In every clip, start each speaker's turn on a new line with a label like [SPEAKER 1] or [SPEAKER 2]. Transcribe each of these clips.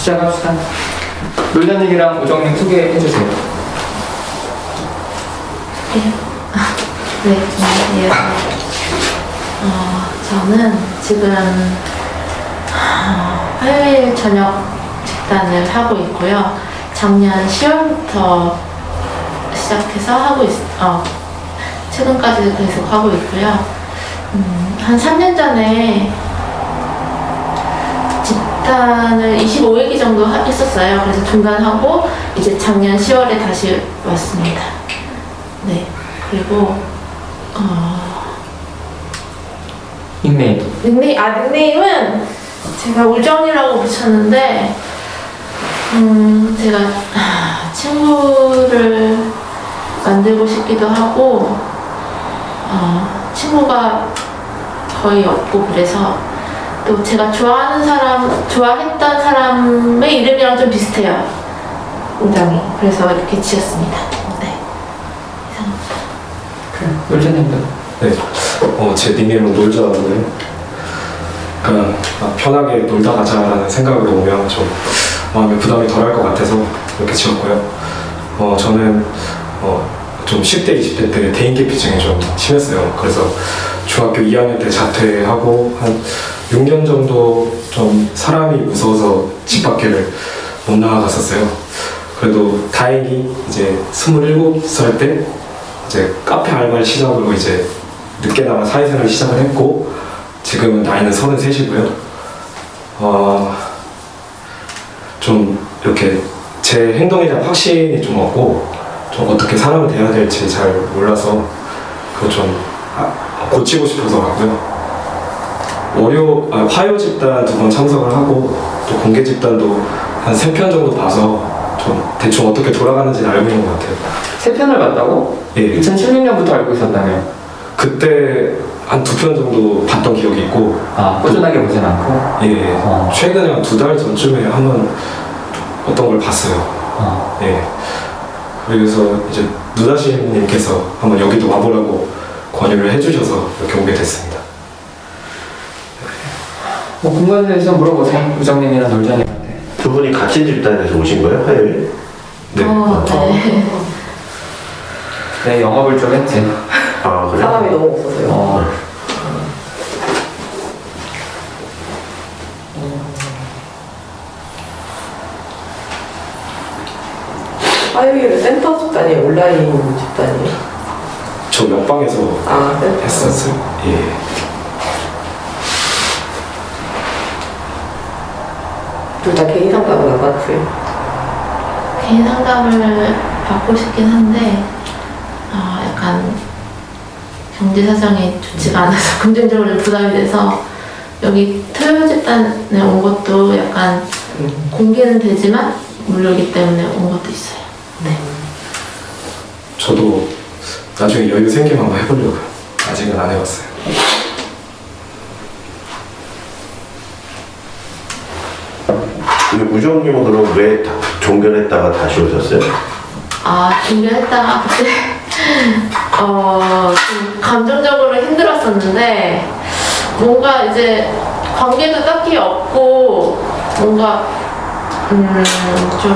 [SPEAKER 1] 시작합시다. 놀자님이랑 우정님 소개해주세요.
[SPEAKER 2] 네, 안녕하세요. 저는 지금 화요일 저녁 집단을 하고 있고요. 작년 10월부터 시작해서 최근까지 계속 하고 있고요. 한 3년 전에 집단을 25회기 정도 했었어요. 그래서 중단하고 이제 작년 10월에 다시 왔습니다. 네. 그리고 닉네임은 제가 울정이라고 붙였는데 제가 친구를 만들고 싶기도 하고 친구가 거의 없고 그래서 또 제가 좋아했던 사람의 이름이랑 좀 비슷해요. 울정이. 그래서 이렇게 지었습니다. 네. 이상합니다.
[SPEAKER 1] 놀자님도.
[SPEAKER 3] 네. 제 닉네임은 놀자인데 그냥 편하게 놀다 가자라는 생각으로 오면 좀 마음에 부담이 덜할 것 같아서 이렇게 지었고요. 저는 좀 10대, 20대 때 대인기피증이 좀 심했어요. 그래서 중학교 2학년 때 자퇴하고 한 6년 정도 좀 사람이 무서워서 집 밖을 못 나갔었어요. 그래도 다행히 이제 27살 때 이제 카페 알바를 시작으로 이제 늦게나마 사회생활을 시작을 했고 지금은 나이는 33이고요. 좀 이렇게 제 행동에 대한 확신이 좀 없고 좀 어떻게 사람을 대해야 될지 잘 몰라서 그거 좀 고치고 싶어서 하고요. 화요 집단 2번 참석을 하고 또 공개 집단도 한 3편 정도 봐서 좀 대충 어떻게 돌아가는지 알고 있는 것 같아요.
[SPEAKER 1] 3편을 봤다고?
[SPEAKER 3] 예.
[SPEAKER 1] 2016년부터 알고 있었다며?
[SPEAKER 3] 그때 한 2편 정도 봤던 기억이 있고
[SPEAKER 1] 꾸준하게 보진 않고?
[SPEAKER 3] 예. 최근에 한 2달 전쯤에 한번 어떤 걸 봤어요. 예. 그래서 이제 누다시님께서 한번 여기도 와보라고 권유를 해주셔서 이렇게 오게 됐습니다.
[SPEAKER 1] 궁금한 데 대해서 물어보세요. 우정님이랑 놀자님한테.
[SPEAKER 4] 두 분이 같은 집단에서 오신 거예요? 화요일?
[SPEAKER 3] 네.
[SPEAKER 2] 네.
[SPEAKER 1] 네, 영업을 좀 했지.
[SPEAKER 4] 그래?
[SPEAKER 5] 사람이 너무 없어서요. 화요일은 센터 집단이 온라인 집단이에요?
[SPEAKER 3] 저 옆방에서
[SPEAKER 5] 센터.
[SPEAKER 3] 했었어요. 예.
[SPEAKER 5] 둘 다 개인 상담은 안 받으세요?
[SPEAKER 2] 개인 상담을 받고 싶긴 한데 약간 경제 사정이 좋지가 않아서 금전적으로 좀 부담이 돼서 여기 토요 집단에 온 것도 약간 공개는 되지만 무료이기 때문에 온 것도 있어요. 네.
[SPEAKER 3] 저도 나중에 여유 생기면 한번 해보려고요. 아직은 안 해봤어요.
[SPEAKER 4] 우정님은 그럼 왜 종결했다가 다시 오셨어요?
[SPEAKER 2] 종결했다가 그때 좀 감정적으로 힘들었었는데 뭔가 이제 관계도 딱히 없고 뭔가 좀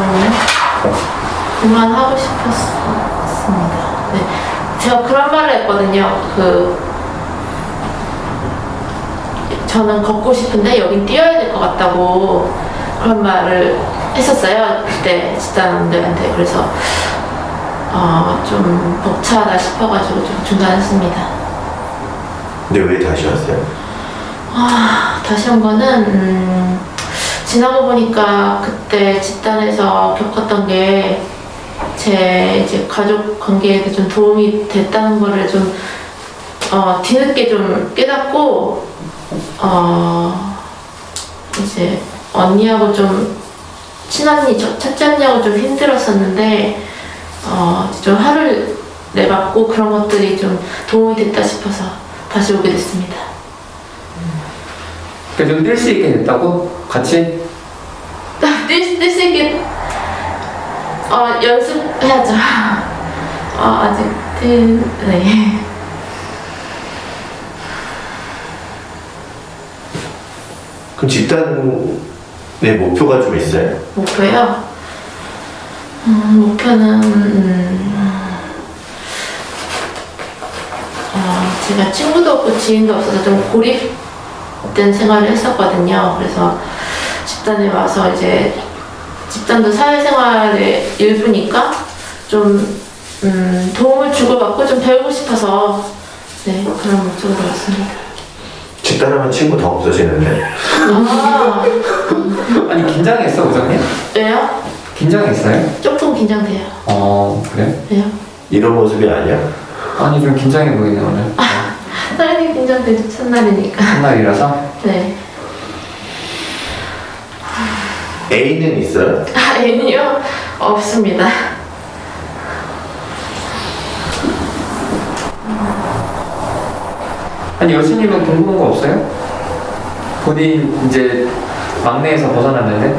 [SPEAKER 2] 그만하고 싶었습니다. 네. 제가 그런 말을 했거든요. 저는 걷고 싶은데 여긴 뛰어야 될 것 같다고 그런 말을 했었어요. 그때 집단들한테. 그래서 좀 벅차다 싶어가지고 좀 중단했습니다.
[SPEAKER 4] 근데 왜 다시 왔어요?
[SPEAKER 2] 다시 한 거는 지나고 보니까 그때 집단에서 겪었던 게 제 이제 가족 관계에도 좀 도움이 됐다는 거를 좀 뒤늦게 좀 깨닫고 이제 언니하고 좀 친언니, 첫째 언니하고 좀 힘들었었는데 좀 화를 내봤고 그런 것들이 좀 도움이 됐다 싶어서 다시 오게 됐습니다.
[SPEAKER 1] 그래서 뛸 수 있게 됐다고? 같이?
[SPEAKER 2] 뛸 수 있게 연습해야죠. 아직 네.
[SPEAKER 4] 그럼 집단 네, 목표가 좀 있어요?
[SPEAKER 2] 목표요? 목표는 제가 친구도 없고 지인도 없어서 좀 고립된 생활을 했었거든요. 그래서 집단에 와서 이제 집단도 사회생활의 일부니까 좀 도움을 주고받고 좀 배우고 싶어서 네, 그런 목적으로 왔습니다.
[SPEAKER 4] 집단하면 친구 더 없어지는데.
[SPEAKER 1] 아니 긴장했어 우정님?
[SPEAKER 2] 왜요?
[SPEAKER 1] 긴장했어요?
[SPEAKER 2] 조금 긴장돼요.
[SPEAKER 1] 그래?
[SPEAKER 2] 왜요?
[SPEAKER 4] 이런 모습이 아니야?
[SPEAKER 1] 아니 좀 긴장해 보이네 오늘.
[SPEAKER 2] 당연히 긴장되죠. 첫날이니까.
[SPEAKER 1] 첫날이라서?
[SPEAKER 2] 네.
[SPEAKER 4] 애인은 있어요?
[SPEAKER 2] 애니요? 없습니다.
[SPEAKER 1] 아니 여수님은 궁금한 거 없어요? 본인 이제 막내에서 벗어났는데?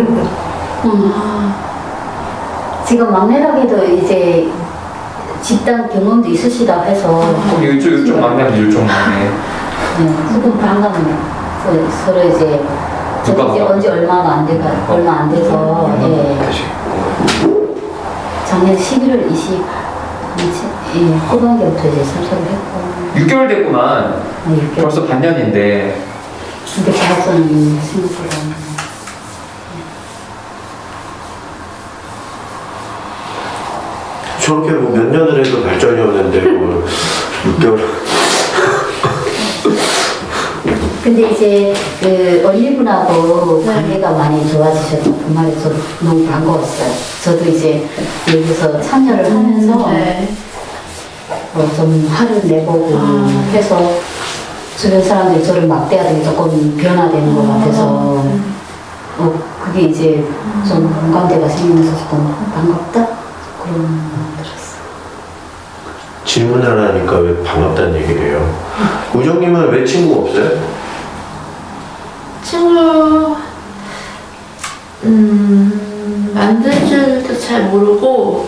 [SPEAKER 6] 지금 막내라기도 이제 집단 경험도 있으시다 해서
[SPEAKER 1] 그럼 이쪽 막내면 이쪽 막내.
[SPEAKER 6] 네, 조금 반갑네요. 서로 이제
[SPEAKER 1] 누가
[SPEAKER 6] 저도 이제
[SPEAKER 1] 반갑죠?
[SPEAKER 6] 언제 얼마 안 돼서 예. 작년 11월 20 후반기부터 이제 참석을 했고
[SPEAKER 1] 6개월 됐구만.
[SPEAKER 6] 6개월.
[SPEAKER 1] 벌써 반년인데.
[SPEAKER 6] 근데 계약서는 생각보다
[SPEAKER 4] 저렇게 뭐 몇 년을 해도 발전이 없는데 뭐 6개월.
[SPEAKER 6] 근데 이제 그 언니분하고 관계가 많이 좋아지셔서 그 말에 저도 너무 반가웠어요. 저도 이제 여기서 참여를 하면서
[SPEAKER 2] 네.
[SPEAKER 6] 좀 화를 내보고 해서 주변 사람들이 저를 막대하는 게 조금 변화되는 것 같아서 그게 이제 좀 공감대가 생기면서 좀 반갑다? 그런 마음 들었어요.
[SPEAKER 4] 질문 하나 하니까 왜 반갑다는 얘기를 해요? 우정님은 왜 친구가 없어요?
[SPEAKER 2] 친구 만들 줄도 잘 모르고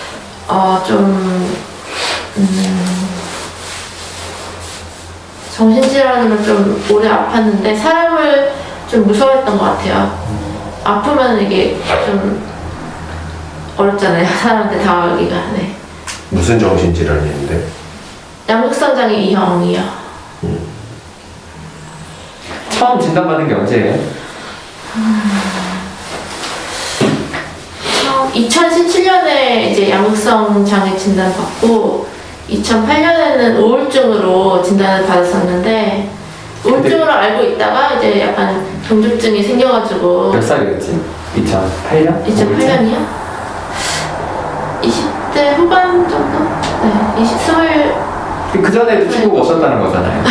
[SPEAKER 2] 정신질환으로 좀 오래 아팠는데 사람을 좀 무서워했던 것 같아요. 아프면 이게 좀 어렵잖아요. 사람한테 다가가기가. 네.
[SPEAKER 4] 무슨 정신질환인데?
[SPEAKER 2] 양극성장애 E형이요.
[SPEAKER 1] 처음 진단받은 게 언제예요?
[SPEAKER 2] 2017년에 이제 양극성 장애 진단 받고 2008년에는 우울증으로 진단을 받았었는데 우울증으로 알고 있다가 이제 약간 경직증이 생겨가지고
[SPEAKER 1] 몇 살이었지? 2008년?
[SPEAKER 2] 2008년이요? 20대 후반 정도? 네, 20.
[SPEAKER 1] 그 전에도 친구가 없었다는 거잖아요.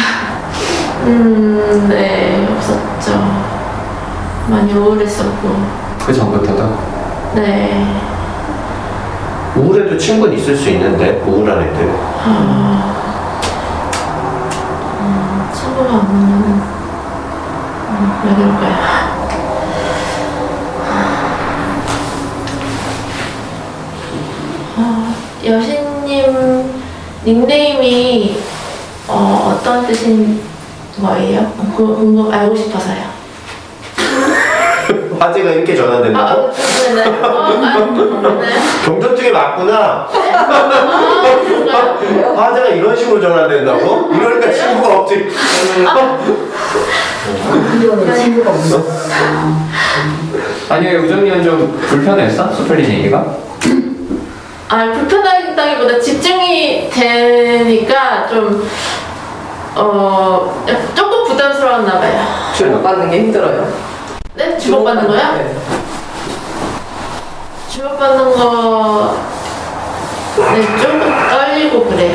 [SPEAKER 2] 네, 없었죠. 많이 우울했었고.
[SPEAKER 1] 그 전부터도?
[SPEAKER 2] 네.
[SPEAKER 4] 우울해도 친구는 있을 수 있는데 우울한 애들.
[SPEAKER 2] 친구가 없는 왜 그럴까요? 여신님 닉네임이 어떤 뜻인 거예요? 알고 싶어서요.
[SPEAKER 4] 화제가 이렇게 전환된다고?
[SPEAKER 2] 네. 네.
[SPEAKER 4] 경전증이 맞구나.
[SPEAKER 2] 그런가요?
[SPEAKER 4] 화제가 이런 식으로 전환된다고? 이러니까 친구가 없지.
[SPEAKER 6] 이거는 친구가 없는
[SPEAKER 1] 아니요, 우정님은 좀 불편했어? 소플린 얘기가?
[SPEAKER 2] 불편하다기보다 집중이 되니까 좀 조금 부담스러웠나 봐요.
[SPEAKER 5] 주목받는 게 힘들어요.
[SPEAKER 2] 네? 주목받는 거야?
[SPEAKER 5] 네.
[SPEAKER 2] 주목받는 거 네, 조금 떨리고 그래요.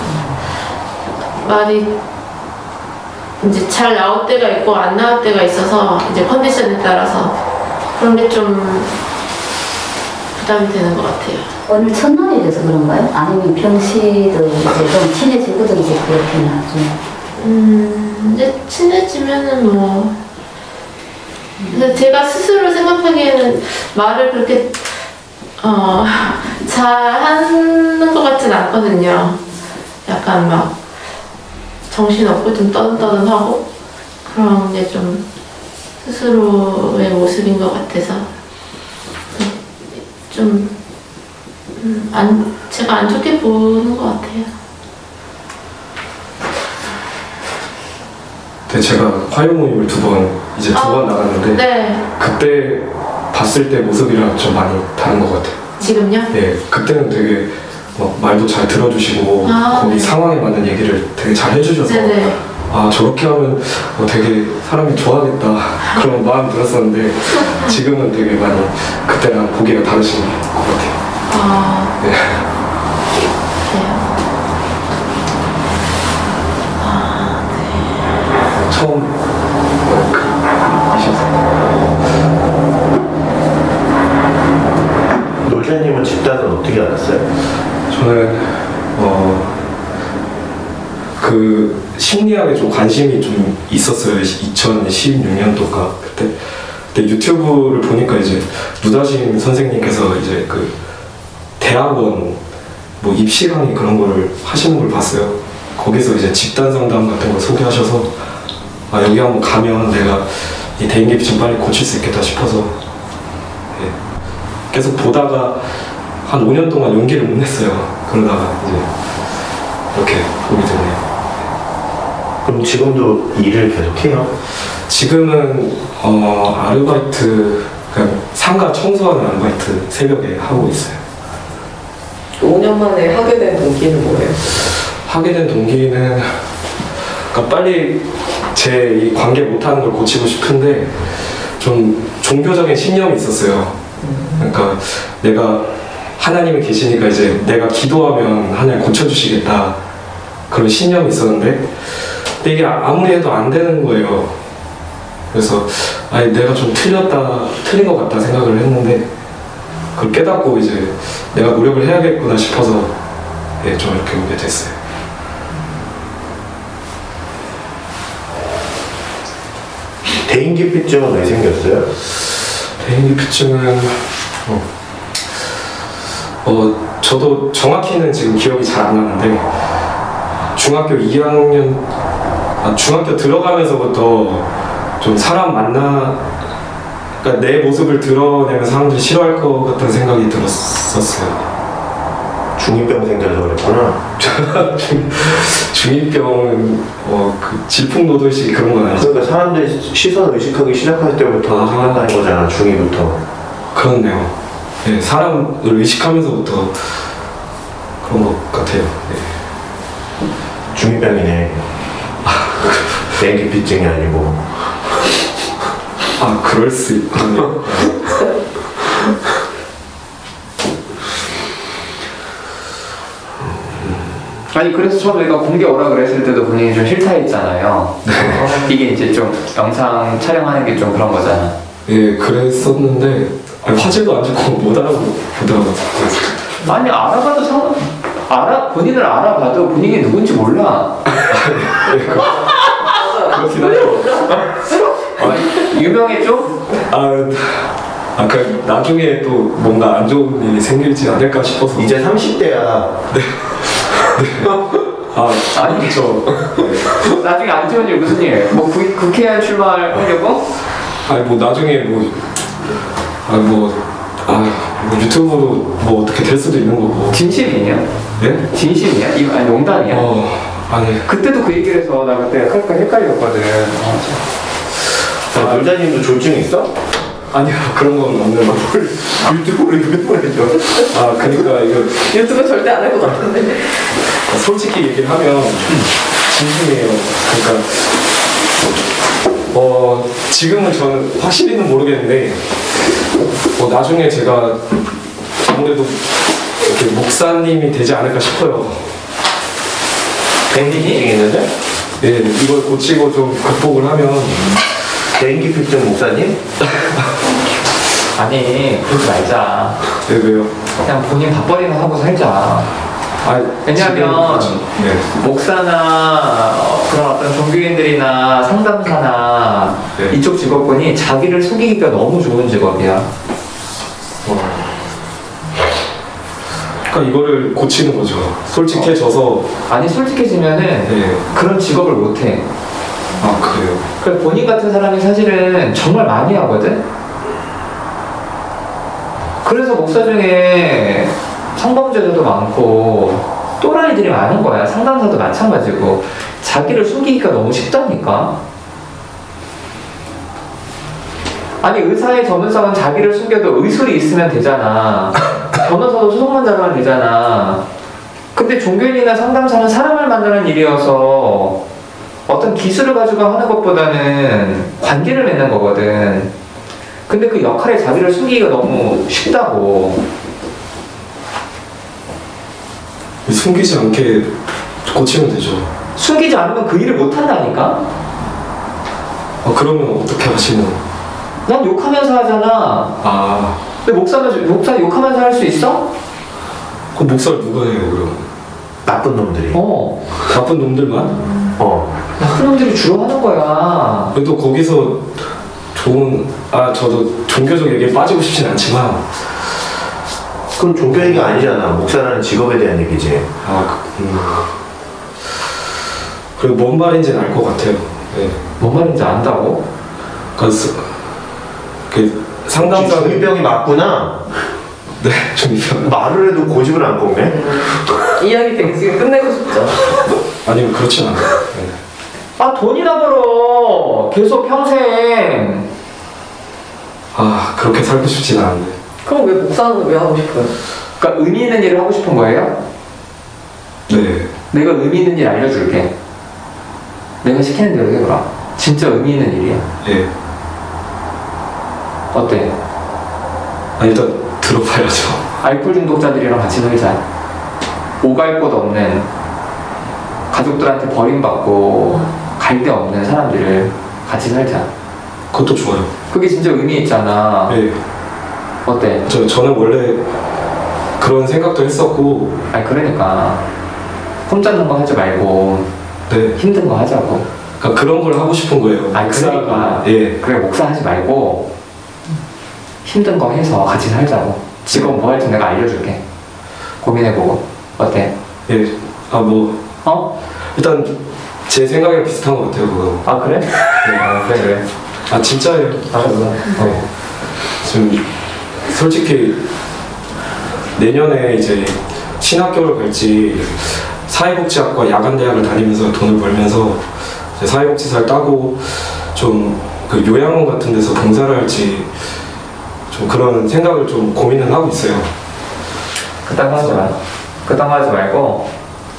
[SPEAKER 2] 말이 이제 잘 나올 때가 있고 안 나올 때가 있어서 이제 컨디션에 따라서 그런 게 좀 부담이 되는 것 같아요.
[SPEAKER 6] 오늘 첫날이 돼서 그런가요? 아니면 평시도 이제 좀 친해지고도 이제 그렇게나 좀.
[SPEAKER 2] 이제 친해지면은 뭐. 근데 제가 스스로 생각하기에는 말을 그렇게, 잘 하는 것 같진 않거든요. 약간 막 정신없고 좀 떠듬떠듬하고 그런 게 좀 스스로의 모습인 것 같아서 좀 제가 안 좋게 보는 것 같아요.
[SPEAKER 3] 근데 제가 화요 모임을 두 번 나갔는데
[SPEAKER 2] 네.
[SPEAKER 3] 그때 봤을 때 모습이랑 좀 많이 다른 것 같아요.
[SPEAKER 2] 지금요?
[SPEAKER 3] 네, 그때는 되게 막 말도 잘 들어주시고 거기
[SPEAKER 2] 네.
[SPEAKER 3] 상황에 맞는 얘기를 되게 잘 해주셔서
[SPEAKER 2] 네네.
[SPEAKER 3] 아 저렇게 하면 되게 사람이 좋아하겠다 그런 마음이 들었었는데 지금은 되게 많이 그때랑 보기가 다르신 것 같아요. 네.
[SPEAKER 2] 그래요.
[SPEAKER 3] 처음 이셨어요.
[SPEAKER 4] 놀자님은 집단은 어떻게 알았어요?
[SPEAKER 3] 저는 그 심리학에 좀 관심이 좀 있었어요. 2016년도가 그때 유튜브를 보니까 이제 누다심 선생님께서 이제 그 대학원 뭐 입시 강의 그런 거를 하시는 걸 봤어요. 거기서 이제 집단 상담 같은 걸 소개하셔서 아 여기 한번 가면 내가 이 대인기피증 빨리 고칠 수 있겠다 싶어서 예, 계속 보다가 한 5년 동안 용기를 못 냈어요. 그러다가 이제 이렇게 오게 됐네요.
[SPEAKER 4] 그럼 지금도 일을 계속 해요?
[SPEAKER 3] 지금은 아르바이트 그냥 상가 청소하는 아르바이트 새벽에 하고 있어요.
[SPEAKER 5] 5년 만에 하게 된 동기는 뭐예요?
[SPEAKER 3] 하게 된 동기는 그러니까 빨리 제 이 관계 못하는 걸 고치고 싶은데 좀 종교적인 신념이 있었어요. 그러니까 내가 하나님이 계시니까 이제 내가 기도하면 하나님 고쳐주시겠다 그런 신념이 있었는데 근데 이게 아무리 해도 안 되는 거예요. 그래서 아니 내가 좀 틀린 것 같다 생각을 했는데 그걸 깨닫고 이제 내가 노력을 해야겠구나 싶어서 예, 좀 이렇게 오게 됐어요.
[SPEAKER 4] 대인기피증은 왜 생겼어요?
[SPEAKER 3] 대인기피증은 저도 정확히는 지금 기억이 잘 안 나는데 중학교 2학년 중학교 들어가면서부터 좀 사람 그러니까 내 모습을 드러내면 사람들이 싫어할 것 같다는 생각이 들었었어요.
[SPEAKER 4] 중2병 생겨서 그랬구나.
[SPEAKER 3] 중2병은 그 질풍노도식 그런 건 아니죠.
[SPEAKER 4] 그러니까 사람들이 시선 의식하기 시작할 때부터 생각나는 거잖아, 중2부터.
[SPEAKER 3] 그렇네요. 네, 사람을 의식하면서부터 그런 것 같아요. 네.
[SPEAKER 4] 중2병이네. 대인기피증이 아니고.
[SPEAKER 3] 아, 그럴 수 있군요.
[SPEAKER 1] 아니 그래서 처음에 내가 공개 오라 그랬을 때도 본인이 좀 싫다 했잖아요. 이게 이제 좀 영상 촬영하는 게 좀 그런 거잖아.
[SPEAKER 3] 예, 그랬었는데 화질도 안 좋고 못 알아보더라고요.
[SPEAKER 1] 아니 알아봐도 본인을 알아봐도 본인이 누군지 몰라.
[SPEAKER 3] 그렇긴 하죠.
[SPEAKER 1] 유명해져?
[SPEAKER 3] 그 나중에 또 뭔가 안 좋은 일이 생길지 않을까 싶어서.
[SPEAKER 4] 이제 30대야.
[SPEAKER 3] 아니 그쵸.
[SPEAKER 1] 나중에 안 좋은 일 무슨 일? 뭐 국회의원 출마하려고?
[SPEAKER 3] 아니 뭐 나중에 유튜브로 뭐 어떻게 될 수도 있는 거고.
[SPEAKER 1] 진심이냐?
[SPEAKER 3] 예?
[SPEAKER 1] 진심이야? 이거 아니 농담이야?
[SPEAKER 3] 아니.
[SPEAKER 1] 그때도 그 얘기를 해서 나 그때 헷갈렸거든.
[SPEAKER 4] 놀자님도 조증 있어?
[SPEAKER 3] 아니요 그런 건 없는 거.
[SPEAKER 4] 유튜브로 해줘.
[SPEAKER 3] 그러니까 이거
[SPEAKER 5] 유튜브 절대 안 할 것 같은데.
[SPEAKER 3] 솔직히 얘기를 하면 진심이에요. 그러니까 지금은 저는 확실히는 모르겠는데 나중에 제가 아무래도 이렇게 목사님이 되지 않을까 싶어요.
[SPEAKER 4] 대인기피증 있는데?
[SPEAKER 3] 네, 이걸 고치고 좀 극복을 하면.
[SPEAKER 4] 대인기피증 목사님?
[SPEAKER 1] 아니 그러지 말자.
[SPEAKER 3] 네, 왜요?
[SPEAKER 1] 그냥 본인 밥벌이나 하고 살자. 왜냐하면 목사나 그런 어떤 종교인들이나 상담사나 이쪽 직업군이 자기를 속이기가 너무 좋은 직업이야.
[SPEAKER 3] 그러니까 이거를 고치는 거죠. 솔직해져서.
[SPEAKER 1] 아니 솔직해지면은 그런 직업을 못해.
[SPEAKER 3] 아 그래요?
[SPEAKER 1] 그래서 본인 같은 사람이 사실은 정말 많이 하거든? 그래서 목사 중에 성범죄자도 많고 또라이들이 많은 거야. 상담사도 마찬가지고. 자기를 숨기기가 너무 쉽다니까. 아니 의사의 전문성은 자기를 숨겨도 의술이 있으면 되잖아. 변호사도 소송만 잘하면 되잖아. 근데 종교인이나 상담사는 사람을 만나는 일이어서 어떤 기술을 가지고 하는 것보다는 관계를 맺는 거거든. 근데 그 역할에 자기를 숨기기가 너무 쉽다고.
[SPEAKER 3] 숨기지 않게 고치면 되죠.
[SPEAKER 1] 숨기지 않으면 그 일을 못한다니까?
[SPEAKER 3] 그러면 어떻게 하시는?
[SPEAKER 1] 난 욕하면서 하잖아.
[SPEAKER 3] 아,
[SPEAKER 1] 근데 목사 욕하면서 할 수 있어?
[SPEAKER 3] 그럼 목사를 누가 해요 그럼?
[SPEAKER 4] 나쁜 놈들이.
[SPEAKER 3] 나쁜 놈들만?
[SPEAKER 1] 나쁜 놈들이 주로 하는 거야.
[SPEAKER 3] 근데 또 거기서 좋은 저도 종교적 얘기에 빠지고 싶진 않지만
[SPEAKER 4] 그건 종교 얘기가 아니잖아. 목사라는 직업에 대한 얘기지.
[SPEAKER 3] 그리고 뭔 말인지는 알 것 같아요. 네.
[SPEAKER 1] 뭔 말인지 안다고?
[SPEAKER 3] 그 상담사
[SPEAKER 4] 중이병이 맞구나.
[SPEAKER 3] 네, 중이병.
[SPEAKER 4] 말을 해도 고집을 안 꺾네.
[SPEAKER 5] 이야기 되게 지금 끝내고 싶죠?
[SPEAKER 3] 아니면 그렇진 않아요. 네.
[SPEAKER 1] 아 돈이나 벌어. 계속 평생.
[SPEAKER 3] 그렇게 살고 싶진 않은데.
[SPEAKER 5] 그럼 왜 목사는 왜 하고 싶어요?
[SPEAKER 1] 그러니까 의미 있는 일을 하고 싶은 거예요?
[SPEAKER 3] 네.
[SPEAKER 1] 내가 의미 있는 일 알려줄게. 내가 시키는 대로 해보라. 진짜 의미 있는 일이야.
[SPEAKER 3] 예.
[SPEAKER 1] 어때?
[SPEAKER 3] 일단 들어봐야죠.
[SPEAKER 1] 알코올 중독자들이랑 같이 살자. 오갈 곳 없는, 가족들한테 버림받고 갈 데 없는 사람들을 같이 살자.
[SPEAKER 3] 그것도 좋아요.
[SPEAKER 1] 그게 진짜 의미 있잖아.
[SPEAKER 3] 예.
[SPEAKER 1] 어때?
[SPEAKER 3] 저는 원래 그런 생각도 했었고.
[SPEAKER 1] 그러니까 품 잡는 거 하지 말고
[SPEAKER 3] 네.
[SPEAKER 1] 힘든 거 하자고.
[SPEAKER 3] 그러니까 그런 걸 하고 싶은 거예요.
[SPEAKER 1] 그러니까
[SPEAKER 3] 예.
[SPEAKER 1] 그래 목사 하지 말고 힘든 거 해서 같이 살자고. 직업 뭐 할지 내가 알려줄게. 고민해보고. 어때?
[SPEAKER 3] 예. 일단 제 생각이랑 비슷한 것 같아요 그거.
[SPEAKER 1] 그래? 네. 그래.
[SPEAKER 3] 진짜예요.
[SPEAKER 1] 알았어.
[SPEAKER 3] 지금 솔직히 내년에 이제 신학교를 갈지 사회복지학과 야간대학을 다니면서 돈을 벌면서 이제 사회복지사를 따고 좀 그 요양원 같은 데서 봉사를 할지 좀 그런 생각을 좀 고민은 하고 있어요.
[SPEAKER 1] 그딴 거 하지 마. 그딴 거 하지 말고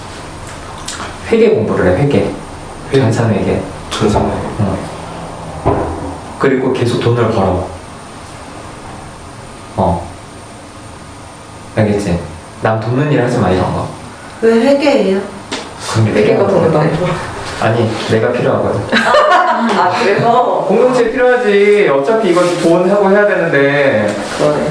[SPEAKER 1] 회계 공부를 해. 회계. 전산회계.
[SPEAKER 3] 전산회.
[SPEAKER 1] 그리고 계속 돈을 벌어. 알겠지? 남 돕는 일 하지 마, 이런 거.
[SPEAKER 2] 왜 회계예요?
[SPEAKER 1] 그런 게
[SPEAKER 5] 회계가
[SPEAKER 1] 필요하거든.
[SPEAKER 5] 돈을 많이 벌어.
[SPEAKER 1] 아니, 내가 필요하거든.
[SPEAKER 5] 그래서?
[SPEAKER 1] 공동체 필요하지. 어차피 이거 돈 하고 해야 되는데.
[SPEAKER 5] 그러네.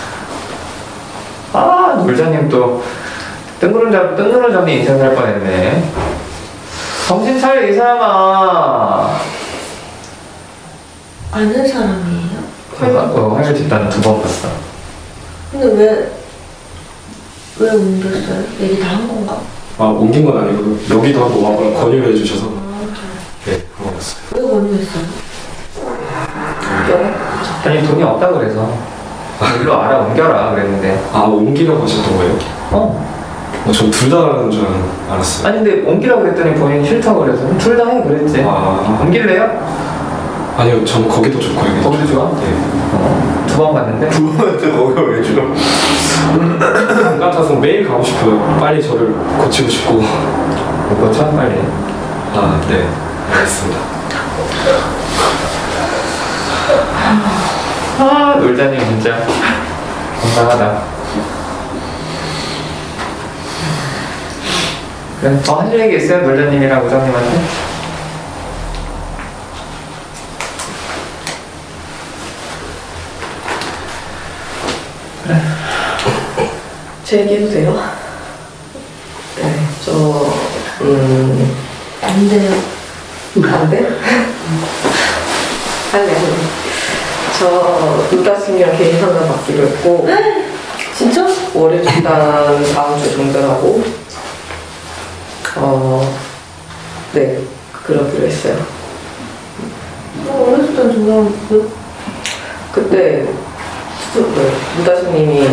[SPEAKER 1] 놀자님 또 뜬구름 잡니 인생 살 뻔했네. 정신 차려, 이 사람아.
[SPEAKER 2] 아는 사람이에요?
[SPEAKER 1] 화요일 집단은 2번 봤어.
[SPEAKER 2] 근데 왜 옮겼어요? 얘기 다 한 건가?
[SPEAKER 3] 옮긴 건 아니고 여기도 한번 와봐 권유를 해주셔서 네, 고맙습니다.
[SPEAKER 2] 왜 권유했어요?
[SPEAKER 1] 아니 돈이 없다 그래서 일로 알아 옮겨라 그랬는데.
[SPEAKER 3] 옮기라고 하셨던 거예요? 전 둘 다 하는 줄 알았어요.
[SPEAKER 1] 아니 근데 옮기라 그랬더니 본인이 싫다고 그래서 둘 다 해 그랬지. 옮길래요?
[SPEAKER 3] 아니요, 전 거기도 좋고 여기도
[SPEAKER 1] 거기도 좋아?
[SPEAKER 3] 네.
[SPEAKER 1] 2번 갔는데?
[SPEAKER 4] 부모한테 거기가 왜 싫어?
[SPEAKER 3] 안 같아서 매일 가고 싶어요. 빨리 저를 고치고 싶고.
[SPEAKER 1] 못 고쳐? 빨리.
[SPEAKER 3] 네, 알겠습니다.
[SPEAKER 1] 놀자님 진짜 건강하다. 그래, 하실 얘기 있어요? 놀자님이랑 우정님한테?
[SPEAKER 5] 제 얘기해도 돼요? 네,
[SPEAKER 2] 안 돼요.
[SPEAKER 5] 안 돼? 할래. 저 유다스님이랑 개인 상담 받기로 했고
[SPEAKER 2] 진짜?
[SPEAKER 5] 월요 중단 다음 주 종전하고 네, 그러기로 했어요. 어렸을 땐 존경했고 그때 무다신님이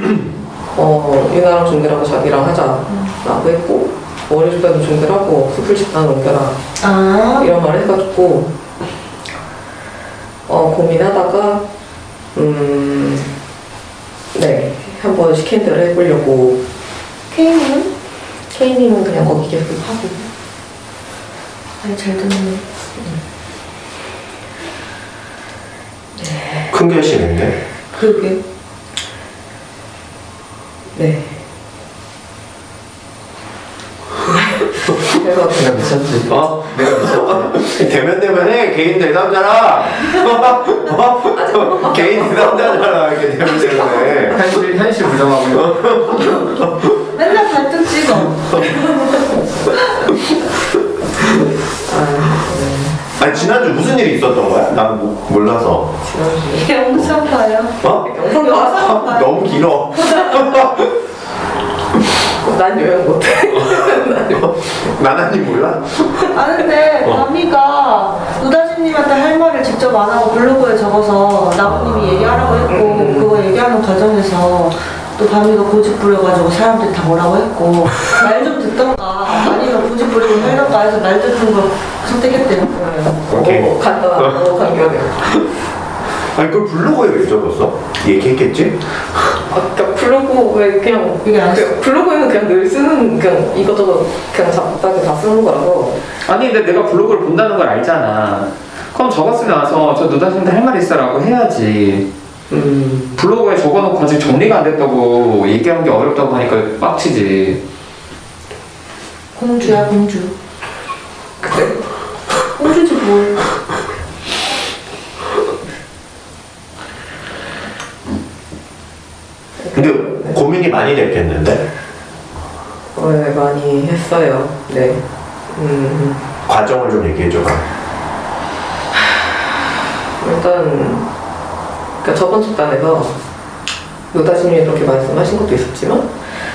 [SPEAKER 5] 유나랑 종교라고 자기랑 하자라고 했고 어렸을 때도 종교를 하고 숲을 집단 옮겨라 이런 말을 해가지고 고민하다가 네 한번 시캔들을 해보려고 K님은 그냥 거기 계속 하고 아니 잘 듣네 네.
[SPEAKER 4] 큰 결심인데?
[SPEAKER 5] 그러게 네
[SPEAKER 1] 내가 미쳤지. 내가 미쳤지.
[SPEAKER 4] 대면 해. 개인 대담자라. 개인 대담자라. 이렇게 대면 해.
[SPEAKER 1] 현실 부정하고.
[SPEAKER 5] 맨날 발등 찍어
[SPEAKER 4] 아니 지난주 무슨 일이 있었던 거야? 난 몰라서.
[SPEAKER 5] 지난주에 영상 봐요 영상 봐서
[SPEAKER 4] 너무 길어.
[SPEAKER 5] 난 요양 못해
[SPEAKER 4] 나나님 몰라?
[SPEAKER 5] 아는데 밤이가 누다진님한테 할 말을 직접 안 하고 블로그에 적어서 나부님이 얘기하라고 했고 그거 얘기하는 과정에서 또 밤이가 고집 부려가지고 사람들이 다 뭐라고 했고 말 좀 듣던가 아니면 고집 부리고 살던가 해서 말 듣는 걸 선택했대요.
[SPEAKER 4] 오케이.
[SPEAKER 5] 간단하고 간결해요.
[SPEAKER 4] 아니 그걸 블로그에 왜 적었어? 얘기했겠지?
[SPEAKER 5] 그러니까 블로그에 그냥 블로그에는 그냥 늘 쓰는 그냥 이것저것 그냥 잡다하게 다 쓰는 거라서.
[SPEAKER 1] 아니 근데 내가 블로그를 본다는 걸 알잖아. 그럼 적었으면 와서 저 누다신한테 할 말 있어라고 해야지. 블로그에 적어놓고 아직 정리가 안 됐다고 얘기하는 게 어렵다고 하니까 빡치지.
[SPEAKER 5] 공주야 공주.
[SPEAKER 1] 그래?
[SPEAKER 5] 공주지 뭘.
[SPEAKER 4] 근데 고민이 많이 됐겠는데?
[SPEAKER 5] 네, 많이 했어요. 네.
[SPEAKER 4] 과정을 좀 얘기해줘봐.
[SPEAKER 5] 일단 그러니까 저번 집단에서 노다신님이 그렇게 말씀하신 것도 있었지만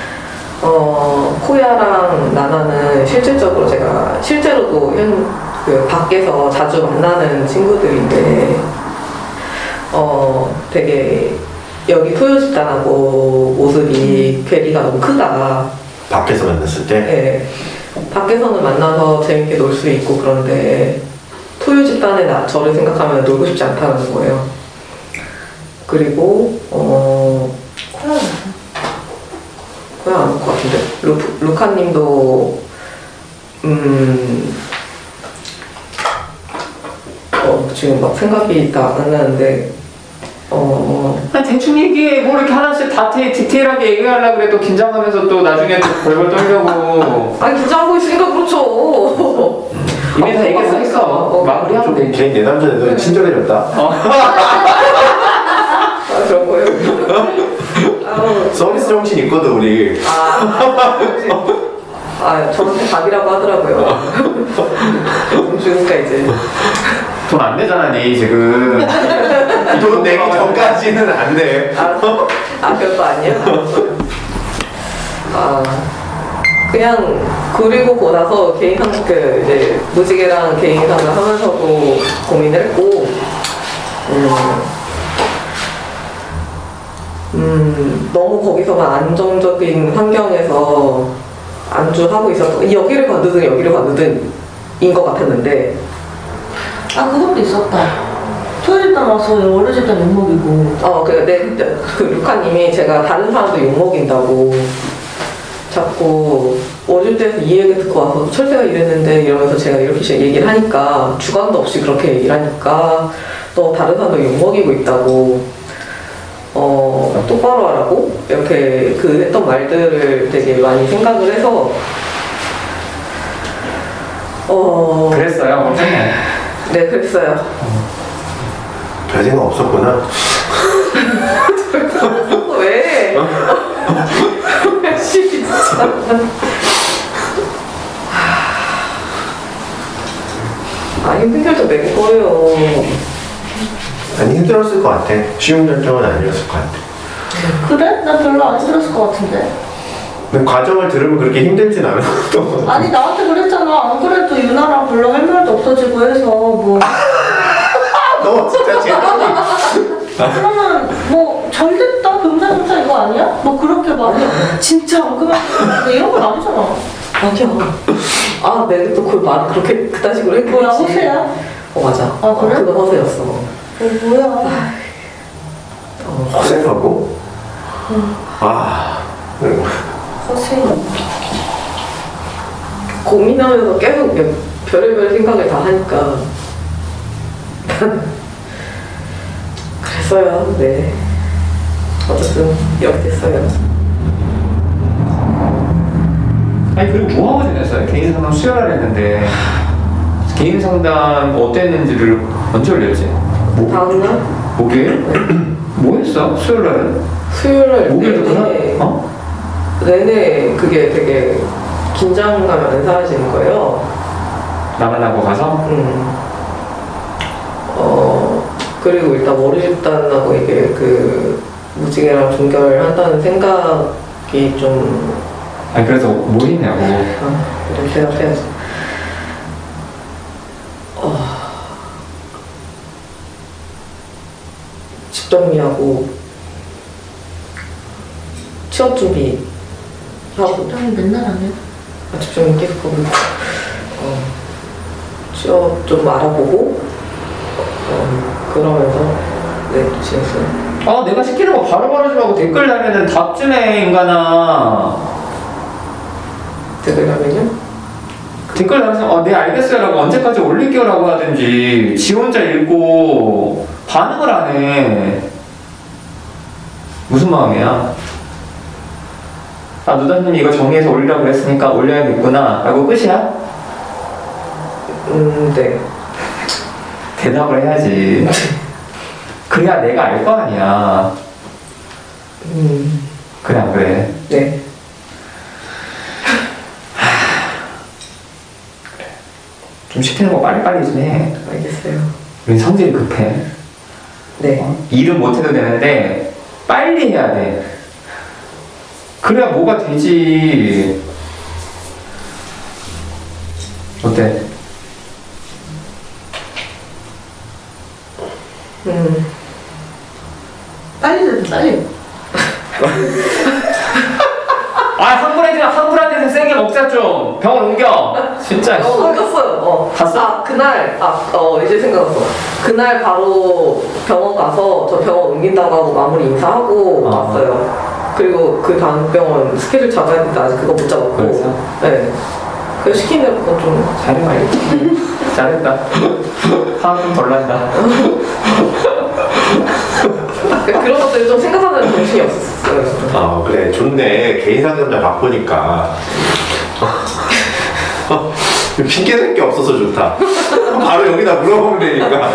[SPEAKER 5] 코야랑 나나는 실질적으로 제가 실제로도 그 밖에서 자주 만나는 친구들인데 되게 여기 토요 집단하고 모습이 괴리가 너무 크다.
[SPEAKER 4] 밖에서 만났을 때?
[SPEAKER 5] 네. 밖에서는 만나서 재밌게 놀 수 있고 그런데 토요 집단의 저를 생각하면 놀고 싶지 않다는 거예요. 그리고 코야 안 올 것 같은데 루카님도 지금 막 생각이 다 안 나는데
[SPEAKER 1] 아니 대충 얘기해. 뭐 이렇게 하나씩 다 디테일하게 얘기하려고 그래. 또 긴장하면서 또 나중에 또 벌벌 떨려고.
[SPEAKER 5] 아니 긴장하고 있으니까 그렇죠.
[SPEAKER 1] 이미 다 얘기 다 했어. 마무리하면 돼.
[SPEAKER 4] 개인 내담자에도 친절해졌다.
[SPEAKER 5] 그런 거예요?
[SPEAKER 4] 서비스 정신 있거든 우리.
[SPEAKER 5] 저한테 답이라고 하더라고요. 돈 주니까 이제.
[SPEAKER 1] 돈 안 내잖아, 니 지금.
[SPEAKER 4] 돈 내기 전까지는 안 돼.
[SPEAKER 5] 별거 아니야? 그냥 그리고 나서 개인 이제 무지개랑 개인 상을 하면서도 고민을 했고, 너무 거기서만 안정적인 환경에서 안주하고 있었고 여기를 관두든 인 것 같았는데. 그것도 있었다. 토요일날 와서 어려졌던 욕먹이고. 그 루카님이 제가 다른 사람도 욕먹인다고 자꾸 어릴 이 얘기 듣고 와서 철새가 이랬는데 이러면서 제가 이렇게 얘기를 하니까 주관도 없이 그렇게 얘기를 하니까 너 다른 사람도 욕먹이고 있다고 똑바로 하라고 이렇게 했던 말들을 되게 많이 생각을 해서
[SPEAKER 1] 그랬어요, 원장님.
[SPEAKER 5] 네, 그랬어요.
[SPEAKER 4] 별 생각 없었구나.
[SPEAKER 5] 왜? 진짜. 힘든 결정 낸 거예요.
[SPEAKER 4] 아니 힘들었을 것 같아. 쉬운 결정은 아니었을 것 같아.
[SPEAKER 5] 그래? 난 별로 안 힘들었을 것 같은데.
[SPEAKER 4] 근데 과정을 들으면 그렇게 힘들진 않았던 것 같아.
[SPEAKER 5] 아니 나한테 그랬잖아. 안 그래도 유나랑 별로 할 말도 없어지고 해서 뭐
[SPEAKER 4] 너 진짜 제정이.
[SPEAKER 5] 그러면 뭐 잘됐다 경사경사 이거 아니야? 뭐 그렇게 막 진짜 엉큼하게 이런 건 아니잖아.
[SPEAKER 7] 아니야. 아, 내가 또 그 말 그렇게 그딴 식으로 했겠지.
[SPEAKER 5] 뭐야 허세야?
[SPEAKER 7] 맞아.
[SPEAKER 5] 아, 그래?
[SPEAKER 7] 그건 허세였어.
[SPEAKER 5] 뭐야?
[SPEAKER 4] 허세라고? 아.
[SPEAKER 5] 허세.
[SPEAKER 7] 고민하면서 계속 별의별 생각을 다 하니까. 그랬어요. 네. 어쨌든 이렇게 됐어요.
[SPEAKER 1] 아니 그리고 뭐하고 지냈어요? 개인 상담 수혈을 했는데 개인 상담 어땠는지를 언제 올렸지?
[SPEAKER 7] 다음날
[SPEAKER 1] 목요일? 뭐 했어? 수요일날은?
[SPEAKER 7] 수요일날
[SPEAKER 1] 목요일도 그나? 어?
[SPEAKER 7] 내내 그게 되게 긴장감이 안 사라지는 거예요.
[SPEAKER 1] 나만하고 가서?
[SPEAKER 7] 그리고 일단 머리 집단하고 이게 그 무지개랑 종결한다는 생각이 좀.
[SPEAKER 1] 아니 그래서 뭐 했냐고.
[SPEAKER 7] 좀 대답해야지. 집 정리하고 취업 준비하고.
[SPEAKER 5] 적당히 맨날 안 해.
[SPEAKER 7] 집 정리 계속 하고 있고. 취업 좀 알아보고 그러면서 네 지냈어요.
[SPEAKER 1] 아 내가 시키는 거 바로바로 좀 하고 댓글 달면은 답 주네 인간아.
[SPEAKER 7] 댓글 달면요?
[SPEAKER 1] 댓글 달면서 네 알겠어요 라고 언제까지 올릴게요 라고 하든지 지 혼자 읽고 반응을 안 해. 무슨 마음이야? 아 누다님이 이거 정리해서 올리라고 그랬으니까 올려야겠구나 라고 끝이야?
[SPEAKER 7] 네.
[SPEAKER 1] 대답을 해야지. 그래야 내가 알 거 아니야. 그래 안 그래?
[SPEAKER 7] 네.
[SPEAKER 1] 좀 시키는 거 빨리빨리 좀 해.
[SPEAKER 7] 알겠어요.
[SPEAKER 1] 우린 성질이 급해.
[SPEAKER 7] 네.
[SPEAKER 1] 일은 못해도 되는데 빨리 해야 돼. 그래야 뭐가 되지. 어때?
[SPEAKER 5] 빨리 돼도 빨리.
[SPEAKER 1] 아 한 분한테는 세게 먹자 좀. 병원 옮겨. 진짜.
[SPEAKER 7] 옮겼어요.
[SPEAKER 1] 갔어?
[SPEAKER 7] 아, 그날, 이제 생각났어. 그날 바로 병원 가서 저 병원 옮긴다고 하고 마무리 인사하고 왔어요. 그리고 그 다음 병원 스케줄 잡아야 되는데 아직 그거 못 잡았고.
[SPEAKER 1] 그래서?
[SPEAKER 7] 네. 그래서 시킨 대로 그건 좀
[SPEAKER 1] 잘해봐야지. 잘했다. 화가 좀 덜 난다.
[SPEAKER 7] 그런 것들이 좀 생각하는 정신이 없었어요.
[SPEAKER 4] 아 그래 좋네. 개인 상담자 바쁘니까. 핑계 댈 게 없어서 좋다. 바로 여기다 물어보면 되니까.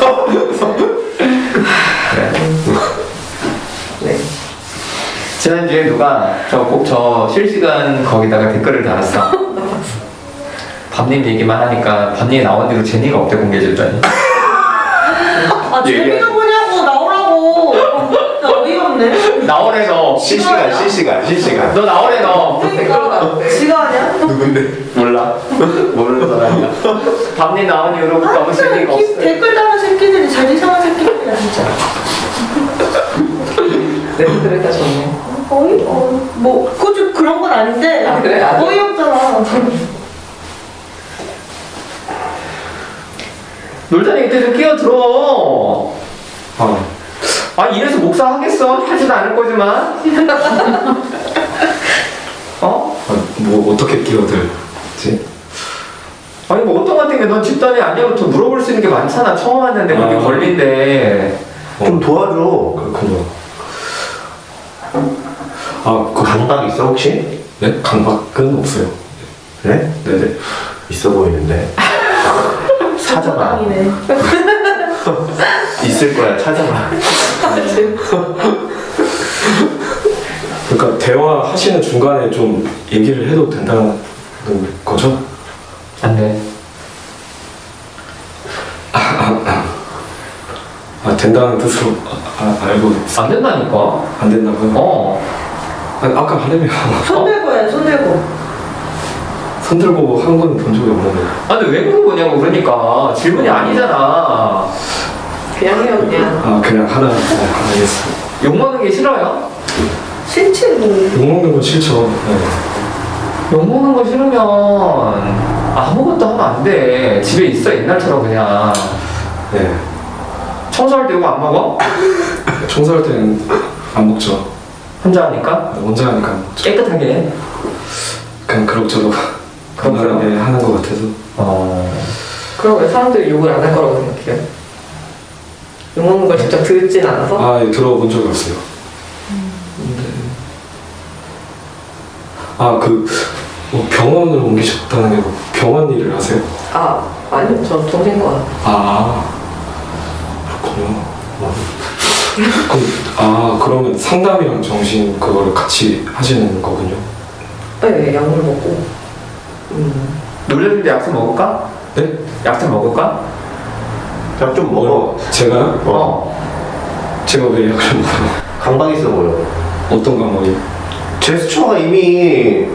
[SPEAKER 7] 네.
[SPEAKER 1] 지난주에 누가 저 실시간 거기다가 댓글을 달았어. 밤님 얘기만 하니까 밤님이 나온 뒤로 제니가 없대 공개해줬더니.
[SPEAKER 5] 아 재미가 뭐냐고 나오라고. 진짜 어이없네.
[SPEAKER 1] 나오래 너.
[SPEAKER 4] 실시간.
[SPEAKER 1] 너 나오래 너.
[SPEAKER 5] 그러니까 지가 아니야?
[SPEAKER 4] 누군데?
[SPEAKER 1] 몰라. 모르는 사람이야. 밤님 나온 이후로부터 너무 재미가 없어.
[SPEAKER 5] 댓글 다는 새끼들이 잘 이상한 새끼들이야 진짜.
[SPEAKER 7] 네, 그랬다 좋네.
[SPEAKER 5] 뭐 굳이 그런 건 아닌데.
[SPEAKER 7] 아, 그래? 아,
[SPEAKER 5] 어이없잖아.
[SPEAKER 1] 놀자니 이때 좀 끼어들어. 아 이래서 목사 하겠어? 하지도 않을 거지만. 어?
[SPEAKER 3] 뭐 어떻게 끼어들지?
[SPEAKER 1] 아니 뭐 어떤 것 같은 게 넌 집단이 아니야부터 물어볼 수 있는 게 많잖아. 처음 왔는데 그렇게 걸린데.
[SPEAKER 4] 좀 도와줘.
[SPEAKER 3] 그렇군요. 그
[SPEAKER 4] 강박 있어 혹시?
[SPEAKER 3] 네? 강박은 없어요.
[SPEAKER 4] 그래?
[SPEAKER 3] 네네.
[SPEAKER 4] 있어 보이는데. 찾아봐.
[SPEAKER 5] 당이네.
[SPEAKER 4] 있을 거야. 찾아봐.
[SPEAKER 3] 그러니까 대화하시는 중간에 좀 얘기를 해도 된다는 거죠?
[SPEAKER 1] 안 돼.
[SPEAKER 3] 된다는 뜻으로 알고
[SPEAKER 1] 안 된다니까.
[SPEAKER 3] 안 된다고요? 아니, 아까 하려면
[SPEAKER 5] 손 들고 해, 손 들고.
[SPEAKER 3] 손 들고 한 건 본 적이 없는데.
[SPEAKER 1] 아 근데 왜 물어보냐고. 그러니까 질문이 아니잖아.
[SPEAKER 7] 그냥 해요, 그냥.
[SPEAKER 3] 아 그냥 하나 알겠습니다.
[SPEAKER 1] 욕먹는 게 싫어요?
[SPEAKER 5] 싫지 뭐.
[SPEAKER 3] 욕먹는 건 싫죠. 네.
[SPEAKER 1] 욕먹는 거 싫으면 아무것도 하면 안 돼. 집에 있어, 옛날처럼 그냥.
[SPEAKER 3] 네.
[SPEAKER 1] 청소할 때 욕 안 먹어?
[SPEAKER 3] 청소할 때는 안 먹죠.
[SPEAKER 1] 혼자 하니까?
[SPEAKER 3] 혼자 하니까 안 먹죠.
[SPEAKER 1] 깨끗하게.
[SPEAKER 3] 그냥 그럭저럭 간단하게 하는 것 같아서.
[SPEAKER 7] 그럼 왜 사람들이 욕을 안 할 거라고 생각해요? 욕먹는 걸 직접 듣진 않아서?
[SPEAKER 3] 아, 예, 들어본 적이 없어요. 아, 뭐 병원을 옮기셨다는 게 뭐 병원 일을 하세요?
[SPEAKER 7] 아, 아니요. 저 동생과.
[SPEAKER 3] 아, 그렇군요. 그러면 상담이랑 정신 그거를 같이 하시는 거군요?
[SPEAKER 7] 네, 약물 먹고.
[SPEAKER 1] 놀래는데 약 좀 먹을까?
[SPEAKER 3] 네?
[SPEAKER 1] 약 좀 먹을까?
[SPEAKER 4] 약 좀 먹어.
[SPEAKER 3] 제가요? 제가 왜 약을 먹어요?
[SPEAKER 4] 강박 있어 보여.
[SPEAKER 3] 어떤 강박이요?
[SPEAKER 4] 제스처가 이미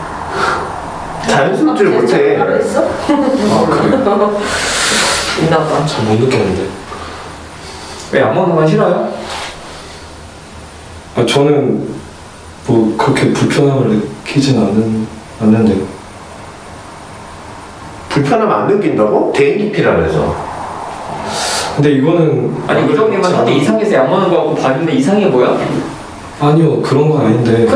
[SPEAKER 4] 자연스럽지를 못해.
[SPEAKER 5] 따로 있어?
[SPEAKER 3] 아, 그래요?
[SPEAKER 7] 있나 봐.
[SPEAKER 3] 잘 못 느꼈는데.
[SPEAKER 1] 왜 약 먹는 건 싫어요?
[SPEAKER 3] 아, 저는 뭐 그렇게 불편함을 느끼진 않는데요.
[SPEAKER 4] 불편함 안 느낀다고? 대인기피라면서.
[SPEAKER 3] 근데 이거는
[SPEAKER 1] 아니, 의정님은 하도 이상해서 약 먹는 거 같고 봤는데 이상해 보여?
[SPEAKER 3] 아니요, 그런 건 아닌데.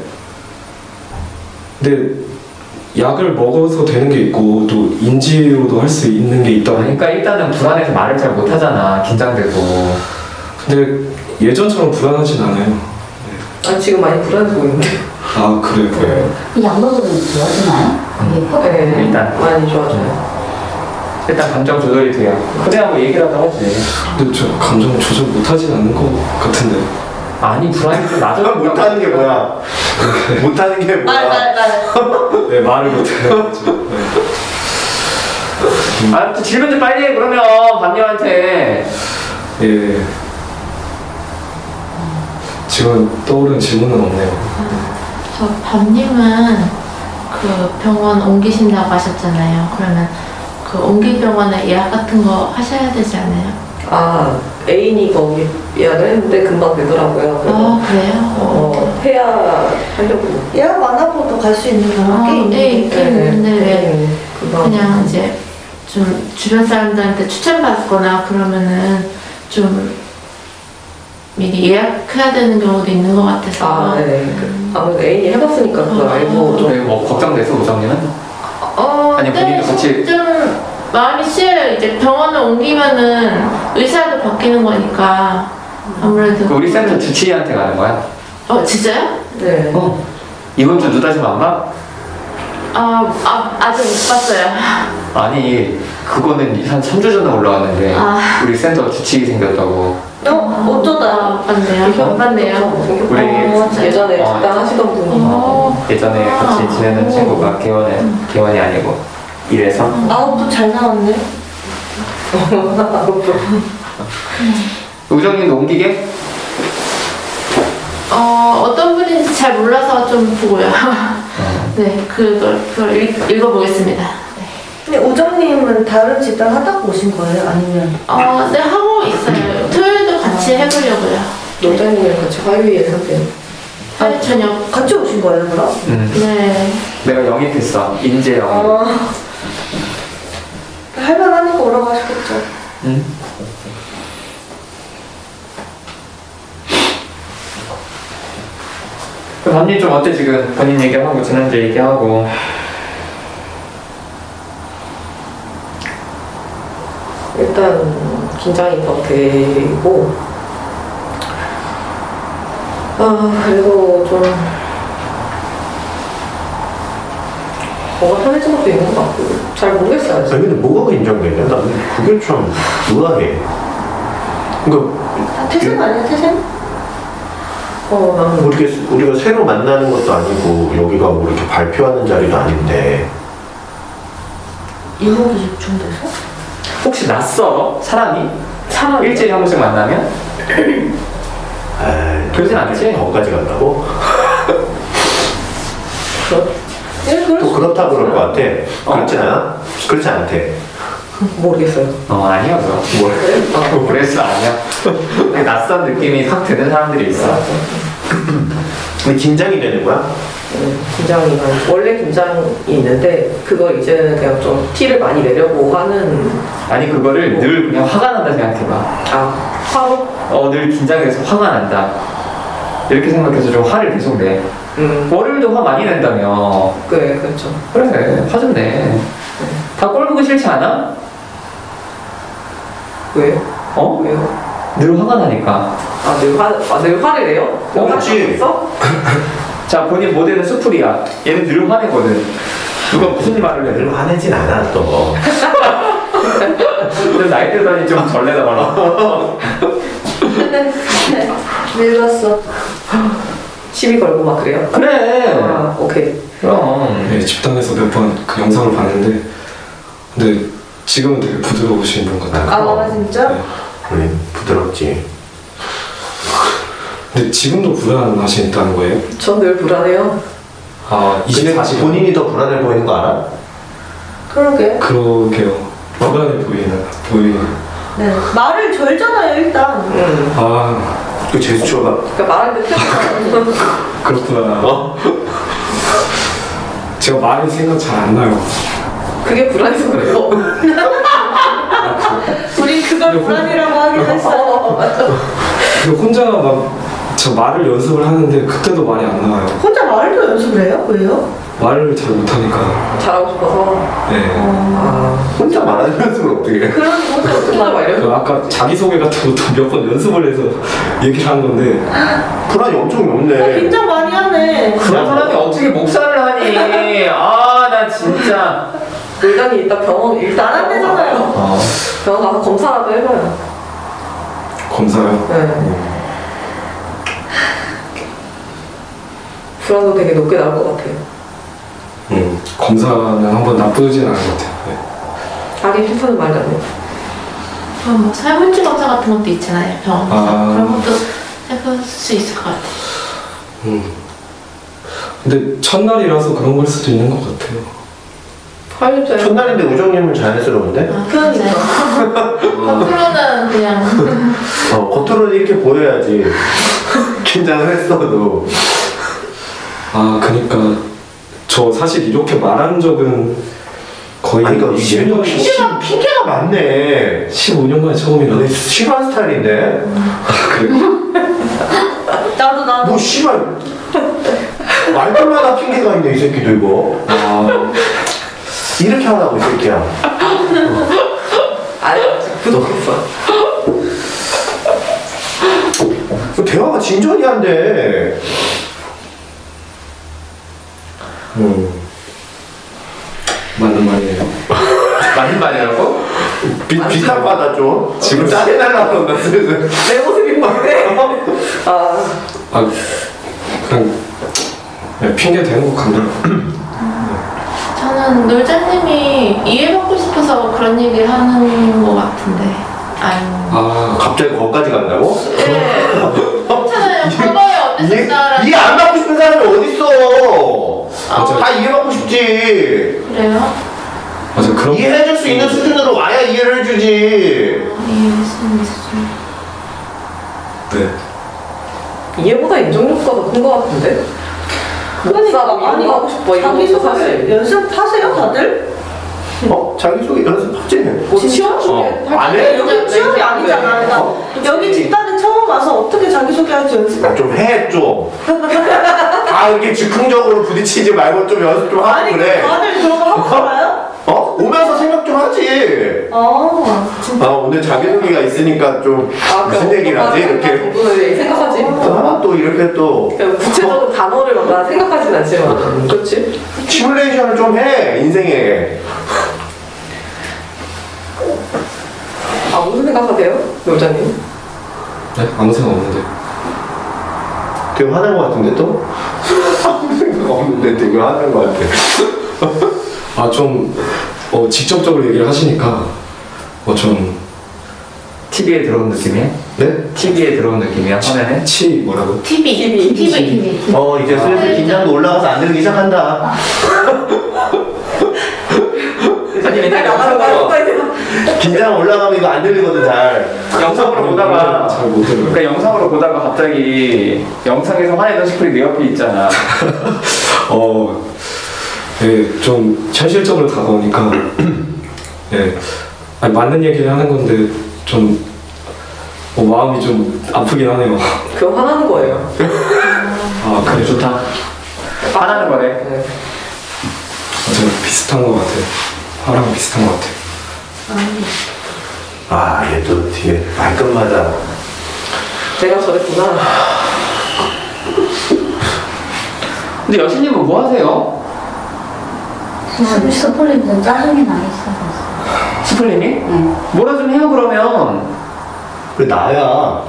[SPEAKER 3] 근데 약을 먹어서 되는 게 있고 또 인지로도 할 수 있는 게 있다 보니까.
[SPEAKER 1] 그러니까 일단은 불안해서 말을 잘 못하잖아. 긴장되고.
[SPEAKER 3] 근데 예전처럼 불안하진 않아요.
[SPEAKER 7] 아, 지금 많이 불안해 보이는데.
[SPEAKER 3] 아, 그래요?
[SPEAKER 6] 약 먹으면 좋아지나요? 그게
[SPEAKER 7] 네,
[SPEAKER 1] 일단.
[SPEAKER 7] 많이 좋아져요.
[SPEAKER 1] 일단 감정 조절이 돼요. 그래야 뭐 얘기라도 하지.
[SPEAKER 3] 근데 저 감정 조절 못하진 않는 것 같은데.
[SPEAKER 1] 아니, 불안이 좀 낮아.
[SPEAKER 4] 못하는 게 뭐야? 못하는 게 뭐야?
[SPEAKER 5] 말.
[SPEAKER 3] 네, 말을 못해요.
[SPEAKER 1] 아, 또 질문 좀 빨리 해, 그러면, 밤님한테.
[SPEAKER 3] 예. 지금 떠오르는 질문은 없네요.
[SPEAKER 2] 저 밤님은 그 병원 옮기신다고 하셨잖아요. 그러면 그 옮길 병원에 예약 같은 거 하셔야 되지 않아요?
[SPEAKER 7] 아, 애인이 거기 예약을 했는데 금방 되더라고요. 그래서
[SPEAKER 2] 아, 그래요?
[SPEAKER 7] 해야 하려고.
[SPEAKER 5] 예약 안 하고도 갈 수 있는 병원 꽤 있는데.
[SPEAKER 2] 네, 있긴 있는데 왜
[SPEAKER 7] 금방.
[SPEAKER 2] 그냥 이제 좀 주변 사람들한테 추천받거나 그러면은 좀 미리 예약해야 되는 경우도 있는 것 같아서.
[SPEAKER 7] 아, 네. 아무래도 애인이 해봤으니까 그걸 알고 좀.
[SPEAKER 1] 네, 뭐, 걱정돼서, 우정님은? 아니,
[SPEAKER 2] 네,
[SPEAKER 1] 본인도 같이.
[SPEAKER 2] 좀 마음이 쓰여요. 이제 병원을 옮기면은 의사도 바뀌는 거니까 아무래도.
[SPEAKER 1] 그 우리 센터 주치의한테 가는 거야?
[SPEAKER 2] 진짜요?
[SPEAKER 7] 네.
[SPEAKER 1] 이번 주 누다지면 안 가?
[SPEAKER 2] 아직 못 봤어요.
[SPEAKER 1] 아니, 그거는 한 3주 전에 올라왔는데, 우리 센터 주치의 생겼다고.
[SPEAKER 5] 어쩌다.
[SPEAKER 2] 못 봤네요. 안 봤네요.
[SPEAKER 1] 우리
[SPEAKER 7] 예전에 잠깐 하시던 분이.
[SPEAKER 1] 예전에 같이 지내는 친구가 개원이 아니고, 이래서.
[SPEAKER 5] 아웃도 잘 나왔네.
[SPEAKER 1] 우정님도 옮기게?
[SPEAKER 2] 어떤 분인지 잘 몰라서 좀 보고요. 네, 그걸 읽어보겠습니다. 네.
[SPEAKER 5] 근데 우정님은 다른 집단 하다고 오신 거예요? 아니면?
[SPEAKER 2] 네, 하고 있어요. 토요일도 같이 해보려고요.
[SPEAKER 7] 노자님이랑 같이 화요일에 하세요.
[SPEAKER 2] 화요일 저녁.
[SPEAKER 5] 같이 오신 거예요, 그럼?
[SPEAKER 2] 네.
[SPEAKER 1] 내가 영입했어. 인재 영입.
[SPEAKER 5] 할만하니까 오라고 하셨겠죠.
[SPEAKER 1] 응? 그 밤님 좀 어때 지금? 본인 얘기하고 지난주 얘기하고.
[SPEAKER 7] 일단 긴장이 더 되고 그리고 좀 뭔가 편해진 것도 있는 것 같고 잘 모르겠어요.
[SPEAKER 4] 아니 근데 뭐가 긴장되냐? 나는 그게 참 의아해. 그러니까
[SPEAKER 5] 태생 아니야, 태생?
[SPEAKER 7] 나는
[SPEAKER 4] 우리가 새로 만나는 것도 아니고 여기가 뭐 이렇게 발표하는 자리도 아닌데
[SPEAKER 5] 이목이 집중돼서?
[SPEAKER 1] 혹시 낯설어? 사람이 일주일에 한 번씩 만나면?
[SPEAKER 4] 에이,
[SPEAKER 1] 그러진 않지?
[SPEAKER 4] 거기까지 간다고?
[SPEAKER 5] 네,
[SPEAKER 4] 또 그렇다 그럴 것 같아. 그렇지 않아? 그렇지 않대.
[SPEAKER 7] 모르겠어요.
[SPEAKER 1] 아니야, 그럼. 그랬어, 아니야. 되게 낯선 느낌이 확 드는 사람들이 있어.
[SPEAKER 4] 근데 긴장이 되는 거야?
[SPEAKER 7] 긴장이 원래 긴장이 있는데 그걸 이제는 그냥 좀 티를 많이 내려고 하는.
[SPEAKER 1] 아니, 그거를 늘 그냥 화가 난다 생각해봐.
[SPEAKER 7] 화로?
[SPEAKER 1] 늘 긴장해서 화가 난다. 이렇게 생각해서 좀 화를 계속 내. 월요일도 화 많이 낸다며.
[SPEAKER 7] 그래, 그렇죠.
[SPEAKER 1] 그래, 화 좀 내. 다 꼴 보기 싫지 않아?
[SPEAKER 7] 왜요? 왜요?
[SPEAKER 1] 늘 화가 나니까.
[SPEAKER 7] 늘 화를 내요?
[SPEAKER 4] 그렇지.
[SPEAKER 7] 있어?
[SPEAKER 1] 자, 본인 모델은 수풀이야. 얘는 늘 화내거든. 누가 무슨 말을 해?
[SPEAKER 4] 늘 화내진 않아, 또.
[SPEAKER 1] 근데 나이 들더니 좀 절레다 말아.
[SPEAKER 5] 늙었어.
[SPEAKER 7] 시비 걸고 막 그래요?
[SPEAKER 1] 그래.
[SPEAKER 7] 오케이.
[SPEAKER 1] 그럼.
[SPEAKER 3] 네, 집단에서 몇 번 그 영상을 봤는데 근데 지금은 되게 부드러우신 분 같아요.
[SPEAKER 5] 아, 진짜?
[SPEAKER 3] 네.
[SPEAKER 4] 우리 부드럽지.
[SPEAKER 3] 근데 지금도 불안하신다는 거예요?
[SPEAKER 7] 전 늘 불안해요.
[SPEAKER 4] 근데
[SPEAKER 3] 24시간.
[SPEAKER 4] 본인이 더 불안해 보이는 거 알아?
[SPEAKER 5] 그러게.
[SPEAKER 3] 그러게요. 불안해 보이는.
[SPEAKER 5] 네. 말을 절잖아요, 일단.
[SPEAKER 4] 그 제스처가.
[SPEAKER 7] 그러니까 말할 때 표현.
[SPEAKER 3] 그렇구나. 제가 말이 생각 잘 안 나요.
[SPEAKER 7] 그게 불안해서 그래요.
[SPEAKER 5] 우리 그걸 불안이라고 하긴 했어.
[SPEAKER 3] 근데 혼자 막 저 말을 연습을 하는데 그때도 말이 안 나와요.
[SPEAKER 5] 혼자 말을 또 연습을 해요? 왜요?
[SPEAKER 3] 말을 잘 못하니까.
[SPEAKER 7] 잘하고 싶어서.
[SPEAKER 3] 네.
[SPEAKER 4] 혼자 말하는 연습을 어떻게 해?
[SPEAKER 7] 그런 혼자 어떻게 말해요?
[SPEAKER 3] 그 아까 자기소개 같은 것도 몇 번 연습을 해서 얘기를 한 건데
[SPEAKER 4] 불안이 엄청 높네.
[SPEAKER 5] 긴장 많이 하네.
[SPEAKER 1] 그런 사람이 어떻게 목사를 하니? 나 진짜.
[SPEAKER 7] 일단이 일단 병원
[SPEAKER 5] 안 한대잖아요.
[SPEAKER 7] 병원 가서 검사라도 해봐요.
[SPEAKER 3] 검사요?
[SPEAKER 7] 네. 불안도 되게 높게 나올 것 같아요.
[SPEAKER 3] 검사는 한번 나쁘진 않은 것 같아요. 네.
[SPEAKER 7] 하기 싫다는 말이 아니에요.
[SPEAKER 2] 뭐 살문지 검사 같은 것도 있잖아요, 병원에서. 그런 것도 해볼 수 있을 것 같아요.
[SPEAKER 3] 근데 첫날이라서 그런 걸 수도 있는 것 같아요.
[SPEAKER 7] 활립자요?
[SPEAKER 4] 첫날인데 우정님은 자연스러운데?
[SPEAKER 2] 그러니까. 겉으로는 그냥.
[SPEAKER 4] 겉으로는 이렇게 보여야지. 긴장을 했어도.
[SPEAKER 3] 그니까 저 사실 이렇게 말한 적은 거의
[SPEAKER 4] 아니, 그러니까 이게
[SPEAKER 3] 10년,
[SPEAKER 4] 핑계가 많네.
[SPEAKER 3] 15년간에 처음이라.
[SPEAKER 4] 싫어하는 스타일인데?
[SPEAKER 3] 그래.
[SPEAKER 5] 나도.
[SPEAKER 4] 뭐, 씨발. 말들마다 핑계가 있네, 이 새끼도 이거. 이렇게 하라고, 이 새끼야.
[SPEAKER 7] 부족했어.
[SPEAKER 4] 대화가 진전이 안 돼.
[SPEAKER 3] 맞는 말이에요.
[SPEAKER 1] 맞는 말이라고?
[SPEAKER 4] 비슷한 거다 좀. 지금 짜증나려고 그런다, 슬슬.
[SPEAKER 7] 내 모습이 뭔데?
[SPEAKER 3] 그냥 핑계 대는 거 같네요.
[SPEAKER 2] 저는 놀자님이 이해받고 싶어서 그런 얘기를 하는 것 같은데.
[SPEAKER 4] 갑자기 거기까지 간다고?
[SPEAKER 2] 네. 괜찮아요. 과거에 어땠었나라는.
[SPEAKER 4] 이해 안 받고 싶은 사람이 어딨어?
[SPEAKER 3] 맞아요.
[SPEAKER 4] 다 이해받고 싶지.
[SPEAKER 2] 그래요?
[SPEAKER 3] 맞아, 그런.
[SPEAKER 4] 이해해줄 수 있는 수준으로 와야 이해를 해주지.
[SPEAKER 2] 이해했으면 있었죠.
[SPEAKER 3] 네.
[SPEAKER 7] 이해보다 인정력가 더 큰 것 같은데?
[SPEAKER 5] 그러니까 아니
[SPEAKER 7] 하고 싶어 이런 것도
[SPEAKER 5] 자기소개
[SPEAKER 7] 사실.
[SPEAKER 5] 연습하세요 다들?
[SPEAKER 4] 자기소개 연습하지.
[SPEAKER 7] 뭐 시험 중에
[SPEAKER 4] 안 해?
[SPEAKER 5] 여기 취업이 아니잖아. 그러니까 여기 집단에 처음 와서 어떻게 자기소개할지 연습.
[SPEAKER 4] 좀 해, 좀. 다 이렇게 즉흥적으로 부딪히지 말고 좀 연습 좀 하고
[SPEAKER 5] 아니
[SPEAKER 4] 그래.
[SPEAKER 5] 다들 그런 거 하고 살아요?
[SPEAKER 4] 오면서 생각 좀 하지.
[SPEAKER 5] 진짜.
[SPEAKER 4] 오늘 자기소개가 있으니까 좀 무슨 얘기를 하지? 이렇게.
[SPEAKER 7] 생각하지.
[SPEAKER 4] 또 이렇게 또.
[SPEAKER 7] 구체적인 단어를 막 생각하진 않지만. 그렇지?
[SPEAKER 4] 시뮬레이션을 좀 해, 인생에.
[SPEAKER 7] 무슨 생각하세요? 놀자님?
[SPEAKER 3] 네? 아무 생각 없는데.
[SPEAKER 4] 되게 화난 것 같은데 또? 아무 생각 없는데 되게 화난 것 같아.
[SPEAKER 3] 좀 직접적으로 얘기를 하시니까 좀
[SPEAKER 1] TV에 들어온 느낌이야?
[SPEAKER 4] 네?
[SPEAKER 1] TV에 들어온 느낌이야? 화면에?
[SPEAKER 3] 뭐라고?
[SPEAKER 2] TV.
[SPEAKER 4] 이제 슬슬 긴장도 올라가서 안 들리기 시작한다.
[SPEAKER 1] 아니, 맨날 영상으로
[SPEAKER 4] 긴장 올라가면 이거 안 들리거든 잘.
[SPEAKER 1] 영상으로 보다가
[SPEAKER 3] 잘못 들어요.
[SPEAKER 1] 그러니까 영상으로 보다가 갑자기 영상에서 화내던 스프리 내 옆에 있잖아.
[SPEAKER 3] 예, 좀 현실적으로 다가오니까 예, 아니, 맞는 얘기를 하는 건데 좀 마음이 좀 아프긴 하네요.
[SPEAKER 7] 그거 화나는 거예요.
[SPEAKER 3] 아,
[SPEAKER 1] 그래 좋다. 화나는 거네.
[SPEAKER 7] 네.
[SPEAKER 3] 맞아요. 비슷한 것 같아요. 화랑 비슷한 것 같아요.
[SPEAKER 4] 아, 얘도 되게 말끝마다.
[SPEAKER 7] 내가 저랬구나.
[SPEAKER 1] 근데 여신님은 뭐 하세요?
[SPEAKER 6] 저는 스플릿은 짜증이 나기 시작했어요.
[SPEAKER 1] 스플님이?
[SPEAKER 6] 네.
[SPEAKER 1] 뭐라 좀 해요 그러면.
[SPEAKER 4] 그 나야.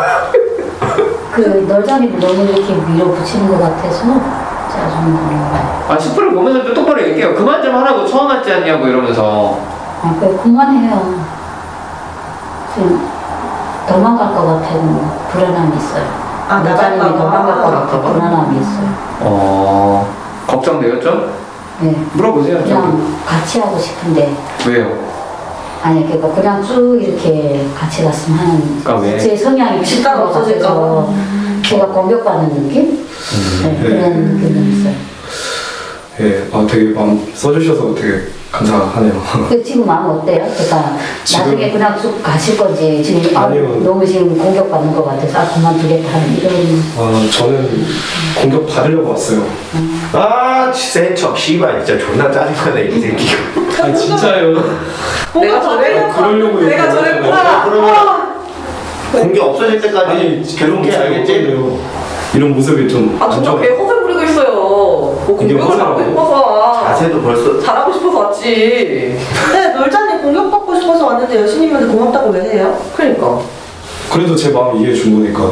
[SPEAKER 6] 그 널자리를 너무 이렇게 밀어붙이는 것 같아서 짜증이 나는 거예요.
[SPEAKER 1] 아 스프를 보면서 좀 똑바로 얘기해요. 그만 좀 하라고 처음 왔지 않냐고 이러면서.
[SPEAKER 6] 아, 그만해요. 좀 도망갈 것 같은 불안함이 있어요.
[SPEAKER 5] 아,
[SPEAKER 6] 널자리이
[SPEAKER 5] 나갈까 봐.
[SPEAKER 6] 도망갈 것 같은 불안함이 있어요.
[SPEAKER 1] 걱정돼요 좀?
[SPEAKER 6] 네.
[SPEAKER 1] 물어보세요 좀.
[SPEAKER 6] 그냥 같이 하고 싶은데
[SPEAKER 1] 왜요?
[SPEAKER 6] 아니 그러니까 그냥 쭉 이렇게 같이 갔으면 하는
[SPEAKER 1] 그러니까 왜?
[SPEAKER 6] 제 성향이
[SPEAKER 5] 식당
[SPEAKER 6] 비슷한 것
[SPEAKER 5] 없어질까
[SPEAKER 6] 같아서 제가 공격받는 느낌? 네, 그런 느낌이 있어요.
[SPEAKER 3] 예, 되게 마음 써주셔서 되게 감사하네요.
[SPEAKER 6] 그 지금 마음 어때요? 그러니까
[SPEAKER 3] 지금-
[SPEAKER 6] 나중에 그냥 쭉 가실 건지 지금
[SPEAKER 3] 아니요.
[SPEAKER 6] 너무 지금 공격받는 것 같아서 그만두겠다 하는 이런
[SPEAKER 3] 저는 공격 받으려고 왔어요.
[SPEAKER 4] 아, 센 척, 씨발, 진짜 존나 짜증나네, 이 새끼가.
[SPEAKER 3] 아 진짜요?
[SPEAKER 7] 내가 저랬구나.
[SPEAKER 3] 그러려고
[SPEAKER 7] 내가
[SPEAKER 3] 얘기했잖아요.
[SPEAKER 7] 저랬구나.
[SPEAKER 4] 그러면 공격 없어질 때까지
[SPEAKER 3] 아니
[SPEAKER 4] 괴롭게
[SPEAKER 3] 모습이
[SPEAKER 4] 알겠지?
[SPEAKER 3] 어떤데요? 이런 모습이 좀
[SPEAKER 7] 아, 진짜 걔 허세 부리고 있어요. 뭐
[SPEAKER 3] 이게
[SPEAKER 7] 공격을
[SPEAKER 3] 허세라고?
[SPEAKER 7] 받고 싶어서.
[SPEAKER 4] 자세도 벌써.
[SPEAKER 7] 잘하고 싶어서 왔지.
[SPEAKER 5] 네, 널자님 공격받고 싶어서 왔는데 여신님한테 고맙다고 왜 해요?
[SPEAKER 7] 그러니까.
[SPEAKER 3] 그래도 제 마음 이해해 준 거니까.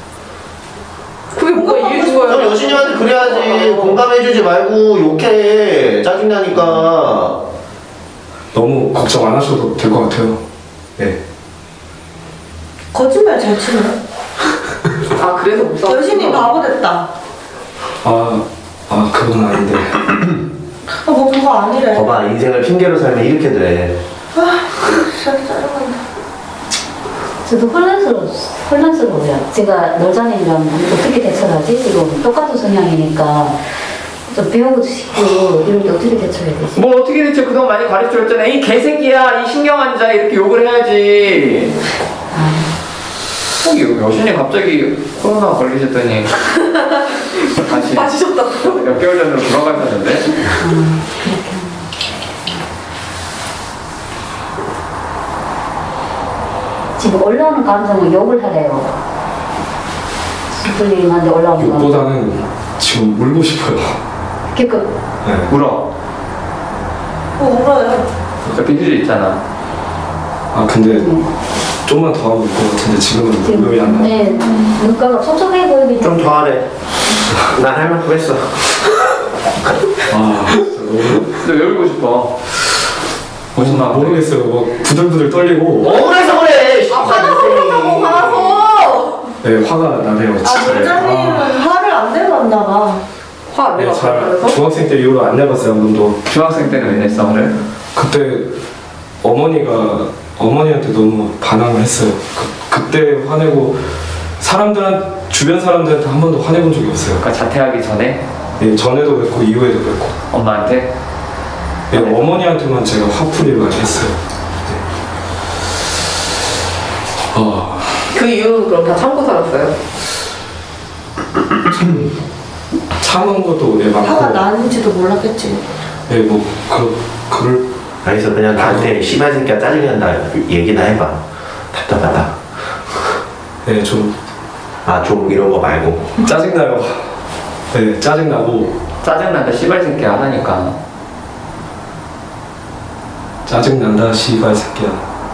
[SPEAKER 7] 그게 뭐가 이해해 준 거야?
[SPEAKER 4] 그럼 여신님한테 그래야지. 공감해주지 말고 욕해. 짜증나니까.
[SPEAKER 3] 너무 걱정 안 하셔도 될 것 같아요. 네.
[SPEAKER 5] 거짓말 잘 치네.
[SPEAKER 7] 아, 그래서 못 사.
[SPEAKER 5] 여신님 바보 됐다.
[SPEAKER 3] 그건 아닌데.
[SPEAKER 5] 뭐 그거 아니래.
[SPEAKER 4] 봐봐, 인생을 핑계로 살면 이렇게 돼.
[SPEAKER 5] 진짜 짜증난다.
[SPEAKER 6] 저도 혼란스러워요. 제가 널자님이랑 어떻게 대처하지? 이거 똑같은 성향이니까 좀 배우고 싶고 이런 게 어떻게 대처해야 되지?
[SPEAKER 1] 뭐 어떻게 대체 그동안 많이 가르쳐줬잖아. 이 개새끼야, 이 신경한 자 이렇게 욕을 해야지. 여신님 갑자기 코로나 걸리셨더니 다시
[SPEAKER 7] 빠지셨다.
[SPEAKER 1] 몇 개월 전으로 돌아가셨는데.
[SPEAKER 6] 지금 올라오는 감정은 욕을 하래요. 스플링한테 올라오는 감정.
[SPEAKER 3] 욕보다는 지금 울고 싶어요.
[SPEAKER 6] 그러니까
[SPEAKER 3] 네.
[SPEAKER 1] 울어.
[SPEAKER 5] 울어요.
[SPEAKER 1] 옆에 휴지 있잖아.
[SPEAKER 3] 근데 좀만 더 하면 울 것 같은데 지금은 울음이 안 나요.
[SPEAKER 6] 네, 눈가가 촉촉해 보이긴
[SPEAKER 4] 좀 더 하래. 난 할 만큼 했어.
[SPEAKER 3] 진짜 너무
[SPEAKER 1] 근데 왜 울고 싶어? 무슨 마음?
[SPEAKER 3] 모르겠어요. 막 부들부들 떨리고.
[SPEAKER 4] 억울해서 그래.
[SPEAKER 7] 아, 화나서 그런다고, 화나서!
[SPEAKER 3] 네, 화가 나네요.
[SPEAKER 5] 아,
[SPEAKER 3] 진짜.
[SPEAKER 5] 널자님은 화를 안 내봤나 봐.
[SPEAKER 7] 화 안
[SPEAKER 3] 네,
[SPEAKER 7] 내봤어.
[SPEAKER 3] 잘
[SPEAKER 7] 그래서?
[SPEAKER 3] 중학생 때 이후로 안 내봤어요 한 번도.
[SPEAKER 1] 중학생 때는 왜 냈어, 화를?
[SPEAKER 3] 그때 어머니한테 너무 반항을 했어요. 그때 화내고 주변 사람들한테 한 번도 화내본 적이 없어요.
[SPEAKER 1] 그러니까 자퇴하기 전에
[SPEAKER 3] 네, 전에도 그랬고 이후에도 그랬고.
[SPEAKER 1] 엄마한테?
[SPEAKER 3] 네, 어머니한테만 제가 화풀이를 많이 했어요.
[SPEAKER 7] 그 이후로 그럼 다 참고 살았어요?
[SPEAKER 3] 참은 것도
[SPEAKER 5] 화가
[SPEAKER 3] 많고.
[SPEAKER 5] 나는지도 몰랐겠지.
[SPEAKER 3] 네, 뭐 그럴
[SPEAKER 4] 그래서 그냥 나한테 씨발 새끼야 짜증난다 얘기나 해봐. 답답하다.
[SPEAKER 3] 네, 좀
[SPEAKER 4] 좀 이런 거 말고.
[SPEAKER 3] 짜증나요. 네, 짜증나고
[SPEAKER 1] 짜증난다, 씨발 새끼야 하니까.
[SPEAKER 3] 짜증난다 씨발 새끼야.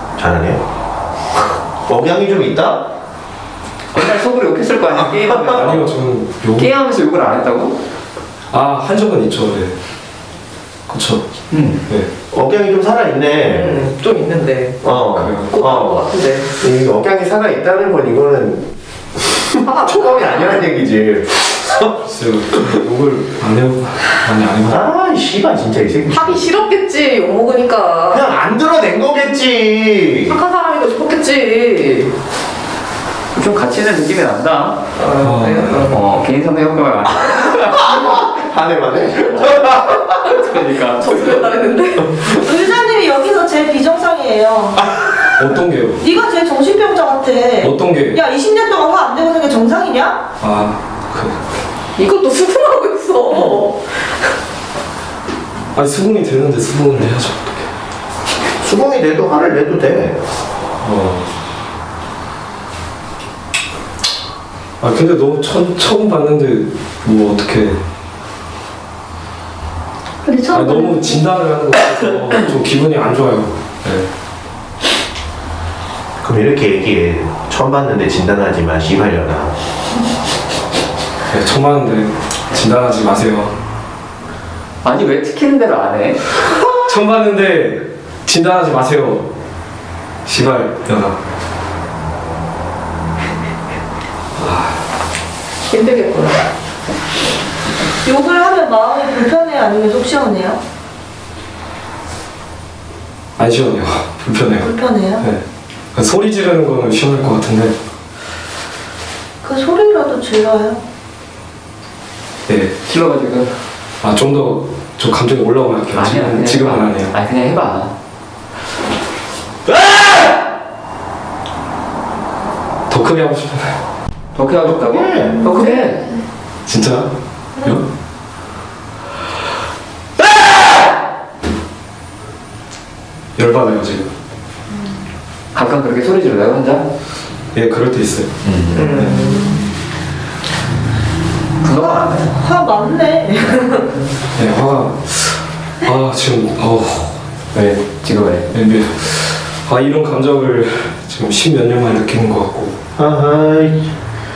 [SPEAKER 4] 잘하네요. 억양이 좀 있다?
[SPEAKER 1] 맨날 속으로 욕했을 거 아니야, 게임하면서.
[SPEAKER 3] 아니요, 저는
[SPEAKER 1] 게임하면서 욕을 안 했다고?
[SPEAKER 3] 한 적은 있죠. 네. 그쵸. 네.
[SPEAKER 4] 억양이 좀 살아있네.
[SPEAKER 7] 좀 있는데.
[SPEAKER 3] 그래요.
[SPEAKER 7] 꼭 나온 것 같은데.
[SPEAKER 4] 이 억양이 살아있다는 건 이거는 초범이 아니라는 얘기지.
[SPEAKER 3] 글쎄요. 욕을 안 해요. 많이 안 해요.
[SPEAKER 4] 아, 씨발 진짜 이 새끼.
[SPEAKER 7] 하기 싫었겠지, 욕 먹으니까.
[SPEAKER 4] 그냥 안 들어낸 거겠지.
[SPEAKER 7] 착한 사람이고 싶었겠지.
[SPEAKER 1] 좀 같이 있는 느낌이 난다. 개인 상대 효과가 많아.
[SPEAKER 4] 한 해.
[SPEAKER 1] 그러니까.
[SPEAKER 7] 저승에 따르는데.
[SPEAKER 5] 의사님이 여기서 제일 비정상이에요.
[SPEAKER 3] 어떤 게요?
[SPEAKER 5] 네가 제일 정신병자 같아.
[SPEAKER 3] 어떤 게?
[SPEAKER 5] 야 20년 동안 화 안 내고 산 게 정상이냐?
[SPEAKER 3] 아,
[SPEAKER 7] 이것도 수긍하고 있어.
[SPEAKER 3] 아니 수긍이 되는데 수긍은 해야죠.
[SPEAKER 4] 수긍이 돼도 화를 내도 돼.
[SPEAKER 3] 아 근데 너무 처음 봤는데 뭐 어떻게?
[SPEAKER 6] 근데 처음
[SPEAKER 3] 너무 진단을 하는 것 같아서 좀 기분이 안 좋아요. 네.
[SPEAKER 4] 그럼 이렇게 얘기해. 처음 봤는데 진단하지 마, 씨발려나.
[SPEAKER 3] 네, 처음 봤는데 진단하지 마세요.
[SPEAKER 1] 아니 왜 티키는 대로 안 해?
[SPEAKER 3] 처음 봤는데 진단하지 마세요. 시발 연아.
[SPEAKER 7] 힘들겠구나.
[SPEAKER 5] 욕을 하면 마음이 불편해요? 아니면 속 시원해요?
[SPEAKER 3] 안 시원해요. 불편해요.
[SPEAKER 5] 불편해요?
[SPEAKER 3] 네. 소리 지르는 거는 시원할 것 같은데.
[SPEAKER 5] 그 소리라도 질러요?
[SPEAKER 3] 네.
[SPEAKER 1] 질러가지고.
[SPEAKER 3] 아 좀 더 좀 감정이 올라오면 할게요. 지금은 안 해요.
[SPEAKER 1] 아니 그냥 해봐.
[SPEAKER 3] 더 크게 하고 싶어요.
[SPEAKER 1] 더 크게 하고 싶다고?
[SPEAKER 4] 네.
[SPEAKER 1] 더 크게.
[SPEAKER 3] 진짜? 열받아요 지금.
[SPEAKER 1] 가끔 그렇게 소리 질러요 혼자?
[SPEAKER 3] 예, 그럴 때 있어요.
[SPEAKER 1] 분노가 안 해.
[SPEAKER 5] 화 많네.
[SPEAKER 3] 네, 화가 지금
[SPEAKER 1] 왜? 지금 왜?
[SPEAKER 3] 네, 이런 감정을 지금 10몇 년 만에 느끼는 것 같고.
[SPEAKER 4] 아하이.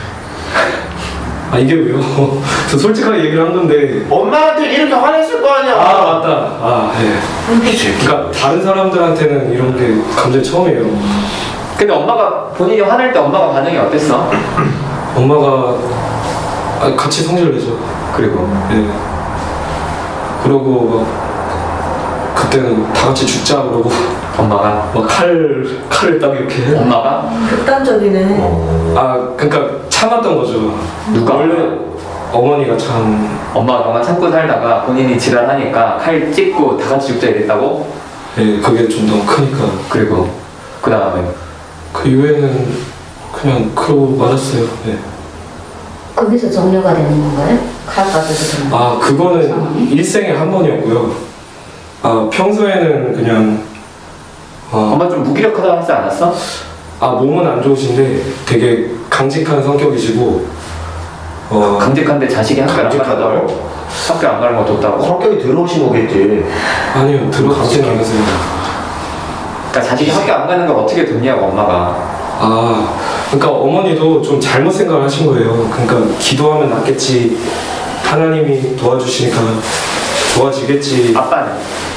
[SPEAKER 3] 이게 왜요? 저 솔직하게 얘기를 한 건데.
[SPEAKER 4] 엄마한테 이렇게 화냈을 거 아니야.
[SPEAKER 3] 맞다. 예. 그러니까 다른 사람들한테는 이런 게 감정이 처음이에요.
[SPEAKER 1] 근데 엄마가 본인이 화낼 때 엄마가 반응이 어땠어?
[SPEAKER 3] 엄마가 같이 성질을 내죠.
[SPEAKER 1] 그리고
[SPEAKER 3] 예. 그러고 막 그때는 다 같이 죽자 그러고
[SPEAKER 1] 엄마가
[SPEAKER 3] 막 칼을 딱 이렇게 해.
[SPEAKER 1] 엄마가
[SPEAKER 5] 극단적이네.
[SPEAKER 3] 그러니까 참았던 거죠.
[SPEAKER 1] 누가?
[SPEAKER 3] 원래 어머니가 참.
[SPEAKER 1] 엄마가 너만 참고 살다가 본인이 지랄하니까 칼 찍고 다 같이 죽자 이랬다고?
[SPEAKER 3] 예, 그게 좀 너무 크니까.
[SPEAKER 1] 그리고 그 다음에
[SPEAKER 3] 그 이후에는 그냥 그러고 말았어요. 예.
[SPEAKER 6] 거기서 종료가 되는 건가요? 칼까지도 되는
[SPEAKER 3] 그거는
[SPEAKER 6] 상황이?
[SPEAKER 3] 일생에 한 번이었고요. 평소에는 그냥
[SPEAKER 1] 엄마 좀 무기력하다 하지 않았어?
[SPEAKER 3] 몸은 안 좋으신데 되게 강직한 성격이시고
[SPEAKER 1] 강직한데 자식이 학교 안 가는
[SPEAKER 4] 강직하다고?
[SPEAKER 1] 학교 안 가는 것도 없다고?
[SPEAKER 4] 성격이 더러우신 거겠지.
[SPEAKER 3] 아니요, 들어가지는 않으세요.
[SPEAKER 1] 그러니까 자식이 학교 안 가는 걸 어떻게 돕냐고 엄마가.
[SPEAKER 3] 그러니까 어머니도 좀 잘못 생각을 하신 거예요. 그러니까 기도하면 낫겠지, 하나님이 도와주시니까 좋아지겠지.
[SPEAKER 1] 아빠는?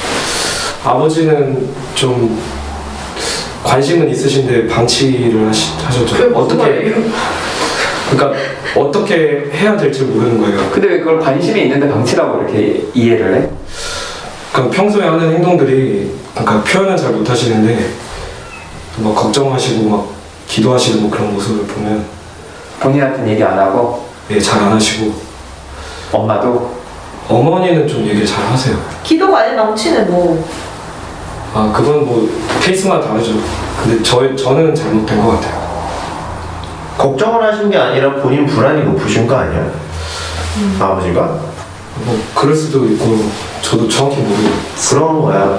[SPEAKER 3] 아버지는 좀 관심은 있으신데 방치를 하셨죠. 어떻게? 그러니까 어떻게 해야 될지 모르는 거예요.
[SPEAKER 1] 근데 왜 그걸 관심이 있는데 방치라고 이렇게 이해를 해?
[SPEAKER 3] 그러니까 평소에 하는 행동들이 그러니까 표현은 잘 못하시는데 막 걱정하시고 막 기도하시는 뭐 그런 모습을 보면
[SPEAKER 1] 본인한테는 얘기 안 하고?
[SPEAKER 3] 잘 안 하시고.
[SPEAKER 1] 엄마도?
[SPEAKER 3] 어머니는 좀 얘기를 잘 하세요.
[SPEAKER 5] 기도가 아예 망치네 뭐.
[SPEAKER 3] 그건 뭐 케이스마다 다르죠. 근데 저는 잘못된 것 같아요.
[SPEAKER 4] 걱정을 하신 게 아니라 본인 불안이 높으신 거 아니야? 아버지가?
[SPEAKER 3] 뭐 그럴 수도 있고 저도 정확히 모르고.
[SPEAKER 4] 그런 거야.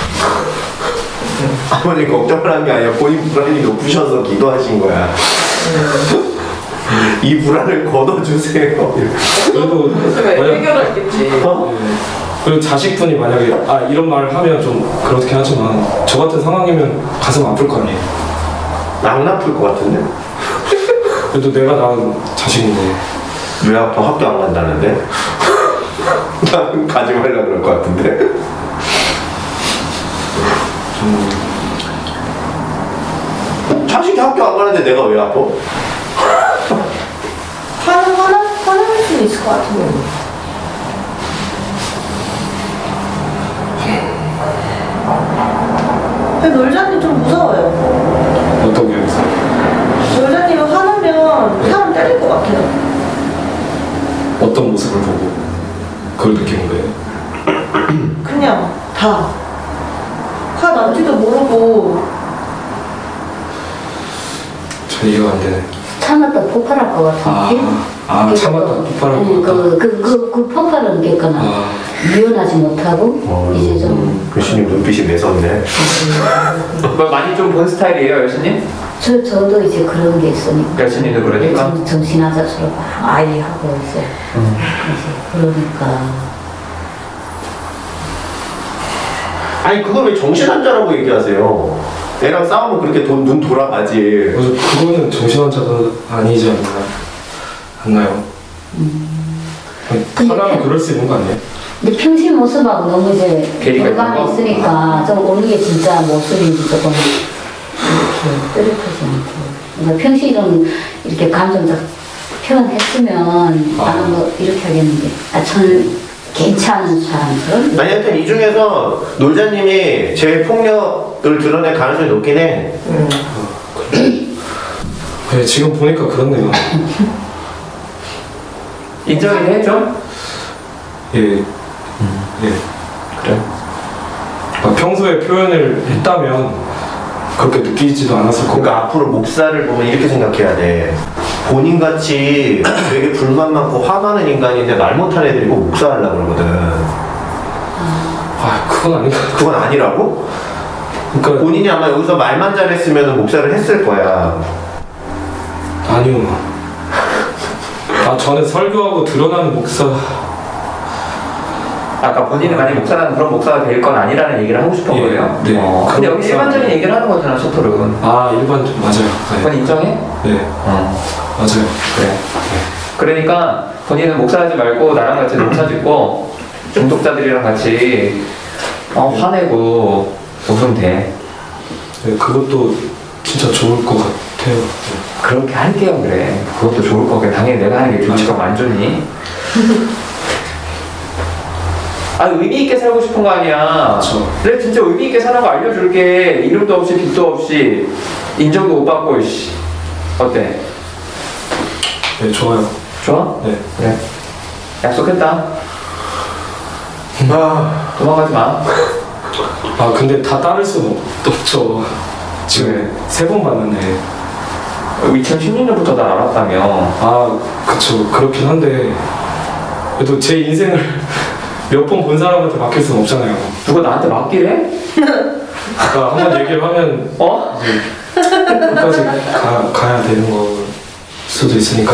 [SPEAKER 4] 아버지 걱정을 한 게 아니라 본인 불안이 높으셔서 기도하신 거야. 이 불안을 걷어주세요.
[SPEAKER 3] 그래도
[SPEAKER 7] 해결할겠지.
[SPEAKER 3] 그리고 자식분이 만약에 이런 말을 하면 좀 그렇게 하지만 저 같은 상황이면 가슴 아플 거 아니에요.
[SPEAKER 4] 안 나쁠 것 같은데?
[SPEAKER 3] 그래도 내가 낳은 자식인데.
[SPEAKER 4] 왜 아빠 학교 안 간다는데? 나는 가지 말라 그럴 것 같은데? 자식이 학교 안 가는데 내가 왜 아파?
[SPEAKER 5] 화날 수 있을 것 같아요. 근데 놀자님 좀 무서워요.
[SPEAKER 3] 어떤 게 있어요?
[SPEAKER 5] 놀자님은 화나면 사람 때릴 것 같아요.
[SPEAKER 3] 어떤 모습을 보고 그걸 느끼는 거예요?
[SPEAKER 5] 그냥 다. 화 난지도 모르고.
[SPEAKER 3] 저 이해가 안 되네.
[SPEAKER 6] 참았다 폭발할 것 같은데.
[SPEAKER 3] 참았다 폭발할 것 같다.
[SPEAKER 6] 그 폭발은 겠거나
[SPEAKER 3] 아.
[SPEAKER 6] 유연하지 못하고 이제 좀.
[SPEAKER 4] 교수님 눈빛이 매섭네.
[SPEAKER 1] 뭐 많이 좀 본 스타일이에요, 여신님?
[SPEAKER 6] 저도 이제 그런 게 있으니까.
[SPEAKER 1] 여신님도 그러니까?
[SPEAKER 6] 정신하자처럼 아이 하고 이제 그러니까.
[SPEAKER 4] 아니 그걸 왜 정신환자라고 얘기하세요? 애랑 싸우면 그렇게 눈 돌아가지.
[SPEAKER 3] 그거는 정신환자가 아니지 않나요? 사람은 그럴 수 있는 거 아니에요?
[SPEAKER 6] 근데 평신 모습하고 너무 이제
[SPEAKER 1] 괴리가 있는
[SPEAKER 6] 공간이
[SPEAKER 1] 거?
[SPEAKER 6] 있으니까 좀 어느 게 진짜 모습인지 조금 이렇게 뚜렷하지 않고. 그러니까 평시는 이렇게 감정적 표현했으면 나는 뭐 이렇게 하겠는데 저는 괜찮은 사람처럼.
[SPEAKER 4] 아니 하여튼 이 중에서 놀자님이 제 폭력을 드러낼 가능성이 높긴 해.
[SPEAKER 3] 네, 지금 보니까 그렇네요.
[SPEAKER 1] 인정이 해, 좀?
[SPEAKER 3] 예. 예.
[SPEAKER 1] 그래.
[SPEAKER 3] 평소에 표현을 했다면 그렇게 느끼지도 않았을 거고.
[SPEAKER 4] 그러니까 앞으로 목사를 보면 이렇게 생각해야 돼. 본인같이 되게 불만 많고 화 많은 인간인데 말 못하는 애들이 꼭 목사하려고 그러거든.
[SPEAKER 3] 그건 아닌가.
[SPEAKER 4] 그건 아니라고?
[SPEAKER 3] 그러니까
[SPEAKER 4] 본인이 아마 여기서 말만 잘했으면 목사를 했을 거야.
[SPEAKER 3] 아니요. 저는 설교하고 드러나는 목사.
[SPEAKER 1] 아까 본인이 만약 목사라는 그런 목사가 될 건 아니라는 얘기를 하고 싶은
[SPEAKER 3] 예,
[SPEAKER 1] 거예요?
[SPEAKER 3] 네.
[SPEAKER 1] 근데 여기
[SPEAKER 3] 목사.
[SPEAKER 1] 일반적인 얘기를 하는 거잖아, 셔틀은.
[SPEAKER 3] 일반 맞아요.
[SPEAKER 1] 그건 인정해?
[SPEAKER 3] 네. 맞아요.
[SPEAKER 1] 그래. 그러니까 본인은 목사하지 말고 나랑 같이 농사 짓고 중독자들이랑 같이 화내고 웃으면 돼.
[SPEAKER 3] 네, 그것도 진짜 좋을 것 같아요.
[SPEAKER 1] 그렇게 할게요, 그래. 그것도 좋을 거고 당연히 내가 하는 게 좋지가 완전히. 의미 있게 살고 싶은 거 아니야.
[SPEAKER 3] 그쵸.
[SPEAKER 1] 내가 진짜 의미 있게 사는 거 알려줄게. 이름도 없이 빚도 없이 인정도 못 받고. 어때?
[SPEAKER 3] 네, 좋아요.
[SPEAKER 1] 좋아?
[SPEAKER 3] 네.
[SPEAKER 1] 그래. 약속했다. 도망가지 마.
[SPEAKER 3] 근데 다 따를 수는 없죠. 지금 3번 만났네.
[SPEAKER 1] 2016년부터 날 알았다며.
[SPEAKER 3] 그쵸. 그렇긴 한데 그래도 제 인생을 몇 번 본 사람한테 맡길 수는 없잖아요.
[SPEAKER 1] 누가 나한테 맡기래?
[SPEAKER 3] 그러니까 한번 얘기를 하면 이제 끝까지 가야 되는 걸 수도 있으니까.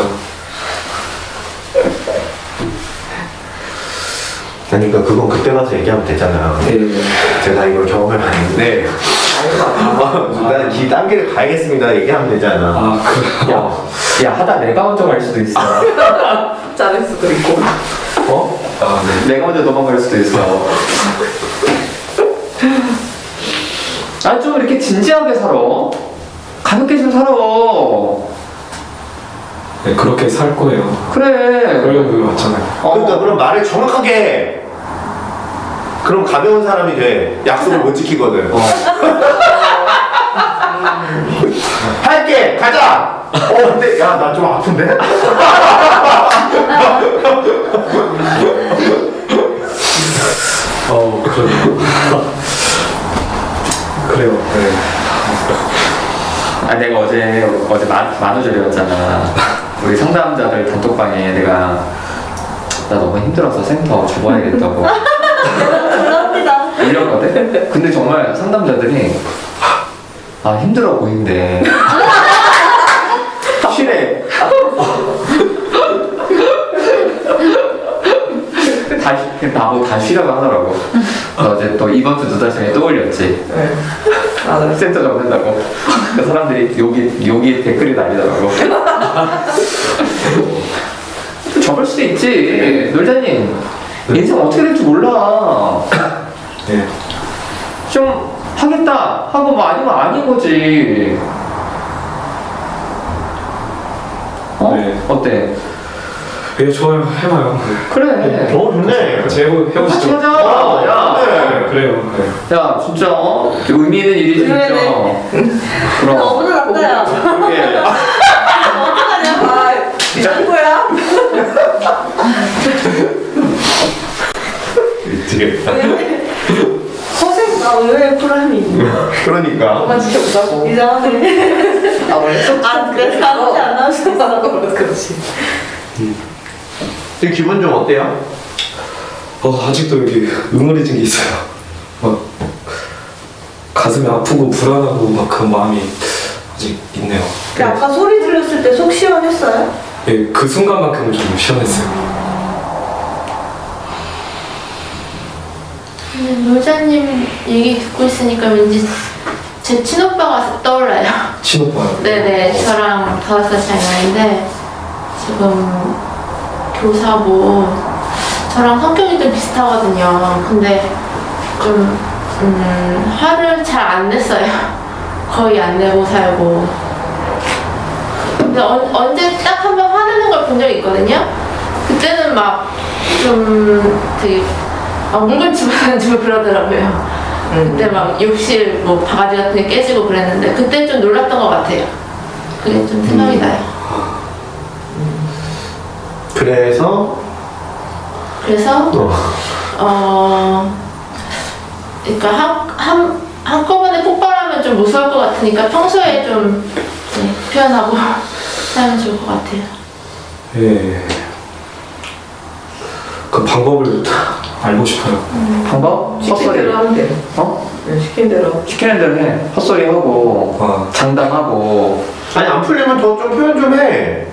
[SPEAKER 4] 그러니까 그건 그때 가서 얘기하면 되잖아. 제가 이걸 경험을 봤는데 나는 이 단계를 가야겠습니다 얘기하면 되잖아.
[SPEAKER 1] 야 하다 내가 먼저 갈 수도 있어.
[SPEAKER 7] 자를 수도 있고.
[SPEAKER 1] 네. 내가 먼저 도망갈 수도 있어. 좀 이렇게 진지하게 살아. 가볍게 좀 살아.
[SPEAKER 3] 네, 그렇게 살 거예요.
[SPEAKER 1] 그래.
[SPEAKER 3] 그러려고 여기 왔잖아요.
[SPEAKER 4] 그러니까 그럼 말을 정확하게 해. 그럼 가벼운 사람이 돼. 약속을 못 지키거든. 할게! 가자! 근데 야 나 좀 아픈데?
[SPEAKER 3] 그러네요. 그래요. 네.
[SPEAKER 1] 내가 어제 만우절이었잖아. 우리 상담자들 단톡방에 내가 나 너무 힘들어서 센터 접어야겠다고 올렸거든. 근데 정말 상담자들이 힘들어 보인대. 쉬래. 나보고 다 쉬라고 하더라고. 어제 또 이번 주 누다심에 또 올렸지.
[SPEAKER 7] 네. 맞아요.
[SPEAKER 1] 센터 접는다고. 그 사람들이 여기 댓글이 달리더라고. 접을 수도 있지. 놀자님 인생 어떻게 될지 몰라.
[SPEAKER 3] 네.
[SPEAKER 1] 좀 하겠다 하고 아니면 아닌 거지.
[SPEAKER 3] 네.
[SPEAKER 1] 어때?
[SPEAKER 3] 예, 좋아요. 해봐요.
[SPEAKER 1] 그래.
[SPEAKER 4] 좋네.
[SPEAKER 3] 같이 해보시죠.
[SPEAKER 1] 같이 하자. 야.
[SPEAKER 3] 네, 그래요. 네.
[SPEAKER 1] 야, 진짜 의미 있는 일이지 진짜.
[SPEAKER 5] 네네.
[SPEAKER 1] 그럼.
[SPEAKER 5] 너무나 낫다야.
[SPEAKER 1] 그러게.
[SPEAKER 5] 어떡하냐?
[SPEAKER 7] 이 정도야?
[SPEAKER 4] 미치겠다.
[SPEAKER 5] 허생, 의외의 프라임이.
[SPEAKER 4] 그러니까.
[SPEAKER 7] 한번 지켜보자고.
[SPEAKER 5] 이상하네.
[SPEAKER 7] 아, 원래 좀
[SPEAKER 5] 그래서 아무지 안 나올 수 있어.
[SPEAKER 7] 그렇지.
[SPEAKER 4] 지금 기분 좀 어때요?
[SPEAKER 3] 아직도 여기 응어리진 게 있어요. 막 가슴이 아프고 불안하고 막 그 마음이 아직 있네요.
[SPEAKER 5] 아까 소리 질렀을 때 속 시원했어요?
[SPEAKER 3] 예, 그 순간만큼은 좀 시원했어요.
[SPEAKER 2] 놀자님 얘기 듣고 있으니까 왠지 제 친오빠가 떠올라요.
[SPEAKER 3] 친오빠요?
[SPEAKER 2] 네네, 저랑 5살 차이 나는데 지금 교사고 저랑 성격이 좀 비슷하거든요. 근데 좀 화를 잘 안 냈어요. 거의 안 내고 살고. 근데 언제 딱 한 번 화내는 걸 본 적이 있거든요. 그때는 막 좀 되게 물건 집어던지고 그러더라고요. 그때 막 욕실 뭐 바가지 같은 게 깨지고 그랬는데 그때 좀 놀랐던 것 같아요. 그게 좀 생각이 나요.
[SPEAKER 4] 그래서
[SPEAKER 2] 그러니까 한꺼번에 폭발하면 좀 무서울 것 같으니까 평소에 좀 표현하고 하면 좋을 것 같아요.
[SPEAKER 3] 예. 그 방법을 알고 싶어요.
[SPEAKER 1] 방법?
[SPEAKER 7] 시킨
[SPEAKER 1] 헛소리.
[SPEAKER 7] 대로 하면 돼.
[SPEAKER 1] 어?
[SPEAKER 7] 네, 시킨 대로.
[SPEAKER 1] 시키는 대로 해. 헛소리 하고 장담하고.
[SPEAKER 4] 아니 안 풀리면 더 좀 표현 좀 해.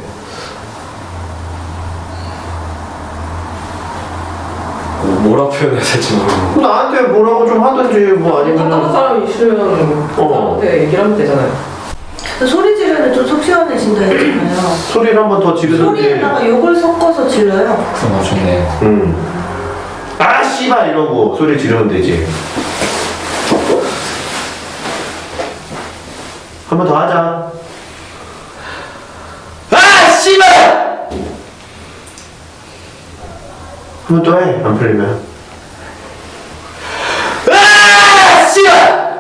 [SPEAKER 3] 뭐라 표현해야 될지 모르겠는데.
[SPEAKER 4] 나한테 뭐라고 좀 하든지 뭐
[SPEAKER 7] 답답한
[SPEAKER 4] 아니면
[SPEAKER 7] 사람이 있으면 그 사람한테 얘기를 하면 되잖아요.
[SPEAKER 5] 소리 지르면 좀 속 시원해진다 했잖아요.
[SPEAKER 4] 소리를 한 번 더 지르든지.
[SPEAKER 5] 소리에다가 욕을 섞어서 질러요.
[SPEAKER 1] 그럼 좋네.
[SPEAKER 4] 아 씨발 이러고 소리 지르면 되지. 한 번 더 하자. 아 씨발! 한 번 더 해. 안 풀리면. 아 씨발!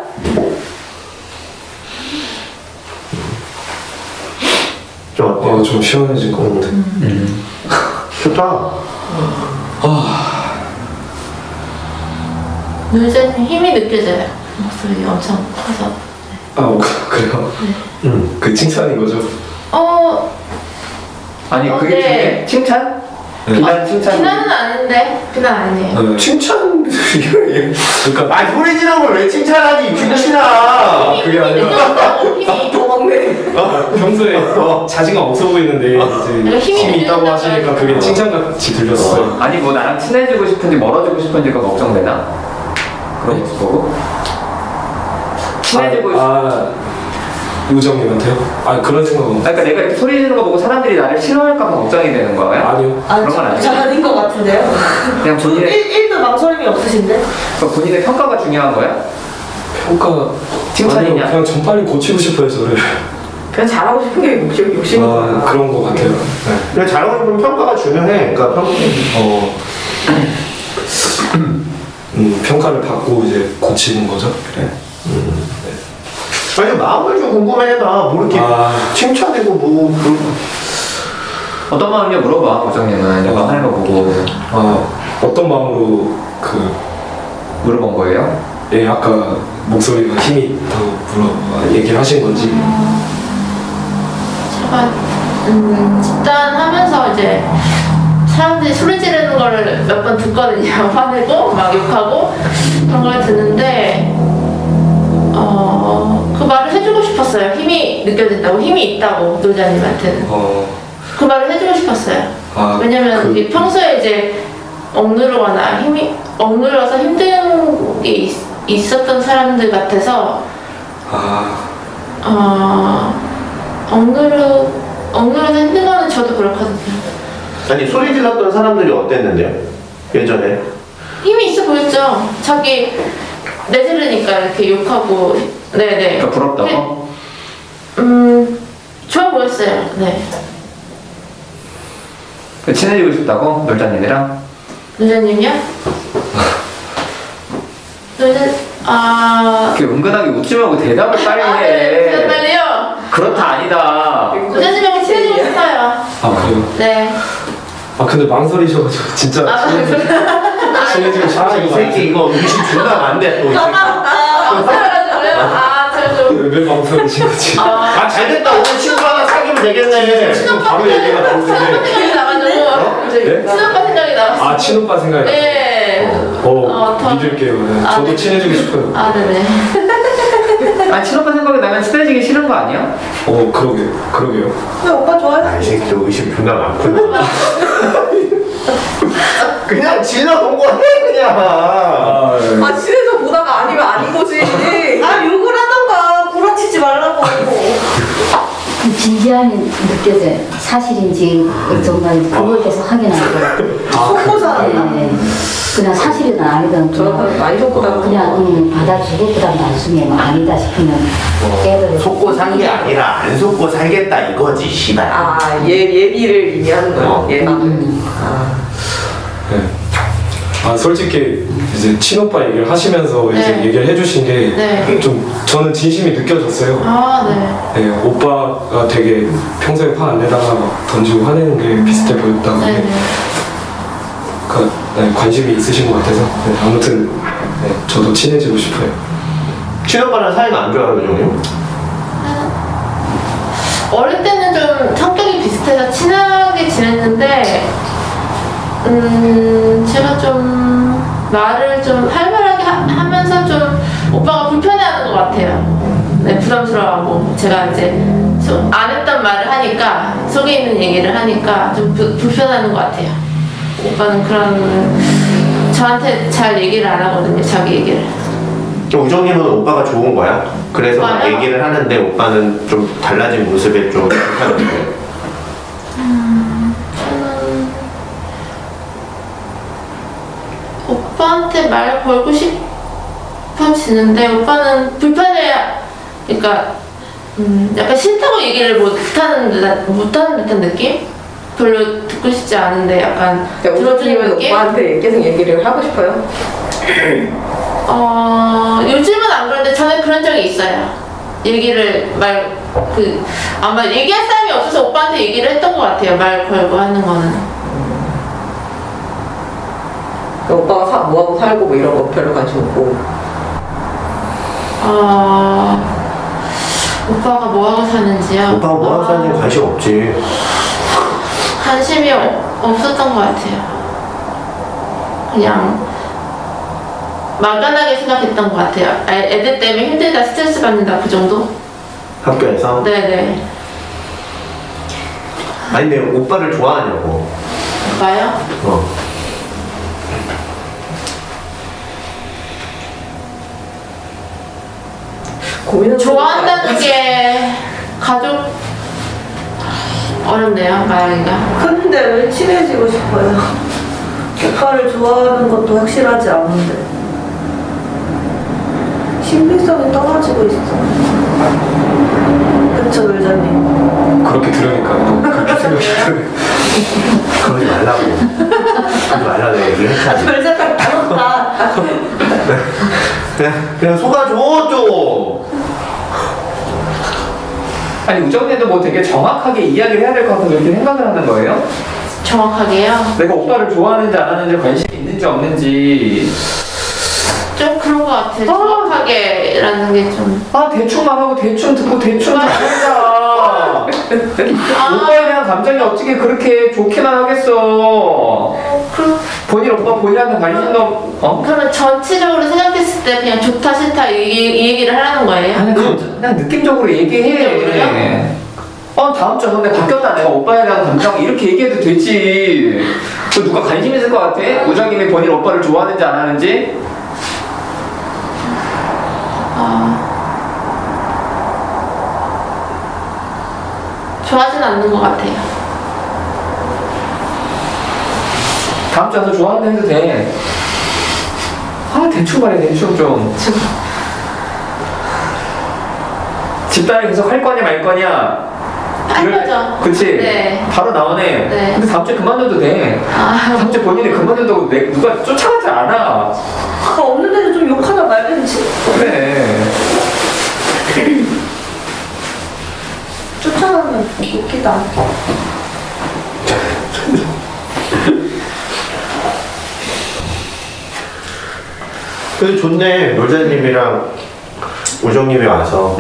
[SPEAKER 4] 좀 어때?
[SPEAKER 3] 좀 시원해진 것 같아.
[SPEAKER 4] 좋다.
[SPEAKER 2] 놀자님 힘이 느껴져요. 목소리 엄청 커서.
[SPEAKER 3] 그래요?
[SPEAKER 2] 네.
[SPEAKER 3] 그 칭찬인 거죠?
[SPEAKER 1] 아니 그게
[SPEAKER 2] 네.
[SPEAKER 1] 중에 칭찬?
[SPEAKER 3] 네.
[SPEAKER 1] 비난 칭찬.
[SPEAKER 2] 비난은 아닌데 비난 아니에요.
[SPEAKER 3] 네.
[SPEAKER 4] 칭찬
[SPEAKER 3] 그러니까
[SPEAKER 4] 아 소리 지르는 걸 왜 칭찬하니 균신아.
[SPEAKER 3] 그게 아니라
[SPEAKER 2] 힘이
[SPEAKER 7] 도망네.
[SPEAKER 3] 평소에 자신감 없어 보이는데 이제
[SPEAKER 2] 힘이
[SPEAKER 3] 힘이 있다고
[SPEAKER 2] 느껴진다고
[SPEAKER 3] 하시니까 그게 칭찬같이 들렸어요.
[SPEAKER 1] 아니 뭐 나랑 친해지고 싶은지 멀어지고 싶은지가 걱정되나? 그런 모습 보고. 친해지고
[SPEAKER 3] 요정님한테요? 그런 생각은
[SPEAKER 1] 그러니까 내가 이렇게 소리 지르는 거 보고 사람들이 나를 싫어할까 봐 걱정이 되는 거야?
[SPEAKER 3] 아니요.
[SPEAKER 1] 그런 건 아니에요.
[SPEAKER 5] 잘 아닌 것 같은데요?
[SPEAKER 1] 그냥 본인의
[SPEAKER 5] 1도 망설임이 없으신데?
[SPEAKER 1] 본인의 평가가 중요한 거야?
[SPEAKER 3] 평가
[SPEAKER 1] 칭찬이냐?
[SPEAKER 3] 아니요, 그냥 좀 빨리 고치고 싶어요 저를.
[SPEAKER 7] 그냥 잘하고 싶은 게 욕심이구나.
[SPEAKER 3] 그런 것 같아요. 네.
[SPEAKER 4] 근데 잘하고 싶으면 평가가 중요해. 그러니까
[SPEAKER 3] 평가를 받고 이제 고치는 거죠. 그래.
[SPEAKER 4] 아니 마음을 좀 궁금해봐. 뭐 이렇게 칭찬이고 뭐
[SPEAKER 1] 어떤 마음이냐 물어봐 고정님은 내가 하는 거 보고.
[SPEAKER 3] 어떤 마음으로
[SPEAKER 1] 물어본 거예요?
[SPEAKER 3] 예, 아까 목소리가 힘이 있다고 얘기를 하신 건지.
[SPEAKER 2] 제가 집단하면서 이제 사람들이 소리 지르는 거를 몇 번 듣거든요. 화내고 막 욕하고 그런 걸 듣는데 그 말을 해주고 싶었어요. 힘이 느껴진다고, 힘이 있다고 놀자님한테는. 그 말을 해주고 싶었어요. 왜냐면 평소에 이제 억누르거나 억눌러서 힘든 게 있었던 사람들 같아서 억누르서 힘든 거는 저도 그렇거든요.
[SPEAKER 4] 아니 소리 질렀던 사람들이 어땠는데요? 예전에
[SPEAKER 2] 힘이 있어 보였죠. 자기 내지르니까 이렇게 욕하고. 네네.
[SPEAKER 1] 그러니까 부럽다고?
[SPEAKER 2] 좋아 보였어요. 네.
[SPEAKER 1] 친해지고 싶다고? 놀자님이랑?
[SPEAKER 2] 놀자님이요?
[SPEAKER 1] 은근하게 웃지 말고 대답을 빨리 해.
[SPEAKER 2] 네, 빨리요?
[SPEAKER 1] 그렇다 아니다.
[SPEAKER 2] 놀자님이랑 친해지고 싶어요.
[SPEAKER 3] 그래요?
[SPEAKER 2] 네.
[SPEAKER 3] 근데 망설이셔가지고 진짜 친해지고 싶어요.
[SPEAKER 4] 이 새끼 이거 의심 존나 안 돼, 또.
[SPEAKER 3] 왜 망설이신 거지?
[SPEAKER 4] 잘됐다. 오늘 친구 하나 사귀면 되겠네.
[SPEAKER 3] 바로 얘기가 나오는데.
[SPEAKER 2] 생각이 나가지고.
[SPEAKER 3] 네?
[SPEAKER 2] 친오빠 생각이 나왔어.
[SPEAKER 3] 친오빠 생각이 나요?
[SPEAKER 2] 네.
[SPEAKER 3] 믿을게요. 네. 저도 친해지고 싶어요.
[SPEAKER 2] 네네.
[SPEAKER 1] 친오빠 생각이 나면 친해지기 싫은 거 아니야?
[SPEAKER 3] 그러게요.
[SPEAKER 5] 근데 오빠 좋아해?
[SPEAKER 4] 이 새끼도 의심 존나 많구나. 그냥 질러본 거 해, 그냥.
[SPEAKER 7] 친해져 보다가 아니면 아닌 거지.
[SPEAKER 5] 욕을 하던가 구라치지 말라고.
[SPEAKER 6] 진지함이 느껴져요. 사실인지 정말인지 그걸 계속 확인하고.
[SPEAKER 5] 속고사.
[SPEAKER 6] 네. 그냥 사실이든 아니든
[SPEAKER 7] 저는 많이 속고다.
[SPEAKER 6] 그냥 받아주고 그다음 나중에 뭐 아니다 싶으면 깨달아.
[SPEAKER 4] 속고 산 게 아니라 안 속고 살겠다 이거지, 씨발.
[SPEAKER 7] 예비를 이미 하는 거예요. 예비.
[SPEAKER 3] 솔직히 이제 친오빠 얘기를 하시면서 이제
[SPEAKER 2] 네.
[SPEAKER 3] 얘기를 해주신 게
[SPEAKER 2] 네.
[SPEAKER 3] 좀 저는 진심이 느껴졌어요.
[SPEAKER 2] 네.
[SPEAKER 3] 네, 오빠가 되게 평소에 화 안 내다가 막 던지고 화내는 게 비슷해 보였다.
[SPEAKER 2] 네.
[SPEAKER 3] 관심이 있으신 것 같아서 아무튼 저도 친해지고 싶어요.
[SPEAKER 4] 친오빠랑 사이가 안 좋아요, 형님?
[SPEAKER 2] 어릴 때는 좀 성격이 비슷해서 친하게 지냈는데 제가 좀 말을 좀 활발하게 하면서 좀 오빠가 불편해하는 것 같아요. 네, 부담스러워하고 제가 이제 안 했던 말을 하니까 속에 있는 얘기를 하니까 좀 불편해하는 것 같아요. 오빠는 그런 저한테 잘 얘기를 안 하거든요. 자기 얘기를.
[SPEAKER 4] 우정님은 오빠가 좋은 거야? 그래서 막
[SPEAKER 2] 오빠요?
[SPEAKER 4] 얘기를 하는데 오빠는 좀 달라진 모습에 좀 불편한데.
[SPEAKER 2] 저는 오빠한테 말 걸고 싶어지는데 오빠는 불편해. 그러니까 약간 싫다고 얘기를 못하는 듯한 느낌? 별로 듣고 싶지 않은데 약간 들어주는 느낌?
[SPEAKER 7] 오빠한테 계속 얘기를 하고 싶어요?
[SPEAKER 2] 요즘은 안 그런데 전에 그런 적이 있어요. 얘기를 아마 얘기할 사람이 없어서 오빠한테 얘기를 했던 것 같아요. 말 걸고 하는 거는.
[SPEAKER 7] 오빠가 뭐하고 살고 뭐 이런 거 별로 관심 없고.
[SPEAKER 2] 오빠가 뭐하고 사는지요?
[SPEAKER 4] 오빠가 뭐하고 사는지 관심 없지.
[SPEAKER 2] 관심이 없었던 것 같아요. 그냥 막연하게 생각했던 것 같아요. 애들 때문에 힘들다, 스트레스 받는다, 그 정도?
[SPEAKER 4] 학교에서?
[SPEAKER 2] 네네.
[SPEAKER 4] 아니 근데 오빠를 좋아하냐고.
[SPEAKER 2] 오빠요? 좋아한다는 게 가족 어렵네요, 말하기가.
[SPEAKER 5] 근데 왜 친해지고 싶어요? 오빠를 좋아하는 것도 확실하지 않은데 신빙성이 떨어지고 있어. 그쵸, 놀자님?
[SPEAKER 3] 그렇게 들으니까 또 그렇게 생각이 드네.
[SPEAKER 4] 그러지 말라고. 그러지 말라고 얘기를 했잖아.
[SPEAKER 5] 놀자님 따졌다.
[SPEAKER 4] 그냥 속아줘 좀.
[SPEAKER 1] 아니 우정님도 뭐 되게 정확하게 이야기를 해야 될 것 같아서 그렇게 생각을 하는 거예요?
[SPEAKER 2] 정확하게요?
[SPEAKER 1] 내가 오빠를 좋아하는지 안 하는지 관심이 있는지 없는지
[SPEAKER 2] 좀 그런 것 같아요. 정확하게라는 게 좀.
[SPEAKER 1] 대충 말하고 대충 듣고 대충 말한다. 오빠에 대한 감정이 어떻게 그렇게 좋기만 하겠어. 본인 오빠 본인한테 관심도
[SPEAKER 2] 그러면 전체적으로 생각했을 때 그냥 좋다 싫다 이 얘기를 하라는 거예요?
[SPEAKER 1] 아니 그냥 느낌적으로 얘기해.
[SPEAKER 2] 느낌적으로요?
[SPEAKER 1] 다음 주에 근데 바뀌었다 내가 오빠에 대한 감정 이렇게 얘기해도 되지. 그 누가 관심 있을 것 같아? 우정님이 본인 오빠를 좋아하는지 안 하는지?
[SPEAKER 2] 좋아하진 않는 것 같아요.
[SPEAKER 1] 다음 주에 와서 좋아한다 해도 돼. 대충 말해 대충 좀. 집단을 계속 할 거냐 말 거냐.
[SPEAKER 2] 할 거죠.
[SPEAKER 1] 그치?
[SPEAKER 2] 네.
[SPEAKER 1] 바로 나오네.
[SPEAKER 2] 네.
[SPEAKER 1] 근데 다음 주에 그만둬도 돼. 다음 주에 본인이 그만둔다고 누가 쫓아가지 않아.
[SPEAKER 5] 없는 데는 좀 욕하나 말든지.
[SPEAKER 1] 그래.
[SPEAKER 5] 쫓아가면 웃기다.
[SPEAKER 4] 그래도 좋네. 놀자님이랑 우정님이 와서.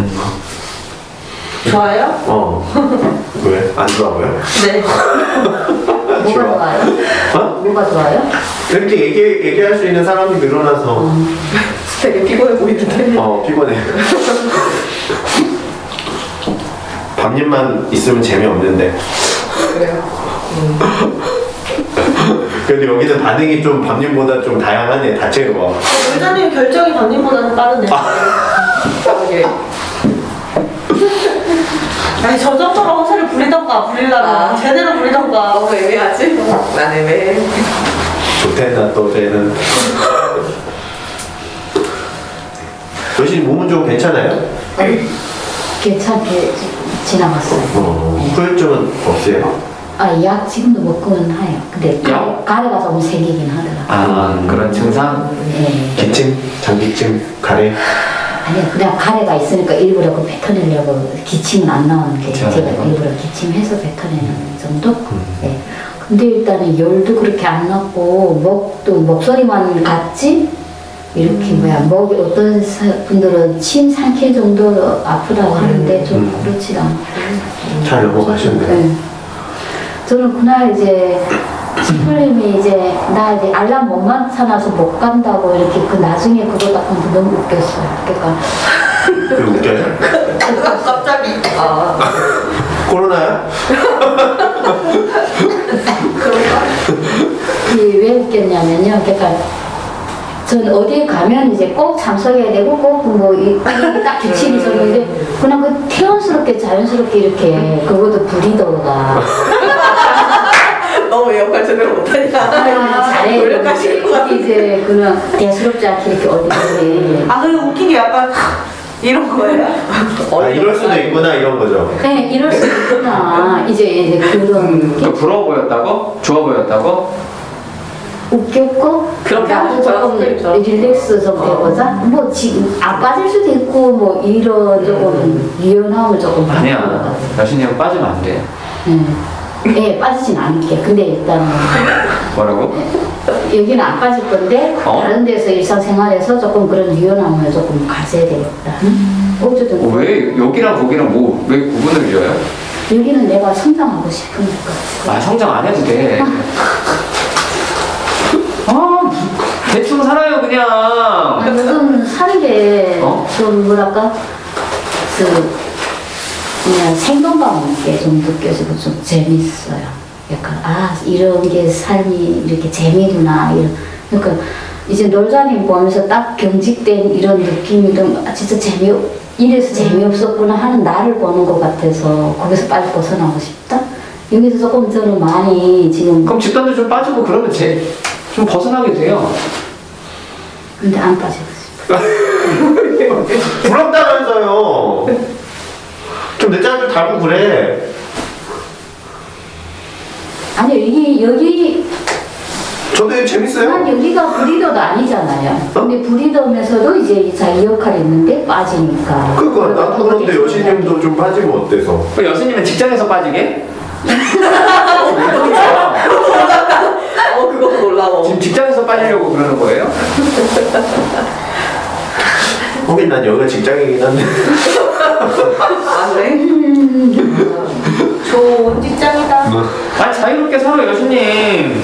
[SPEAKER 5] 좋아요?
[SPEAKER 4] 왜? 안 좋아 보여?
[SPEAKER 5] 네.
[SPEAKER 6] 뭐가 좋아요?
[SPEAKER 4] 어?
[SPEAKER 6] 뭐가 좋아요?
[SPEAKER 4] 이렇게 얘기할 수 있는 사람이 늘어나서.
[SPEAKER 7] 되게 피곤해 보이는데.
[SPEAKER 4] 피곤해. 밤님만 있으면 재미없는데.
[SPEAKER 7] 그래요.
[SPEAKER 4] 그래도 여기는 반응이 좀 밤님보다 좀 다양하네. 다채로워.
[SPEAKER 5] 놀자님 결정이 밤님보다는 빠르네.
[SPEAKER 7] 이게
[SPEAKER 5] 아니 저 정도로 허세를 부리던가 부리려면 제대로 부리던가.
[SPEAKER 7] 너무 애매하지? 난 애매해.
[SPEAKER 4] 좋댄다 또 쟤는. 여신 몸은 좀 괜찮아요?
[SPEAKER 6] 괜찮게 지나갔어요.
[SPEAKER 4] 후유증은 없어요?
[SPEAKER 6] 약 지금도 먹고는 해요. 근데
[SPEAKER 1] 약?
[SPEAKER 6] 가래가 조금 생기긴 하더라고요.
[SPEAKER 1] 그런 증상?
[SPEAKER 6] 네.
[SPEAKER 4] 기침, 장기침, 가래.
[SPEAKER 6] 아니요, 그냥 가래가 있으니까 일부러 그 뱉어내려고 기침은 안 나오는 게
[SPEAKER 1] 그쵸,
[SPEAKER 6] 제가
[SPEAKER 1] 이거.
[SPEAKER 6] 일부러 기침해서 뱉어내는 정도? 네. 근데 일단은 열도 그렇게 안 났고 목소리만 갔지? 이렇게 목이 어떤 분들은 침 삼킬 정도로 아프다고 하는데 좀 그렇지 않고
[SPEAKER 4] 잘 넘어가셨네.
[SPEAKER 6] 네. 저는 그날 이제 지플님이 이제 나 이제 알람 못 맞춰놔서 못 간다고 이렇게 그 나중에 그거 딱 보면 너무 웃겼어요. 그러니까
[SPEAKER 4] 그 웃겨요?
[SPEAKER 5] 갑자기.
[SPEAKER 4] 코로나야?
[SPEAKER 6] 왜 웃겼냐면요. 그러니까 저는 어디에 가면 이제 꼭 참석해야 되고 딱 규칙이 있었는데 그냥 그 태연스럽게 자연스럽게 이렇게 그것도 브리더가
[SPEAKER 7] 너무 역할 제대로 못하냐.
[SPEAKER 6] 잘해.
[SPEAKER 7] 노력하시는 것 같은데.
[SPEAKER 6] 이제 그냥 대수롭지 않게 이렇게 얼굴에
[SPEAKER 5] 근데 웃긴 게 약간 이런 거예요?
[SPEAKER 4] 이럴 수도 있구나 이런 거죠.
[SPEAKER 6] 네, 이럴 수 있구나. 이제 그런
[SPEAKER 1] 또 부러워 보였다고? 좋아 보였다고?
[SPEAKER 6] 웃겼고
[SPEAKER 7] 그렇게
[SPEAKER 6] 나도
[SPEAKER 7] 하고
[SPEAKER 6] 조금
[SPEAKER 7] 싶어요.
[SPEAKER 6] 릴렉스 좀 되고자 뭐 지금 안 빠질 수도 있고 뭐 이런 조금 유연함을 조금 받는 것
[SPEAKER 1] 아니야.
[SPEAKER 6] 같아요.
[SPEAKER 1] 여신이 형 빠지면 안 돼.
[SPEAKER 6] 네, 빠지진 않을게. 근데 일단은
[SPEAKER 1] 뭐라고?
[SPEAKER 6] 여기는 안 빠질 건데 다른 데서 일상생활에서 조금 그런 유연함을 조금 가져야 되겠다. 어쨌든
[SPEAKER 1] 왜 여기랑 거기랑 왜 구분을 지어요?
[SPEAKER 6] 여기는 내가 성장하고 싶으니까.
[SPEAKER 1] 성장 안 해도 돼. 대충 살아요 그냥.
[SPEAKER 6] 요즘 사는 게 좀 뭐랄까 그냥 생동감 있게 좀 느껴지고 좀 재밌어요. 약간 이런 게 삶이 이렇게 재미구나 이런. 그러니까 이제 놀자님 보면서 딱 경직된 이런 느낌이 좀 진짜 이래서 재미없었구나 하는 나를 보는 것 같아서 거기서 빨리 벗어나고 싶다. 여기서 조금 저는 많이 지금.
[SPEAKER 1] 그럼 집단도 좀 빠지고 그러면 좀 벗어나게 돼요.
[SPEAKER 6] 근데 안 빠지고 싶어.
[SPEAKER 4] 부럽다면서요. 좀 내 짤 좀 달고 그래.
[SPEAKER 6] 아니 여기
[SPEAKER 4] 저도 재밌어요.
[SPEAKER 6] 난 여기가 브리더도 아니잖아요. 근데 브리더면서도 이제 자기 역할이 있는데 빠지니까.
[SPEAKER 4] 그러니까 나도 그런데 여신님도 좀 빠지면 어때서?
[SPEAKER 1] 여신님은 직장에서 빠지게?
[SPEAKER 7] 그것도 놀라워.
[SPEAKER 1] 지금 직장에서 빠지려고 그러는 거예요?
[SPEAKER 4] 하긴 난 여기가 직장이긴 한데.
[SPEAKER 7] 안 돼?
[SPEAKER 5] 좋은 직장이다.
[SPEAKER 1] 자유롭게 살아 여신님.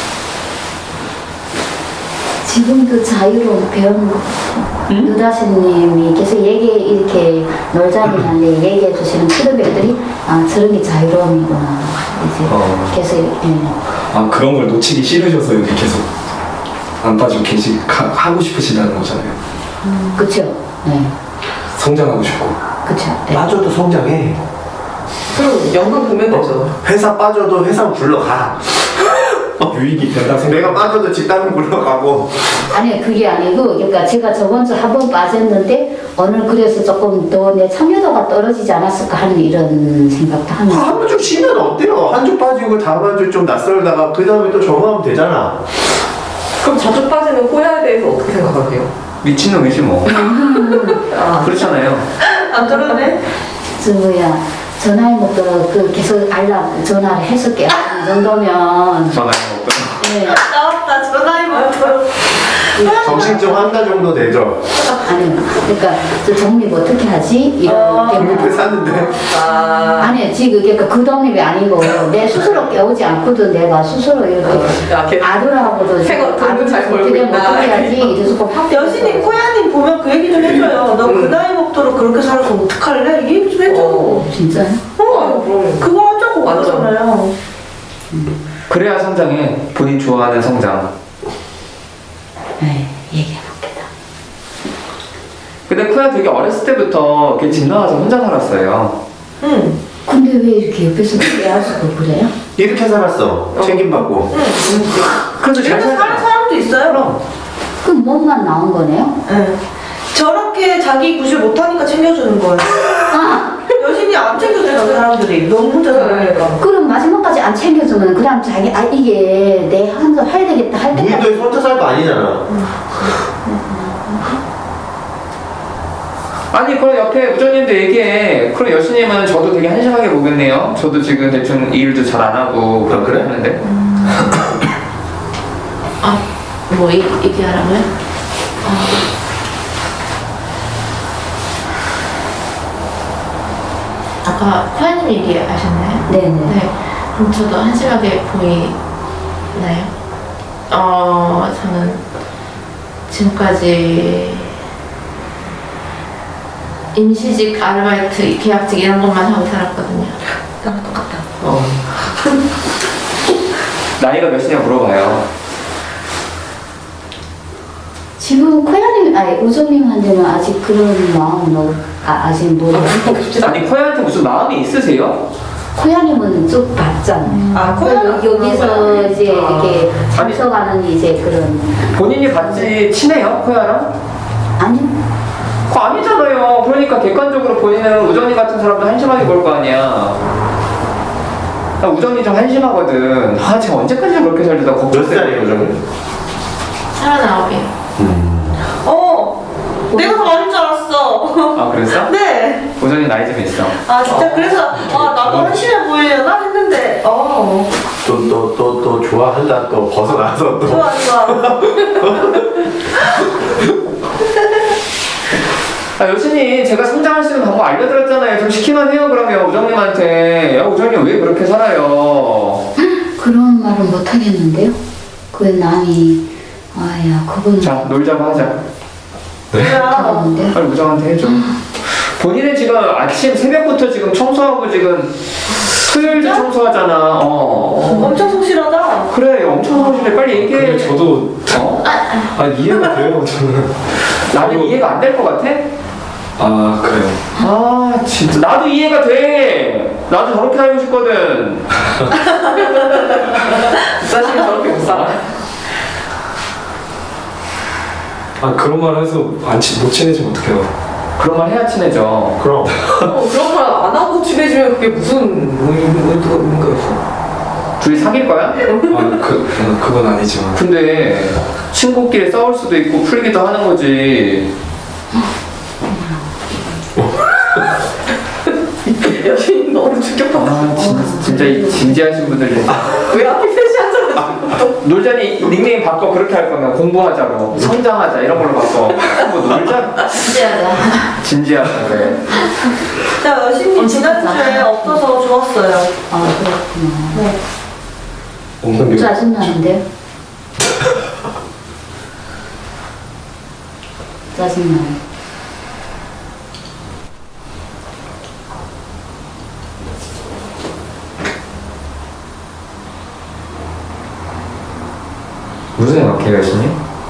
[SPEAKER 6] 지금도 자유로운 배우는 것 같아요. 누다스님이 계속 이렇게 놀자님한테 얘기해 주시는 피드백들이 저런 게 자유로움이구나. 이제 계속
[SPEAKER 3] 그런 걸 놓치기 싫으셔서 여기 계속 안 빠지고 하고 싶으시다는 거잖아요.
[SPEAKER 6] 그쵸. 네.
[SPEAKER 3] 성장하고 싶고.
[SPEAKER 6] 그쵸. 네.
[SPEAKER 4] 빠져도 성장해.
[SPEAKER 7] 그럼 연극 보면 되죠.
[SPEAKER 4] 회사 빠져도 회사 굴러가.
[SPEAKER 3] 유익이 된다
[SPEAKER 4] 내가 빠져도 집단은 굴러가고.
[SPEAKER 6] 아니 그게 아니고 그러니까 제가 저번 주 한 번 빠졌는데 오늘 그래서 조금 더 내 참여도가 떨어지지 않았을까 하는 이런 생각도 하면서
[SPEAKER 4] 한 주 쉬면 어때요? 한 주 빠지고 다음 한 주 좀 낯설다가 그 다음에 또 적응하면 되잖아.
[SPEAKER 7] 그럼 자주 빠지는 호야에 대해서 어떻게 생각하세요?
[SPEAKER 1] 미친놈이지 뭐. 그렇잖아요.
[SPEAKER 5] 안 그러네?
[SPEAKER 6] 저 뭐야 전화해 먹도록 그 계속 알람 전화를 했을게요. 이 정도면
[SPEAKER 1] 전화해 먹고.
[SPEAKER 6] 네.
[SPEAKER 5] 나왔다. 전화해 먹도록.
[SPEAKER 4] 정신 좀 한 달 정도 되죠?
[SPEAKER 6] 아니 그러니까 저 독립 어떻게 하지? 이런
[SPEAKER 4] 독립을 샀는데.
[SPEAKER 6] 아니 지금 그러니까 그 독립이 아니고 내 스스로 깨우지 않고도 내가 스스로 이렇게 아들하고도
[SPEAKER 7] 돈도 잘 벌고 있다.
[SPEAKER 6] 어떻게 하지? 이래서 꼭 확
[SPEAKER 5] 여신이 코야님 보면 그 얘기 좀 해줘요. 너 그 나이 먹도록 그렇게 살고 어떡할래? 이 얘기 좀 해줘.
[SPEAKER 6] 진짜요?
[SPEAKER 7] 그럼.
[SPEAKER 5] 그거 하자고 그러잖아요.
[SPEAKER 1] 그래야 성장해. 본인 좋아하는 성장.
[SPEAKER 6] 네, 얘기해볼게요.
[SPEAKER 1] 근데 코야 되게 어렸을 때부터 이렇게 집 나와서 혼자 살았어요.
[SPEAKER 5] 응.
[SPEAKER 6] 근데 왜 이렇게 옆에서 깨워주고 그래요?
[SPEAKER 4] 이렇게 살았어. 책임받고.
[SPEAKER 1] 그래도 잘
[SPEAKER 5] 이렇게 사는
[SPEAKER 1] 살잖아.
[SPEAKER 5] 사람도 있어요.
[SPEAKER 6] 그 몸만 나온 거네요?
[SPEAKER 5] 응. 저렇게 자기 구실 못하니까 챙겨주는 거예요.
[SPEAKER 6] 아!
[SPEAKER 5] 여신이 안 챙겨주는 사람들이 너무 혼자 살아니까.
[SPEAKER 6] 그럼 마지막까지 안 챙겨주면 그냥 자기 이게 내 한거 해야 되겠다 할 때까지
[SPEAKER 4] 무인도에 혼자 살 거 아니잖아.
[SPEAKER 1] 아니 그럼 옆에 우정님도 얘기해. 그럼 여수님은 저도 되게 한심하게 보겠네요. 저도 지금 대충 일도 잘 안 하고
[SPEAKER 4] 아, 그래?
[SPEAKER 1] 하는데.
[SPEAKER 2] 뭐 얘기하라고요? 아까 코야님 얘기하셨나요?
[SPEAKER 6] 네네.
[SPEAKER 2] 네. 그럼 저도 한심하게 보이나요? 저는 지금까지 임시직, 아르바이트, 계약직 이런 것만 하고 살았거든요.
[SPEAKER 5] 나랑 똑같다.
[SPEAKER 1] 나이가 몇이냐 물어봐요.
[SPEAKER 6] 지금 코야님, 아니 우정님한테는 아직 그런 마음은 아직 모르겠어요.
[SPEAKER 1] 아니 코야한테 무슨 마음이 있으세요?
[SPEAKER 6] 코야님은 쭉 봤잖아요.
[SPEAKER 5] 아, 코야는
[SPEAKER 6] 여기서 이제 이렇게 참석하는 이제 그런
[SPEAKER 1] 본인이 봤지 친해요 코야랑?
[SPEAKER 6] 아니요.
[SPEAKER 1] 그거 아니잖아요. 그러니까 객관적으로 본인은 우정님 같은 사람도 한심하게 볼 거 아니야. 나 우정님 좀 한심하거든. 제가 언제까지 그렇게 살려다
[SPEAKER 4] 몇
[SPEAKER 1] 걱정돼.
[SPEAKER 4] 살이에요, 우정님?
[SPEAKER 2] 39이요.
[SPEAKER 5] 내가 더 많은 줄 알았어.
[SPEAKER 1] 아 그랬어?
[SPEAKER 5] 네.
[SPEAKER 1] 우정님 나이 좀 있어.
[SPEAKER 5] 아 진짜 그래서 나도 한심해 보이려나 했는데
[SPEAKER 4] 또 좋아한다. 또 벗어나서 또.
[SPEAKER 5] 좋아.
[SPEAKER 1] 여신이 제가 성장할 수 있는 방법 알려드렸잖아요. 좀 시키면 해요 그러면 우정님한테. 야 우정님 왜 그렇게 살아요?
[SPEAKER 6] 그런 말은 못 하겠는데요. 그 남이 아야 그거는
[SPEAKER 1] 자 놀자고 하자.
[SPEAKER 6] 못하겠는데.
[SPEAKER 1] 빨리 우정한테 해줘. 본인은 지금 아침 새벽부터 지금 청소하고 지금 토요일도 청소하잖아.
[SPEAKER 5] 엄청 성실하다.
[SPEAKER 1] 그래 엄청 성실해. 빨리 얘기해.
[SPEAKER 3] 근데 저도 이해가 돼요. 저는.
[SPEAKER 1] 나는 이해가 안 될 것 같아?
[SPEAKER 3] 그래요.
[SPEAKER 1] 진짜 나도 이해가 돼. 나도 저렇게 살고 싶거든.
[SPEAKER 7] 사실 저렇게 못 살아.
[SPEAKER 3] 그런 말 해서 못 친해지면 어떡해요?
[SPEAKER 1] 그런 말 해야 친해져.
[SPEAKER 4] 그럼.
[SPEAKER 7] 그런 말 안 하고 친해지면 그게 무슨 의도가 있는 거였어?
[SPEAKER 1] 둘이 사귈 거야?
[SPEAKER 3] 그건 아니지만.
[SPEAKER 1] 근데 친구끼리 싸울 수도 있고 풀기도 하는 거지.
[SPEAKER 7] 여신이 너무 충격받아.
[SPEAKER 1] 진짜 이 진지하신 분들이.
[SPEAKER 7] 왜 하필 셋이 하잖아.
[SPEAKER 1] 놀자니 닉네임 바꿔. 그렇게 할 거면 공부하자고 성장하자 이런 걸로 바꿔. 뭐 놀자. 진지하다 그래.
[SPEAKER 5] 자 여신님 지난주에 없어서 좋았어요.
[SPEAKER 6] 그렇구나.
[SPEAKER 5] 네.
[SPEAKER 6] 짜증나는데요? 짜증나요.
[SPEAKER 1] 무슨 생각해요 여신님?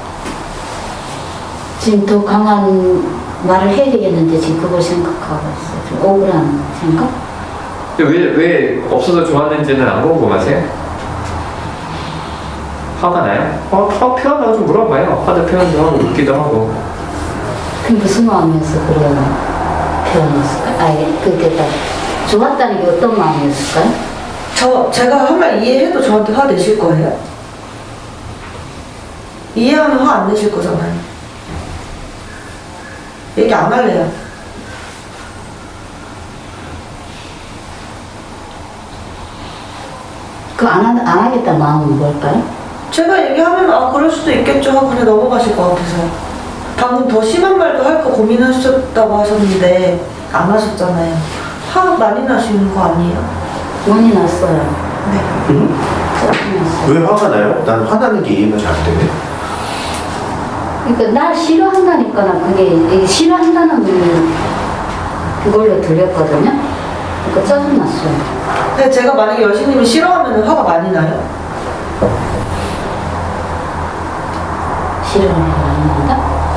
[SPEAKER 6] 지금 더 강한 말을 해야 되겠는데 지금 그걸 생각하고 있어요. 좀 억울한 생각?
[SPEAKER 1] 왜 없어서 좋았는지는 안 궁금하세요? 화가 나요? 화 표현하고 좀 물어봐요. 화도 표현도 하고 웃기도 하고.
[SPEAKER 6] 무슨 마음이어서 그런 표현이었을까요? 아예 그때가 좋았다는 게 어떤 마음이었을까요?
[SPEAKER 5] 제가 한 말 이해해도 저한테 화 내실 거예요? 이해하면 화 안 내실 거잖아요. 얘기 안 할래요.
[SPEAKER 6] 안 하겠다는 마음은 뭘까요?
[SPEAKER 5] 제가 얘기하면 그럴 수도 있겠죠 하고 그냥 넘어가실 것 같아서. 방금 더 심한 말도 할까 고민하셨다고 하셨는데 안 하셨잖아요. 화 많이 나시는 거 아니에요?
[SPEAKER 6] 많이 났어요.
[SPEAKER 5] 네.
[SPEAKER 6] 짜증났어요.
[SPEAKER 4] 왜 화가 나요? 난 화나는 게 이해가 잘 안 되네.
[SPEAKER 6] 그러니까 날 싫어한다니까 그게 싫어한다는 그걸로 들렸거든요. 그러니까 짜증났어요.
[SPEAKER 5] 근데 제가 만약에 여신님이 싫어하면 화가 많이 나요?
[SPEAKER 6] 싫어하는 게 많이 난다?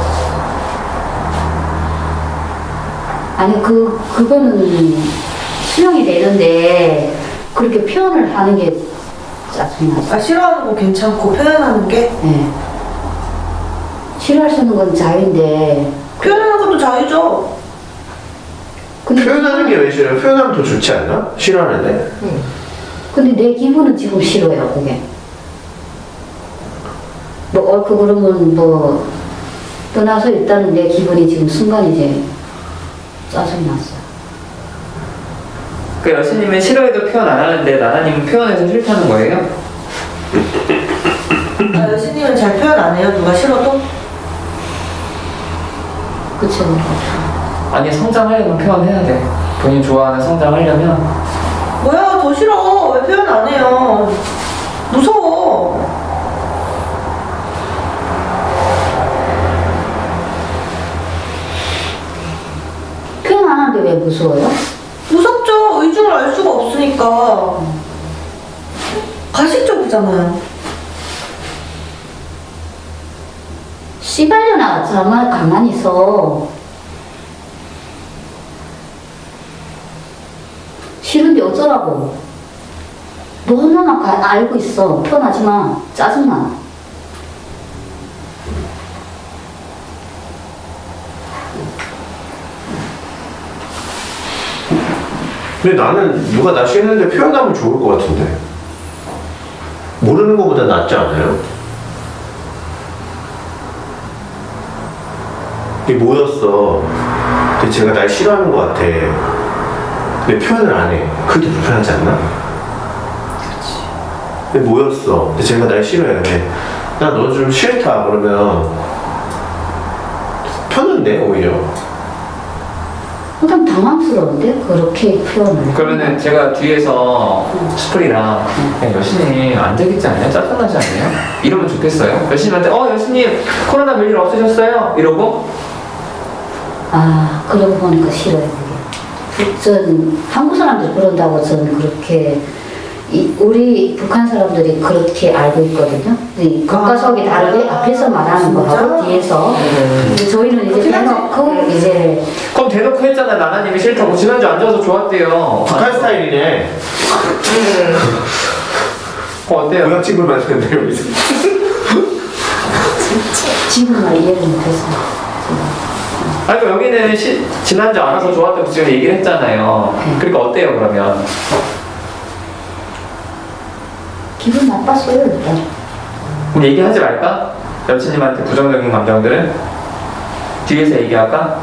[SPEAKER 6] 아니 그거는 수용이 되는데 그렇게 표현을 하는 게 짜증나죠.
[SPEAKER 5] 싫어하는 거 괜찮고 표현하는 게?
[SPEAKER 6] 네. 싫어할 수 있는 건 자유인데
[SPEAKER 5] 표현하는 것도 자유죠.
[SPEAKER 6] 근데
[SPEAKER 4] 표현하는 게 왜 싫어요? 표현하면 더 좋지 않나? 싫어하는데.
[SPEAKER 6] 근데 내 기분은 지금 싫어요, 그게. 그러면 떠나서 일단은 내 기분이 지금 순간 이제 짜증났어요.
[SPEAKER 1] 그 여신님은 싫어해도 표현 안 하는데 나나님은 표현해서 싫다는 거예요?
[SPEAKER 5] 여신님은 잘 표현 안 해요? 누가 싫어도?
[SPEAKER 6] 그쵸.
[SPEAKER 1] 아니 성장하려면 표현해야 돼. 본인 좋아하는 성장하려면.
[SPEAKER 5] 뭐야 더 싫어. 왜 표현 안 해요? 무서워.
[SPEAKER 6] 표현 안 하는데 왜 무서워요?
[SPEAKER 5] 무섭죠. 의중을 알 수가 없으니까. 가식적이잖아요.
[SPEAKER 6] 씨발려나 정말 가만히 있어. 싫은데 어쩌라고. 너무나 알고 있어. 표현하지 마. 짜증나.
[SPEAKER 4] 근데 나는 누가 나 싫는데 표현하면 좋을 것 같은데. 모르는 것보다 낫지 않아요? 이게 뭐였어? 근데 제가 날 싫어하는 것 같아. 근데 표현을 안 해. 그게 불편하지 않나? 근데 뭐였어? 근데 제가 날 싫어해. 나 너 좀 싫다. 그러면 편한데 오히려.
[SPEAKER 6] 그냥 당황스러운데 그렇게 표현을.
[SPEAKER 1] 그러면은 제가 뒤에서 스프리랑 여신님 안 되겠지 않냐? 짜증나지 않냐? 이러면 좋겠어요? 여신님한테 여신님 코로나 별일 없으셨어요? 이러고?
[SPEAKER 6] 그러고 보니까 싫어요 그게. 전 한국 사람들이 그런다고 저는 그렇게 우리 북한 사람들이 그렇게 알고 있거든요. 겉가속이 다르게 앞에서 말하는 거하고 뒤에서. 근데 저희는 이제 대놓고 이제.
[SPEAKER 1] 그럼 대놓고 했잖아. 나나님이 싫다고. 지난주 앉아서 좋았대요.
[SPEAKER 4] 북한 스타일이네.
[SPEAKER 1] 어때요?
[SPEAKER 4] 고향집을 만드는데 여기서.
[SPEAKER 6] 지금은 이해를 못해서.
[SPEAKER 1] 아니 그러니까 여기는 지난주 알아서 좋았다고 지금 얘기를 했잖아요. 그러니까 어때요 그러면?
[SPEAKER 6] 기분 나빴어요 일단.
[SPEAKER 1] 그럼 얘기하지 말까? 여친님한테 부정적인 감정들은? 뒤에서 얘기할까?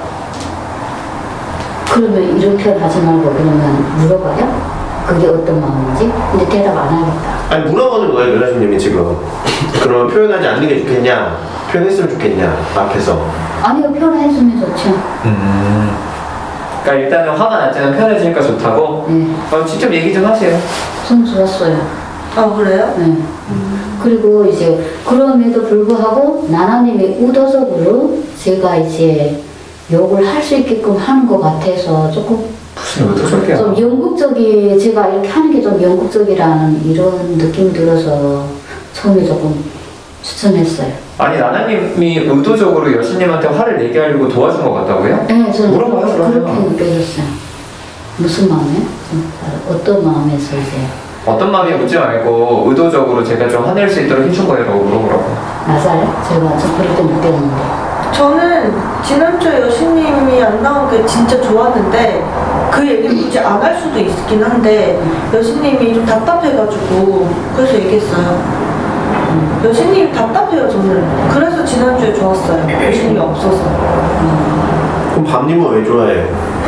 [SPEAKER 6] 그러면 이런 표현 하지 말고 그러면 물어봐요? 그게 어떤 마음인지? 근데 대답 안 하겠다.
[SPEAKER 4] 아니 물어보는 거예요 여자님이 지금. 그러면 표현하지 않는 게 좋겠냐? 표현했으면 좋겠냐? 앞에서.
[SPEAKER 6] 아니요 표현해주면 좋죠.
[SPEAKER 1] 그러니까 일단은 화가 났지만 표현해주니까 좋다고?
[SPEAKER 6] 네.
[SPEAKER 1] 그럼 직접 얘기 좀 하세요.
[SPEAKER 6] 전 좋았어요.
[SPEAKER 5] 그래요?
[SPEAKER 6] 네. 그리고 이제 그럼에도 불구하고 나나님이 의도적으로 제가 이제 욕을 할 수 있게끔 하는 것 같아서 조금
[SPEAKER 1] 무슨 의도적이야?
[SPEAKER 6] 좀 영국적이 제가 이렇게 하는 게 좀 영국적이라는 이런 느낌이 들어서 처음에 조금 추천했어요.
[SPEAKER 1] 아니 나나님이 의도적으로 여신님한테 화를 내게 하려고 도와준 것 같다고요?
[SPEAKER 6] 네, 저는
[SPEAKER 1] 물어봐요,
[SPEAKER 6] 그렇게
[SPEAKER 1] 그러면.
[SPEAKER 6] 느껴졌어요. 무슨 마음이요? 어떤 마음에서 이제
[SPEAKER 1] 어떤 마음이 묻지 말고 의도적으로 제가 좀 화낼 수 있도록 해준 거예요 라고 물어보라고.
[SPEAKER 6] 맞아요? 제가 좀 그렇게 느꼈는데
[SPEAKER 5] 저는 지난주에 여신님이 안 나온 게 진짜 좋았는데 그 얘기를 굳이 안 할 수도 있긴 한데 여신님이 좀 답답해가지고 그래서 얘기했어요. 여신님이 답답해요 저는. 그래서 지난주에 좋았어요. 여신님이 없어서.
[SPEAKER 4] 그럼 밤님은 왜 좋아해?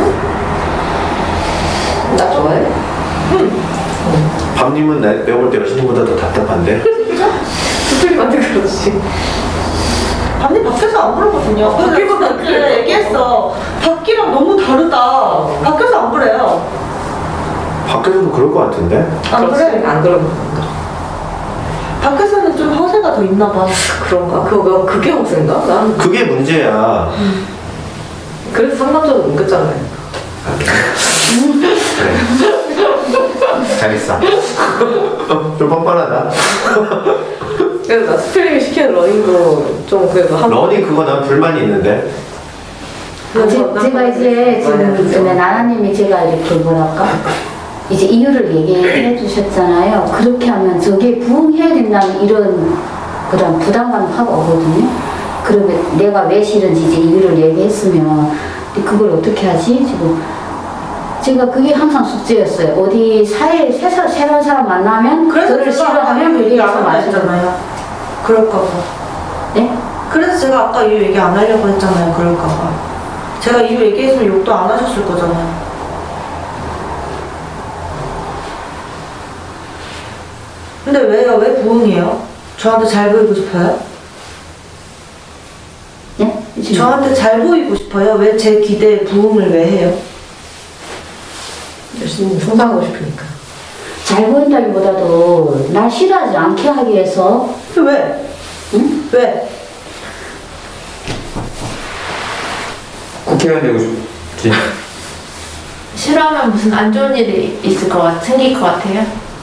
[SPEAKER 7] 나 좋아해?
[SPEAKER 5] 응.
[SPEAKER 4] 밤님은 내가 볼 때 여신님보다 더 답답한데?
[SPEAKER 5] 진짜?
[SPEAKER 7] 스프링한테 그렇지.
[SPEAKER 5] 밤님 밖에서 안 그러거든요. 그래서 내가 얘기했어. 밖이랑 너무 다르다. 밖에서 안 그래요.
[SPEAKER 4] 밖에서도 그럴 것 같은데?
[SPEAKER 5] 안 그래?
[SPEAKER 7] 안 그러면
[SPEAKER 5] 밖에서는 좀 허세가 더 있나 봐.
[SPEAKER 7] 그런가? 그게 허세인가? 난
[SPEAKER 4] 그게 문제야.
[SPEAKER 7] 그래서 상담자도 옮겼잖아요.
[SPEAKER 4] 그래. 잘했어. 좀 뻔뻔하다.
[SPEAKER 7] 그래서 나 스프링 시키는 러닝도 좀 그래도 한
[SPEAKER 4] 러닝 그거 난 불만이 있는데.
[SPEAKER 6] 제가 이제 지금 나나님이 제가 이렇게 뭐랄까 이제 이유를 얘기해 주셨잖아요. 그렇게 하면 저게 부응해야 된다는 이런 그런 부담감 확 오거든요. 그러면 내가 왜 싫은지 이제 이유를 얘기했으면 그걸 어떻게 하지? 지금 제가 그게 항상 숙제였어요. 어디 사회에 새로운 사람 만나면 저를 싫어하면 그게 서 맞잖아요.
[SPEAKER 5] 그럴까봐.
[SPEAKER 6] 네?
[SPEAKER 5] 그래서 제가 아까 이유 얘기 안 하려고 했잖아요. 그럴까봐. 제가 이유 얘기했으면 욕도 안 하셨을 거잖아요. 근데 왜요? 왜 부응해요? 저한테 잘 보이고 싶어요?
[SPEAKER 6] 네?
[SPEAKER 5] 저한테 잘 보이고 싶어요? 왜 제 기대에 부응을 왜 해요?
[SPEAKER 7] 열심히 성장하고 싶으니까.
[SPEAKER 6] 잘 보인다기보다도 날 싫어하지 않게 하기 위해서.
[SPEAKER 5] 왜?
[SPEAKER 6] 응?
[SPEAKER 5] 왜?
[SPEAKER 1] 국회의원 되고 싶지.
[SPEAKER 2] 싫어하면 무슨 안 좋은 일이 생길 것 같아요?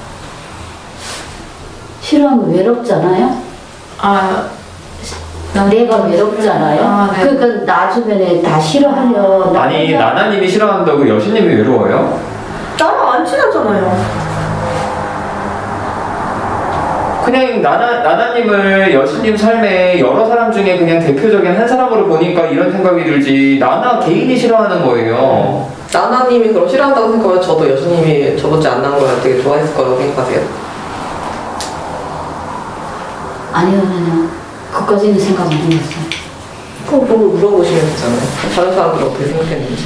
[SPEAKER 6] 싫어하면 외롭잖아요?
[SPEAKER 2] 아,
[SPEAKER 6] 내가 외롭잖아요?
[SPEAKER 2] 아, 네.
[SPEAKER 6] 그러니까 나 주변에 다 싫어하면.
[SPEAKER 1] 아니 나나님이 싫어한다고 여신님이 외로워요?
[SPEAKER 5] 나랑 안 친하잖아요.
[SPEAKER 1] 그냥 나나님을 여신님 삶에 여러 사람 중에 그냥 대표적인 한 사람으로 보니까 이런 생각이 들지 나나 개인이 싫어하는 거예요.
[SPEAKER 7] 나나님이 그럼 싫어한다고 생각하면 저도 여수님이 저번주에 안 나온 걸 되게 좋아했을 거라고 생각하세요?
[SPEAKER 6] 아니요. 그까지는 생각 안 해봤어요.
[SPEAKER 7] 그거 보고 물어보시면 되잖아요. 다른 사람들 어떻게 생각했는지.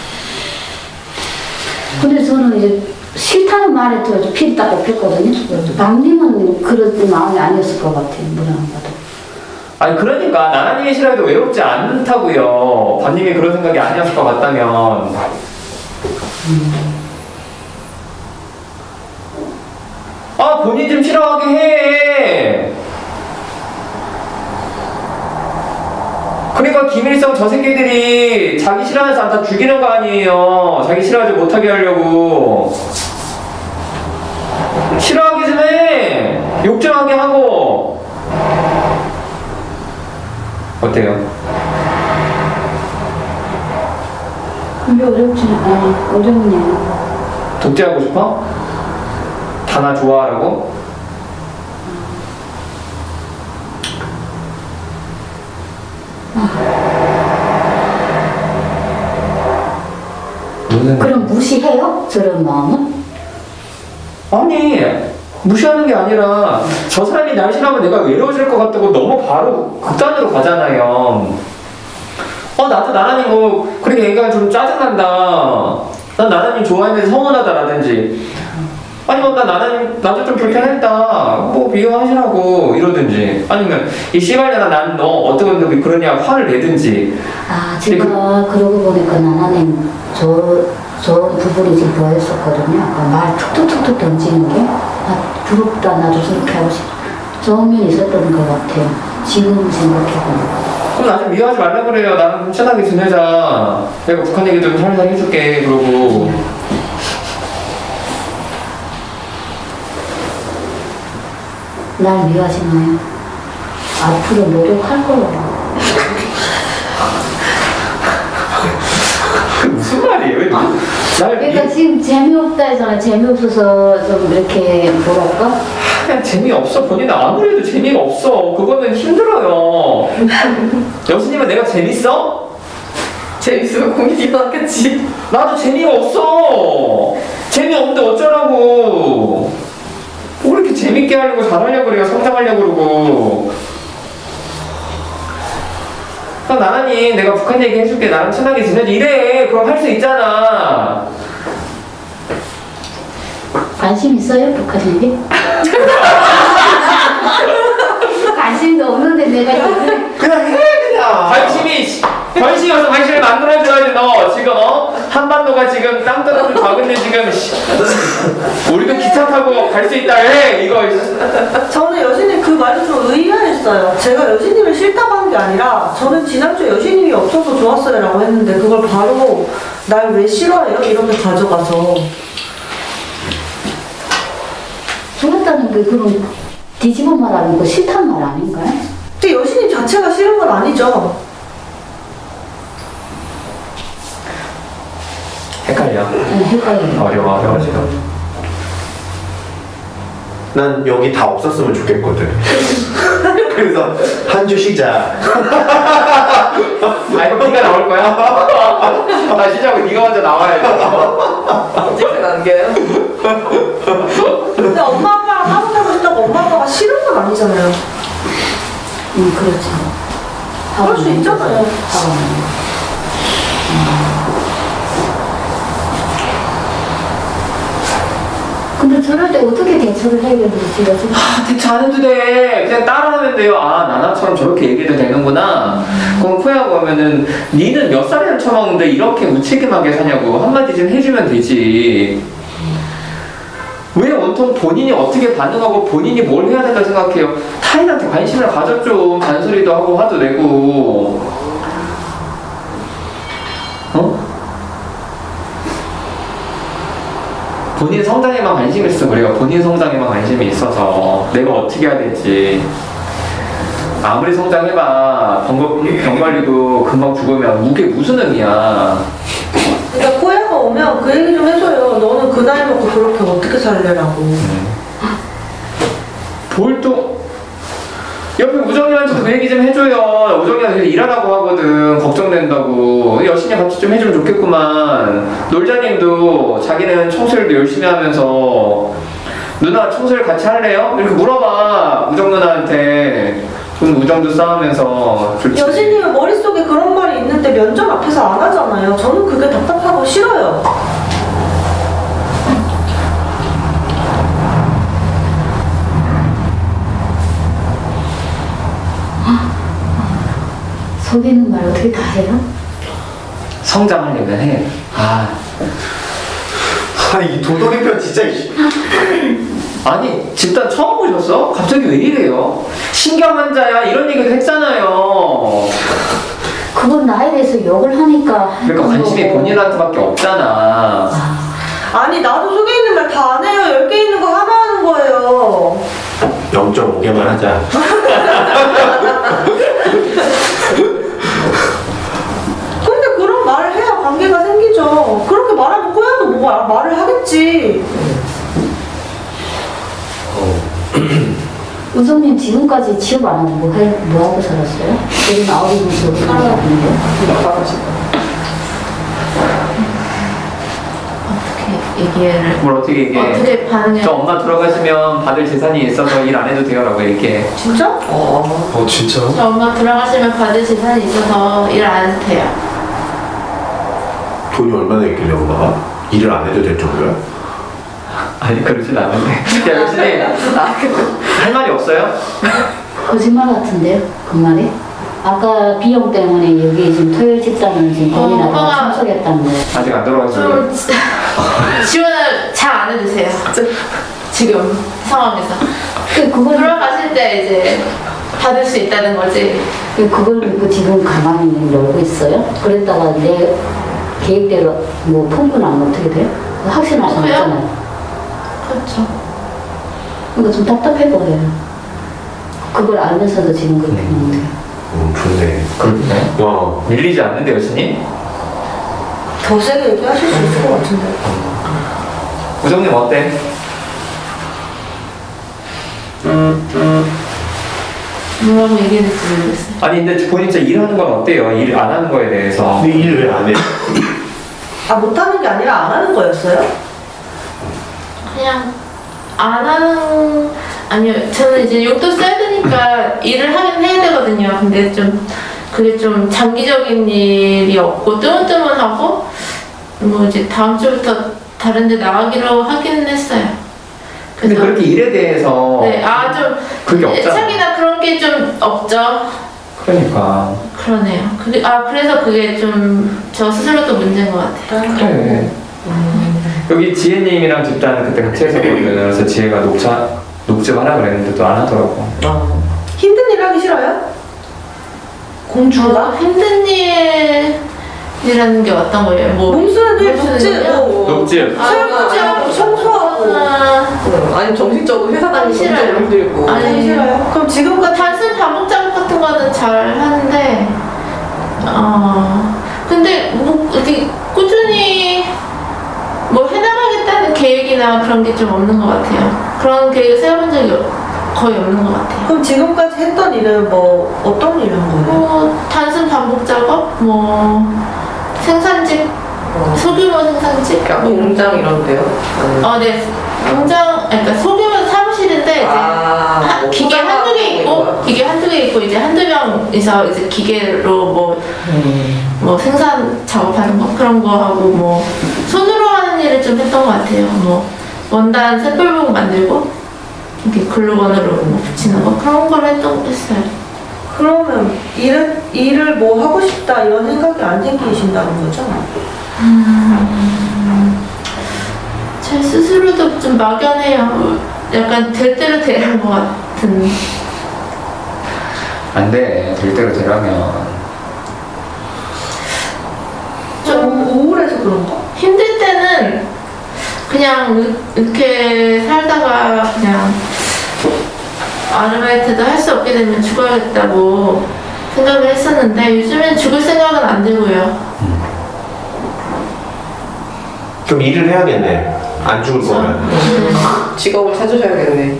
[SPEAKER 6] 근데 저는 이제 싫다는 말에 또 피리 딱 뽑혔거든요. 밤님은 그런 마음이 아니었을 것 같아요. 뭐라는 봐도.
[SPEAKER 1] 아니 그러니까 나나님이 싫어해도 외롭지 않다고요. 밤님이 그런 생각이 아니었을 것 같다면. 아 본인 좀 싫어하게 해. 그러니까 김일성 저 새끼들이 자기 싫어하는 사람 다 죽이는 거 아니에요. 자기 싫어하지 못하게 하려고. 싫어하기 좀 해. 욕 좀 하게 하고. 어때요?
[SPEAKER 6] 근데 어렵네요.
[SPEAKER 1] 독재하고 싶어? 다 나 좋아하라고?
[SPEAKER 6] 그럼 무시해요? 저런 마음은?
[SPEAKER 1] 아니 무시하는 게 아니라 저 사람이 날 싫어하면 내가 외로워질 것 같다고 너무 바로 극단으로 가잖아요. 나도 나나님 뭐 그렇게 얘기가 좀 짜증난다. 난 나나님 좋아했는데 서운하다라든지 아니면 나 나나님 나도 좀 불편했다 뭐 미워하시라고 이러든지 아니면 이 씨발년아 난 너 어떻게 그러냐 화를 내든지.
[SPEAKER 6] 제가 그러고 보니까 나나님 저 부분이 지금 보였었거든요. 말 툭툭툭툭 던지는 게 부럽다 나도 저렇게 하고 싶다. 좋은 면이 있었던 것 같아요. 지금 생각해보면.
[SPEAKER 1] 그럼 나 좀 미워하지 말라 그래요. 나는 친하게 지내자. 내가 북한 얘기 좀 살살 해줄게. 그러고.
[SPEAKER 6] 날 미워하지 마요. 앞으로 노력할 거예요.
[SPEAKER 1] 그 무슨 말이에요? 왜
[SPEAKER 6] 그러니까 지금 재미없다 했잖아요. 재미없어서 좀 이렇게 뭐랄까?
[SPEAKER 1] 그냥 재미없어. 본인은 아무리 해도 재미가 없어. 그거는 힘들어요. 여수님은 내가 재밌어?
[SPEAKER 7] 재밌으면 고민이 많겠지.
[SPEAKER 1] 나도 재미가 없어. 재미없는데 어쩌라고. 뭐 이렇게 재밌게 하려고 잘하려고 그래요. 성장하려고 그러고. 나나님 내가 북한 얘기 해줄게. 나랑 친하게 지내지. 이래. 그럼 할 수 있잖아.
[SPEAKER 6] 관심 있어요? 북한 얘기? 관심도 없는데 내가
[SPEAKER 4] 그냥 해 그냥.
[SPEAKER 1] 관심이 없어. 관심을 만들어줘야지. 너 지금 한반도가 지금 땅 떨어진 작은데 지금 우리도 기차 타고 갈 수 있다 해 이거.
[SPEAKER 5] 저는 여신님 그 말이 좀 의아했어요. 제가 여신님을 싫다고 한 게 아니라 저는 지난주에 여신님이 없어서 좋았어요 라고 했는데 그걸 바로 날 왜 싫어해요? 이렇게 가져가서
[SPEAKER 6] 좋았다는 게 그런 뒤집어 말하는 거 싫다는 말 아닌가요?
[SPEAKER 5] 근데 여신님 자체가 싫은 건 아니죠.
[SPEAKER 1] 헷갈려.
[SPEAKER 6] 헷갈려요.
[SPEAKER 1] 어려워 지금.
[SPEAKER 4] 난 여기 다 없었으면 좋겠거든. 그래서 한 주 쉬자.
[SPEAKER 1] 아니 그럼 네가 나올 거야? 나 쉬자고 네가 먼저 나와야지.
[SPEAKER 7] 언제까지 남겨요?
[SPEAKER 5] 근데 엄마 아빠랑 따뜻하고 싶다고 엄마 아빠가 싫은 건 아니잖아요.
[SPEAKER 6] 그렇죠.
[SPEAKER 5] 그럴 수 있잖아요.
[SPEAKER 6] 근데 저럴 때 어떻게 대처를 해야 되는지 제가 좀
[SPEAKER 1] 대처 안 해도 돼. 그냥 따라하면 돼요. 아 나나처럼 저렇게 얘기해도 되는구나. 그럼 코야고 하면은 니는 몇 살이나 처먹는데 이렇게 무책임하게 사냐고 한마디 좀 해주면 되지. 왜 온통 본인이 어떻게 반응하고 본인이 뭘 해야 된다 생각해요. 타인한테 관심을 가져. 좀 잔소리도 하고 화도 내고. 본인 성장에만 관심이 있어. 그래요. 본인 성장에만 관심이 있어서 내가 어떻게 해야 될지. 아무리 성장해봐 병 관리도 금방 죽으면 무게 무슨 의미야.
[SPEAKER 5] 그러니까 코야가 오면 그 얘기 좀 해줘요. 너는 그 나이 먹고 그렇게 어떻게 살래라고.
[SPEAKER 1] 뭘 또 옆에 우정이한테도 그 얘기 좀 해줘요. 우정이한테 일하라고 하거든. 걱정된다고. 열심히 같이 좀 해주면 좋겠구만. 놀자님도 자기는 청소일도 열심히 하면서 누나 청소일 같이 할래요? 이렇게 물어봐. 우정 누나한테. 좀 우정도 쌓으면서 좋지.
[SPEAKER 5] 여신님은 머릿속에 그런 말이 있는데 면접 앞에서 안 하잖아요. 저는 그게 답답하고 싫어요.
[SPEAKER 6] 속에 있는 말 어떻게 다 해요?
[SPEAKER 1] 성장하려면 해.
[SPEAKER 4] 이 도돌이편 진짜.
[SPEAKER 1] 아니 집단 처음 보셨어? 갑자기 왜 이래요? 신경 환자야 이런 얘기도 했잖아요.
[SPEAKER 6] 그건 나에 대해서 욕을 하니까
[SPEAKER 1] 그러니까 관심이 본인한테밖에 없잖아.
[SPEAKER 5] 아니 나도 속에 있는 말 다 안 해요. 10개 있는 거 하나 하는 거예요.
[SPEAKER 4] 0.5개만 하자.
[SPEAKER 5] 근데 그런 말을 해야 관계가 생기죠. 그렇게 말하면 코야도 뭐 말을 하겠지.
[SPEAKER 6] 우성님 지금까지 취업 안 하고 뭐 하고 살았어요? 여기 나오기는 저기 살아갔는데
[SPEAKER 2] 어떻게 얘기를
[SPEAKER 1] 뭘 어떻게 얘기해?
[SPEAKER 2] 어떻게 반응해?
[SPEAKER 1] 저 엄마 돌아가시면 받을 재산이 있어서 일 안 해도 돼요라고 얘기해.
[SPEAKER 5] 진짜?
[SPEAKER 3] 진짜요?
[SPEAKER 2] 저 엄마 돌아가시면 받을 재산이 있어서 일 안 해도 돼요.
[SPEAKER 4] 돈이 얼마나 있길래 엄마가 일을 안 해도 될 정도야?
[SPEAKER 1] 아니 그러진 않은데. 야 역시 할 말이 없어요?
[SPEAKER 6] 거짓말 같은데요? 그 말이? 아까 비용 때문에 여기 지금 토요일 직장을 지금 본인한테
[SPEAKER 2] 엄마가
[SPEAKER 6] 참석했다는 거예요.
[SPEAKER 1] 아직 안 돌아가시고.
[SPEAKER 2] 좀 지원을 잘 안 해주세요. 지금 상황에서.
[SPEAKER 6] 그걸
[SPEAKER 2] 돌아가실 때 이제 받을 수 있다는 거지.
[SPEAKER 6] 그걸 믿고 지금 가만히 놀고 있어요? 그랬다가 내 계획대로 뭐 폰부는 안 어떻게 돼요? 확신할 수
[SPEAKER 2] 그래요?
[SPEAKER 6] 없잖아요.
[SPEAKER 2] 그렇죠.
[SPEAKER 6] 그러니까 좀 답답해 보여요. 그걸 알면서도 지금 그렇게 하는데.
[SPEAKER 4] 좋네.
[SPEAKER 1] 그렇네. 밀리지 않는데 여신이?
[SPEAKER 5] 더 세게 얘기하실 수 있을 것 같은데.
[SPEAKER 1] 우정님 어때?
[SPEAKER 2] 뭐라고 얘기했는지 모르겠어요.
[SPEAKER 1] 아니 근데 본인 진짜 일하는 건 어때요? 일 안 하는 거에 대해서.
[SPEAKER 4] 근데 일 왜 안 해?
[SPEAKER 5] 아, 못하는 게 아니라 안 하는 거였어요?
[SPEAKER 2] 그냥 안 하는 아니요. 저는 이제 용돈 써야 되니까 일을 하긴 해야 되거든요. 근데 좀 그게 좀 장기적인 일이 없고 뜨문뜨문하고 뭐 이제 다음 주부터 다른 데 나가기로 하긴 했어요.
[SPEAKER 1] 근데 그렇게 일에 대해서
[SPEAKER 2] 네, 좀
[SPEAKER 1] 그게 없잖아.
[SPEAKER 2] 애착이나 그런 게 좀 없죠.
[SPEAKER 1] 그러니까.
[SPEAKER 2] 그러네요. 그래서 그게 좀 저 스스로도 문제인 것 같아요.
[SPEAKER 1] 그래. 여기 지혜님이랑 집단 그때 같이 했었거든요. 그래서 지혜가 녹즙 하라 그랬는데 또 안 하더라고.
[SPEAKER 5] 힘든 일 하기 싫어요? 공주가?
[SPEAKER 2] 힘든 일이라는 게 어떤 거예요? 뭐
[SPEAKER 5] 몸쓰는 일,
[SPEAKER 2] 몸쓰는 일이요?
[SPEAKER 1] 녹즙.
[SPEAKER 5] 설거지하고 청소하고.
[SPEAKER 7] 아니 정신적으로 회사 다니기 정신적으로 힘들고.
[SPEAKER 5] 아니 싫어요? 그럼 지금까지
[SPEAKER 2] 단순 반복 작업 같은 거는 잘 하는데 근데 뭐 이렇게 꾸준히 뭐 해나가겠다는 계획이나 그런 게 좀 없는 것 같아요. 그런 계획을 세워본 적이 거의 없는 것 같아요.
[SPEAKER 5] 그럼 지금까지 했던 일은 뭐 어떤 일을 한 거예요?
[SPEAKER 2] 뭐 단순 반복 작업, 뭐 생산직, 소규모 생산직,
[SPEAKER 7] 그러니까 공장 이런 데요?
[SPEAKER 2] 네. 공장, 그러니까 소규모 사무실인데 이제
[SPEAKER 7] 뭐
[SPEAKER 2] 기계 한두 개 있고 이제 한두 명이서 이제 기계로 뭐 생산 작업하는 거 그런 거 하고 뭐 손으로 하는 일을 좀 했던 것 같아요. 뭐 원단 샘플북 만들고 이렇게 글루건으로 뭐 붙이는 거 그런 걸 했어요.
[SPEAKER 5] 그러면 일을 뭐 하고 싶다 이런 생각이 안 생기신다는 거죠?
[SPEAKER 2] 제 스스로도 좀 막연해요. 약간 될 대로 되는 것 같은.
[SPEAKER 1] 안 돼. 될 대로 되라면.
[SPEAKER 5] 좀 우울해서 그런가?
[SPEAKER 2] 힘들 때는 그냥 이렇게 살다가 그냥 아르바이트도 할 수 없게 되면 죽어야겠다고 생각을 했었는데 요즘엔 죽을 생각은 안 들고요.
[SPEAKER 4] 좀 일을 해야겠네. 안 죽을 거면.
[SPEAKER 7] 직업을 찾으셔야겠네.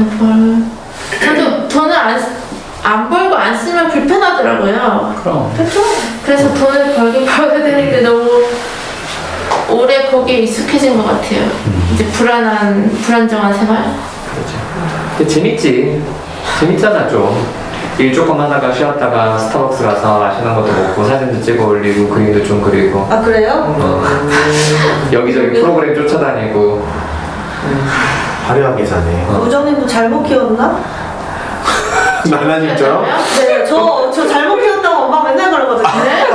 [SPEAKER 2] 저도 돈을 안 벌고 안 쓰면 불편하더라고요.
[SPEAKER 1] 그럼.
[SPEAKER 2] 그렇죠? 그래서 돈을 벌긴 벌어야 되는데 너무 오래 거기에 익숙해진 것 같아요. 이제 불안정한 생활.
[SPEAKER 1] 그렇지. 근데 재밌지. 재밌잖아 좀. 일 조금 하다가 쉬었다가 스타벅스 가서 맛있는 것도 먹고 사진도 찍어 올리고 그림도 좀 그리고.
[SPEAKER 5] 아 그래요?
[SPEAKER 1] 여기저기 프로그램 쫓아다니고.
[SPEAKER 4] 화려하게 사네.
[SPEAKER 5] 우정님도 잘못 키웠나?
[SPEAKER 4] 나나님처럼?
[SPEAKER 5] 네, 저 잘못 키웠다고 엄마 맨날 그러거든요.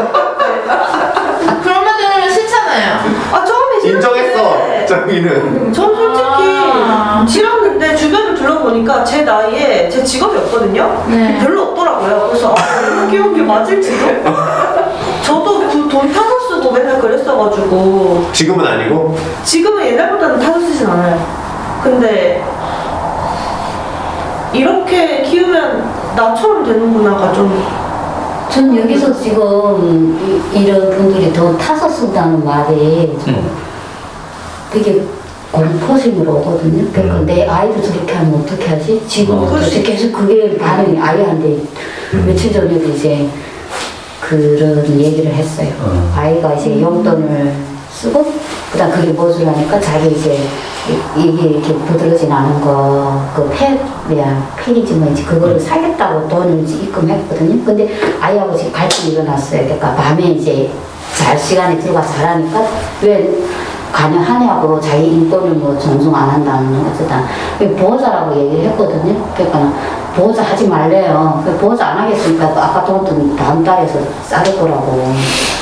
[SPEAKER 2] 그런 말 들으면 싫잖아요.
[SPEAKER 5] 처음에
[SPEAKER 4] 인정했어. 정희는.
[SPEAKER 5] 전 솔직히 싫었는데 주변을 둘러보니까 제 나이에 제 직업이 없거든요.
[SPEAKER 2] 네.
[SPEAKER 5] 별로 없더라고요. 그래서 잘못 키운 게 맞을지도. 저도 그 돈 타서 쓰고 맨날 그랬어가지고.
[SPEAKER 4] 지금은 아니고?
[SPEAKER 5] 지금은 옛날보다는 타서 쓰진 않아요. 근데 이렇게 키우면 나처럼 되는구나가 좀.
[SPEAKER 6] 전 여기서 지금 이런 분들이 더 타서 쓴다는 말이 되게 공포심으로 오거든요. 그러니까 내 아이도 저렇게 하면 어떻게 하지? 지금부터 계속 그게 반응이 아이한테 며칠 전에도 이제 그런 얘기를 했어요. 아이가 이제 용돈을 쓰고 그다음 그게 뭐 주라니까 자기 이제 이게 이렇게 부드러진 않은 거, 그 팩이지 뭐지, 그거를 사겠다고 돈을 이제 입금했거든요. 근데 아이하고 지금 갈등이 일어났어요. 그러니까 밤에 이제 잘 시간에 들어가서 자라니까 왜 관여하냐고 자기 인권을 뭐 존중 안 한다는 어쨌든 보호자라고 얘기를 했거든요. 그러니까 보호자 하지 말래요. 보호자 안 하겠으니까 아까 돈 다음 달에서 싸를 거라고.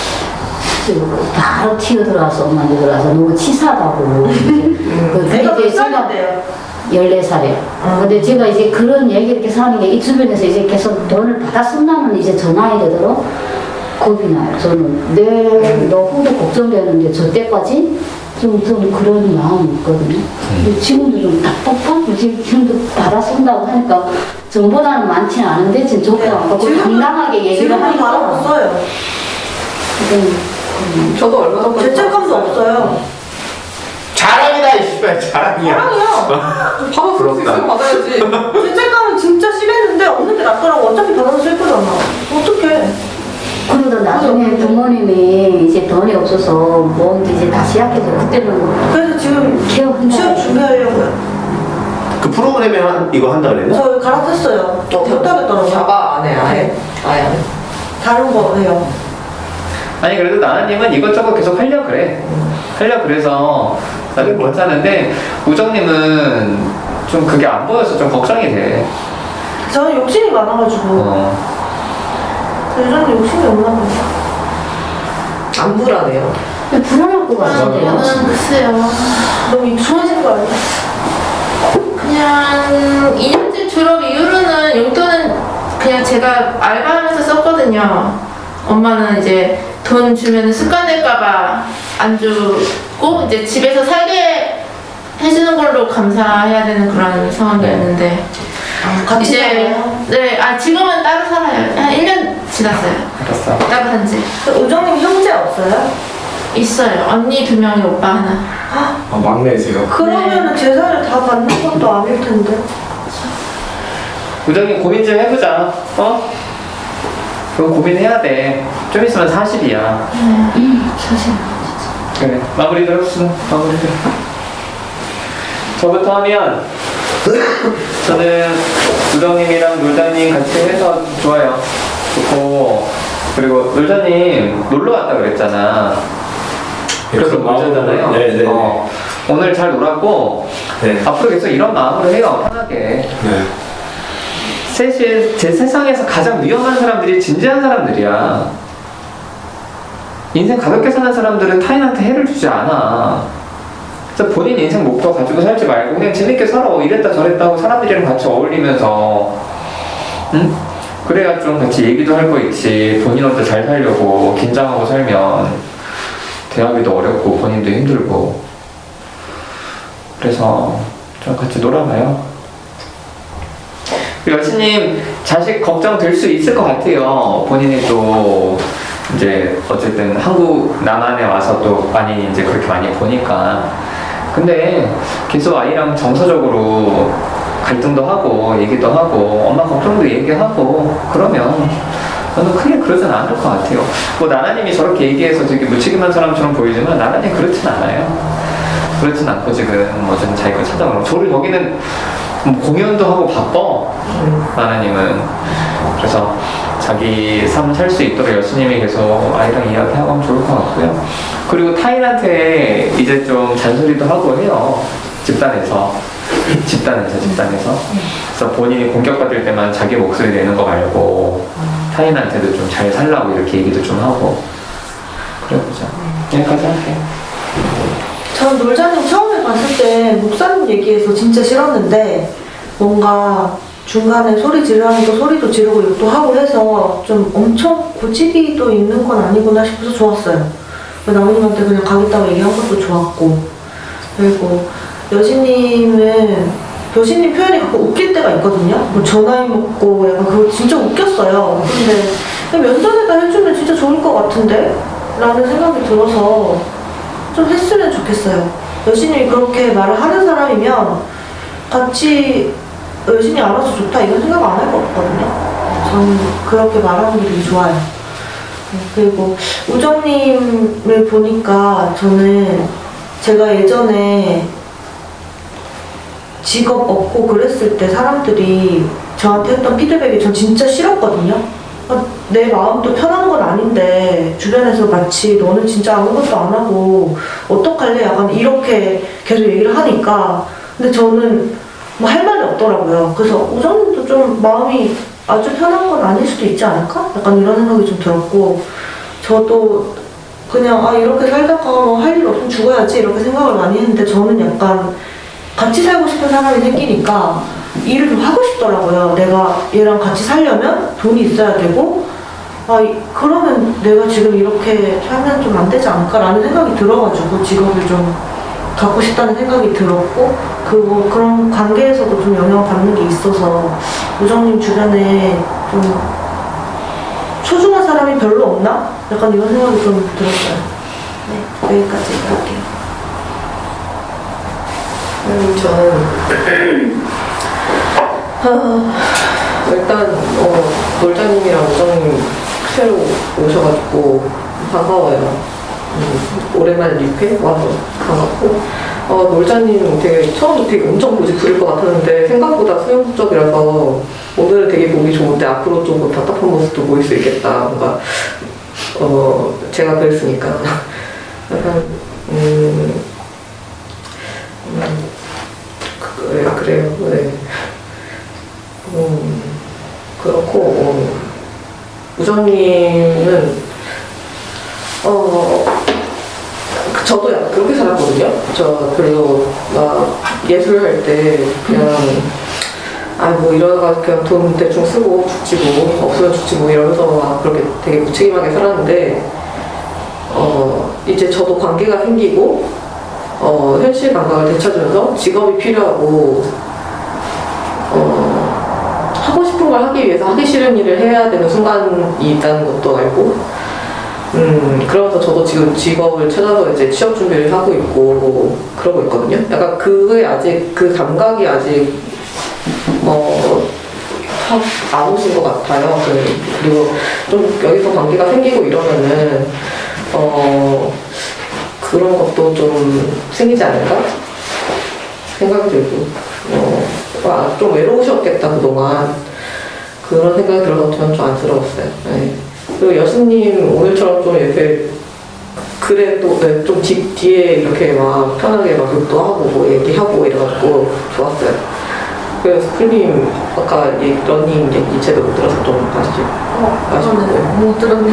[SPEAKER 6] 바로 튀어들어와서 엄마한테 들어와서 너무 치사하다고.
[SPEAKER 5] 내가 몇 살인데요?
[SPEAKER 6] 14살이에요. 근데 제가 이제 그런 얘기를 계속 하는 게 이 주변에서 이제 계속 돈을 받아 쓴다는 이제 전화에 되도록 겁이 나요. 저는 내 노후도 걱정되는데 저 때까지 좀 그런 마음이 있거든요. 근데 지금도 좀 답답한? 지금도 받아 쓴다고 하니까 전보다는 많지는 않은데 지금 조금 당당하게 얘기를 하니까
[SPEAKER 5] 없어요.
[SPEAKER 7] 저도 얼마 전까지
[SPEAKER 5] 죄책감도 없어요.
[SPEAKER 4] 잘합니다. 씨발 자랑이야.
[SPEAKER 5] 사랑이야.
[SPEAKER 7] 받아줄 수 있으면 받아야지.
[SPEAKER 5] 죄책감은 진짜 심했는데 없는 게 낫더라고. 어차피 받아서 쓸 거잖아. 어떡해.
[SPEAKER 6] 그래도 나중에 부모님이 이제 돈이 없어서 뭔지 이제 다시 시작해서 그때는
[SPEAKER 5] 그래서 지금 취업 준비하려고요.
[SPEAKER 4] 그 프로그램에 이거 한다 그랬나?
[SPEAKER 5] 저 갈아탔어요. 못하겠더라고요.
[SPEAKER 7] 자바 안 해, 아예. 아예 안 해.
[SPEAKER 5] 다른 거 해요.
[SPEAKER 1] 아니 그래도 나나님은 이것저것 계속 하려 그래. 하려 그래서 나는 괜찮은데 우정님은 좀 그게 안 보여서 좀 걱정이 돼.
[SPEAKER 5] 저는 욕심이 많아가지고. 요즘 욕심이 없나 봐요.
[SPEAKER 7] 안 불안해요.
[SPEAKER 6] 불안할 것 같은데요.
[SPEAKER 2] 저는 글쎄요.
[SPEAKER 5] 너무 익숙해진 거 아니야?
[SPEAKER 2] 그냥 2년제 졸업 이후로는 용돈은 그냥 제가 알바하면서 썼거든요. 엄마는 이제 돈 주면 습관될까봐 안 주고 이제 집에서 살게 해주는 걸로 감사해야 되는 그런 상황이었는데
[SPEAKER 5] 같이
[SPEAKER 2] 이제
[SPEAKER 5] 살아요?
[SPEAKER 2] 네, 지금은 따로 살아요. 한 1년 지났어요.
[SPEAKER 1] 알았어.
[SPEAKER 2] 따로 산지.
[SPEAKER 5] 우정님 형제 없어요?
[SPEAKER 2] 있어요. 언니 2명에 오빠 하나.
[SPEAKER 3] 아, 막내세요?
[SPEAKER 5] 그러면은 재산을 다 받는 것도 아닐 텐데.
[SPEAKER 1] 우정님 고민 좀 해보자. 그건 고민해야 돼. 좀 있으면 40이야.
[SPEAKER 2] 사실.
[SPEAKER 1] 그래. 마무리들 합시다. 마무리들. 저부터 하면 저는 우정님이랑 놀자님 같이 해서 좋아요. 좋고 그리고 놀자님 놀러 왔다 그랬잖아. 그래서 놀자잖아요.
[SPEAKER 3] 네네.
[SPEAKER 1] 오늘 잘 놀았고
[SPEAKER 3] 네.
[SPEAKER 1] 앞으로 계속 이런 마음으로 해요. 편하게.
[SPEAKER 3] 네.
[SPEAKER 1] 사실 제 세상에서 가장 위험한 사람들이 진지한 사람들이야. 인생 가볍게 사는 사람들은 타인한테 해를 주지 않아. 그래서 본인 인생 목표 가지고 살지 말고 그냥 재밌게 살아. 이랬다 저랬다 하고 사람들이랑 같이 어울리면서 응? 그래야 좀 같이 얘기도 할 거 있지. 본인 혼자 잘 살려고 긴장하고 살면 대하기도 어렵고 본인도 힘들고. 그래서 좀 같이 놀아봐요. 여신님 자식 걱정 될 수 있을 것 같아요. 본인이 또 이제 어쨌든 한국 남한에 와서 또 많이 이제 그렇게 많이 보니까. 근데 계속 아이랑 정서적으로 갈등도 하고 얘기도 하고 엄마 걱정도 얘기하고 그러면 저는 크게 그러진 않을 것 같아요. 뭐 나나님이 저렇게 얘기해서 되게 무책임한 사람처럼 보이지만 나나님 그렇진 않아요. 그렇진 않고 지금 뭐 좀 자기 걸 찾아가고 저를 여기는 뭐 공연도 하고 바빠. 나나님은. 그래서 자기 삶을 살 수 있도록 여수님이 계속 아이랑 이야기하고 하면 좋을 것 같고요. 그리고 타인한테 이제 좀 잔소리도 하고 해요. 집단에서. 그래서 본인이 공격받을 때만 자기 목소리 내는 거 말고 타인한테도 좀 잘 살라고 이렇게 얘기도 좀 하고 그래보자. 여기까지 할게요.
[SPEAKER 5] 전 놀자님 처음에 봤을 때 목사님 얘기해서 진짜 싫었는데 뭔가 중간에 소리 지르면서 소리도 지르고 욕도 하고 해서 좀 엄청 고집이도 있는 건 아니구나 싶어서 좋았어요. 나무님한테 그냥 가겠다고 얘기한 것도 좋았고. 그리고 여신님은 여신님 표현이 가끔 웃길 때가 있거든요. 뭐 전화해 먹고 약간 그거 진짜 웃겼어요. 근데 그냥 면전에다 해주면 진짜 좋을 것 같은데? 라는 생각이 들어서 좀 했으면 좋겠어요. 여신이 그렇게 말을 하는 사람이면 같이 여신이 알아서 좋다 이런 생각 안 할 것 같거든요. 저는 그렇게 말하는 게 되게 좋아요. 그리고 우정님을 보니까 저는 제가 예전에 직업 없고 그랬을 때 사람들이 저한테 했던 피드백이 전 진짜 싫었거든요. 내 마음도 편한 건 아닌데 주변에서 마치 너는 진짜 아무것도 안 하고 어떡할래? 약간 이렇게 계속 얘기를 하니까 근데 저는 뭐 할 말이 없더라고요. 그래서 우정님도 좀 마음이 아주 편한 건 아닐 수도 있지 않을까? 약간 이런 생각이 좀 들었고 저도 그냥 이렇게 살다가 뭐 할 일 없으면 죽어야지 이렇게 생각을 많이 했는데 저는 약간 같이 살고 싶은 사람이 생기니까 일을 좀 하고 싶더라고요. 내가 얘랑 같이 살려면 돈이 있어야 되고 그러면 내가 지금 이렇게 살면 좀 안 되지 않을까라는 생각이 들어가지고 직업을 좀 갖고 싶다는 생각이 들었고 그리고 그런 관계에서도 좀 영향을 받는 게 있어서 우정님 주변에 좀 소중한 사람이 별로 없나? 약간 이런 생각이 좀 들었어요. 네, 여기까지 할게요.
[SPEAKER 7] 저는 일단 놀자님이랑 우정님 새로 오셔가지고 반가워요. 오랜만에 리페 와서 반갑고 놀자님 되게 처음부터 되게 엄청 고집 부릴 것 같았는데 생각보다 수용적이라서 오늘은 되게 보기 좋은데 앞으로 조금 답답한 모습도 보일 수 있겠다. 뭔가 제가 그랬으니까 약간 그래요. 네. 그렇고 우정님은 저도 약간 그렇게 살았거든요. 저 별로 막 예술할 때 그냥 뭐 이러다가 그냥 돈 대충 쓰고 죽지 뭐 없으면 죽지 뭐 이러면서 막 그렇게 되게 무책임하게 살았는데 이제 저도 관계가 생기고 현실 감각을 되찾으면서 직업이 필요하고 하고 싶은 걸 하기 위해서 하기 싫은 일을 해야 되는 순간이 있다는 것도 알고 그러면서 저도 지금 직업을 찾아서 이제 취업 준비를 하고 있고 그러고 있거든요. 약간 그게 아직 그 감각이 아직 안 오신 것 같아요. 그리고 좀 여기서 관계가 생기고 이러면은 그런 것도 좀 생기지 않을까 생각이 들고 좀 외로우셨겠다 그동안 그런 생각이 들어서 저는 좀 안쓰러웠어요. 네. 그리고 여신님 오늘처럼 좀 이렇게 그래도 좀 뒤에 이렇게 막 편하게 막 욕도 하고 뭐 얘기하고 이래가지고 좋았어요. 그래서 스쿨님 아까 러닝 얘기 제대로 못 들어서 좀 아쉽고요.
[SPEAKER 2] 못 들었네.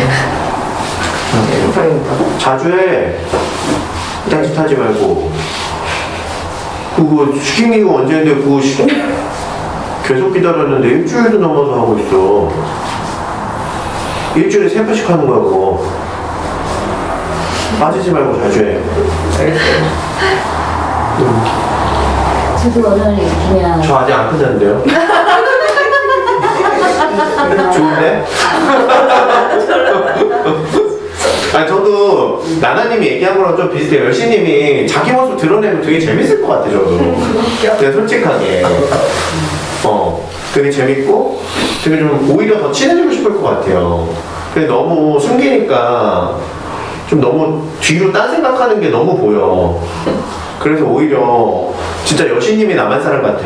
[SPEAKER 7] 네, 영상입니다.
[SPEAKER 4] 자주 해. 딴짓하지 말고. 그거 스키미가 언제인데 그거 계속 기다렸는데 일주일도 넘어서 하고 있어. 일주일에 3번씩 하는 거야 그거. 빠지지 말고 자주 해.
[SPEAKER 7] 알겠어요.
[SPEAKER 6] 저도 오늘 그냥
[SPEAKER 4] 저 아직 안 끝났는데요. 좋은데? 아니 저도 나나님이 얘기한 거랑 좀 비슷해요. 열시님이 자기 모습 드러내면 되게 재밌을 것 같아 저도. 그냥 솔직하게 되게 재밌고 되게 좀 오히려 더 친해지고 싶을 것 같아요. 근데 너무 숨기니까 좀 너무 뒤로 딴 생각하는 게 너무 보여. 그래서 오히려 진짜 여신님이 남한 사람 같아.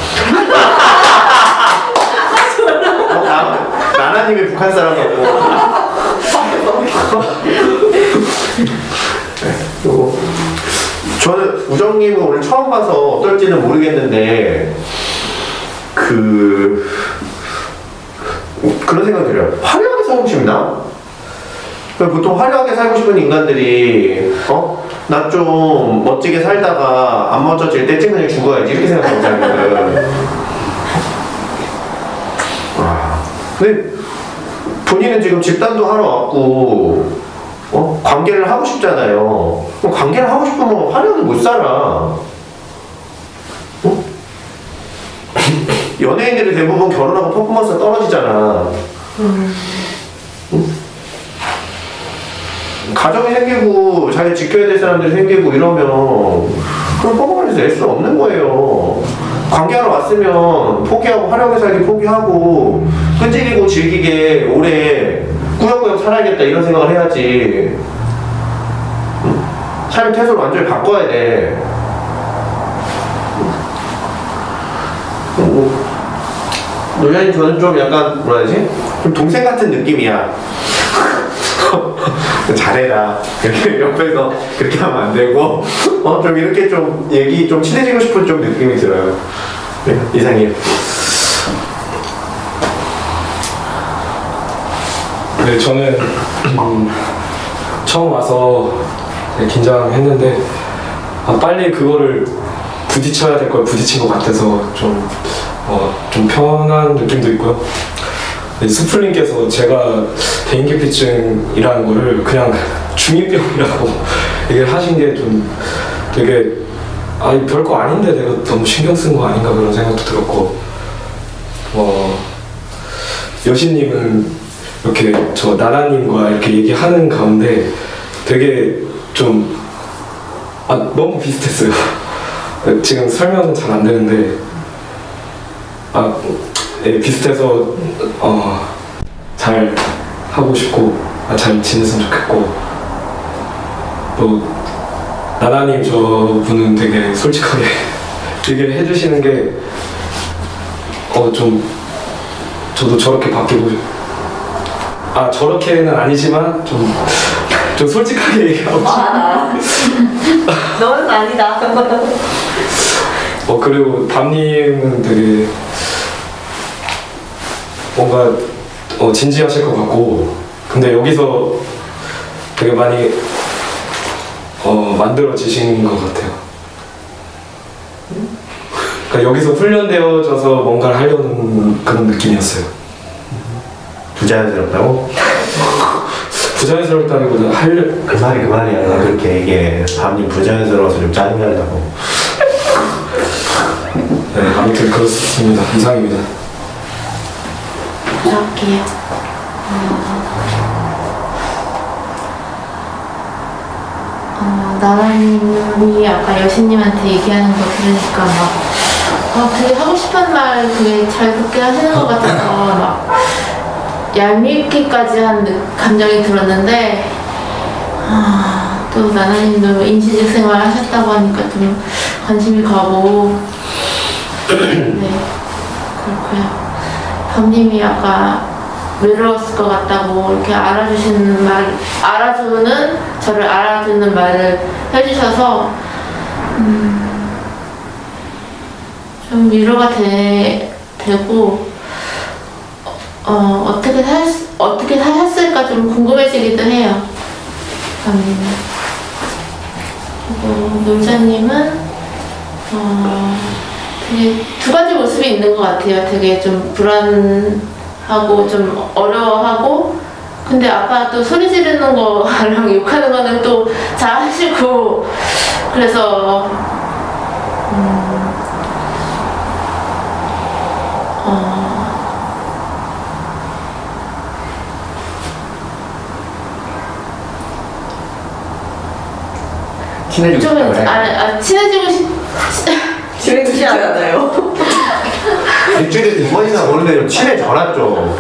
[SPEAKER 4] 나나님이 북한 사람 같고. 그리고 저는 우정님을 오늘 처음 봐서 어떨지는 모르겠는데 그런 생각이 들어요. 화려하게 살고 싶나? 보통 화려하게 살고 싶은 인간들이 나 좀 멋지게 살다가 안 멋져질 때쯤 그냥 죽어야지 이렇게 생각하거든요. 근데 본인은 지금 집단도 하러 왔고 관계를 하고 싶잖아요. 관계를 하고 싶으면 화려하게 못 살아. 연예인들이 대부분 결혼하고 퍼포먼스가 떨어지잖아. 가정이 생기고 자기 지켜야 될 사람들이 생기고 이러면 그럼 퍼포먼스 낼 수 없는 거예요. 관계하러 왔으면 포기하고 화려하게 살기 포기하고 끈질기고 즐기게 오래 꾸역꾸역 살아야겠다 이런 생각을 해야지. 삶의 태도를 완전히 바꿔야 돼. 노현이 저는 좀 약간 뭐라 해야지? 좀 동생 같은 느낌이야. 잘해라. 이렇게 옆에서 그렇게 하면 안 되고 좀 이렇게 좀 좀 친해지고 싶은 좀 느낌이 들어요. 네, 이상해요.
[SPEAKER 3] 네, 저는 처음 와서 긴장했는데 빨리 그거를 부딪혀야 될 걸 부딪힌 것 같아서 좀 편한 느낌도 있고요. 수풀님께서 제가 대인기피증이라는 거를 그냥 중2병이라고 얘기를 하신 게 좀 되게 별거 아닌데 내가 너무 신경 쓴 거 아닌가 그런 생각도 들었고 여신님은 이렇게 저 나나님과 이렇게 얘기하는 가운데 되게 좀 너무 비슷했어요. 지금 설명은 잘 안 되는데 비슷해서 잘 하고 싶고 잘 지냈으면 좋겠고 또 나나님 저분은 되게 솔직하게 얘기를 해주시는 게 좀 저도 저렇게 바뀌고 저렇게는 아니지만 좀 솔직하게 얘기하고
[SPEAKER 5] 너는 아니다.
[SPEAKER 3] 그리고 담님은 되게 뭔가 진지하실 것 같고 근데 여기서 되게 많이 만들어지신 것 같아요. 그러니까 여기서 훈련되어져서 뭔가를 하려는 그런 느낌이었어요.
[SPEAKER 4] 부자연스럽다고?
[SPEAKER 3] 부자연스럽다기보다
[SPEAKER 4] 그 말이야. 나 그렇게 얘기해. 밤님 부자연스러워서 좀 짜증나려고.
[SPEAKER 3] 네, 아무튼 그렇습니다. 이상입니다.
[SPEAKER 2] 그럴게요. 나라님이 아까 여신님한테 얘기하는 거 들으니까 되게 하고 싶은 말 되게 잘 듣게 하시는 것 같아서 막 얄밉기까지 한 감정이 들었는데 또 나나님도 인시직 생활 하셨다고 하니까 좀 관심이 가고 네 그렇고요. 밤님이 아까 외로웠을 것 같다고 이렇게 저를 알아주는 말을 해주셔서 좀 위로가 되고 어떻게 사셨을까 좀 궁금해지기도 해요. 밤님은. 그리고 놀자님은 되게 두 가지 모습이 있는 것 같아요. 되게 좀 불안하고 좀 어려워하고 근데 아까 또 소리 지르는 거랑 욕하는 거는 또 잘 하시고 그래서
[SPEAKER 1] 친해지고
[SPEAKER 2] 좀
[SPEAKER 1] 싶다
[SPEAKER 2] 친해지고
[SPEAKER 7] 진행도 쉽지 않아요.
[SPEAKER 4] 일주일에 2번이나 보는데 좀 친해져라 좀.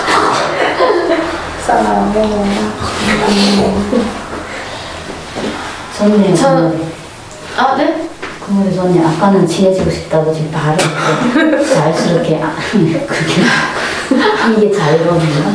[SPEAKER 6] 저는
[SPEAKER 2] 네?
[SPEAKER 6] 그런데 저는 아까는 친해지고 싶다고 지금 말을 자연스럽게 그게 이게 자유로운가?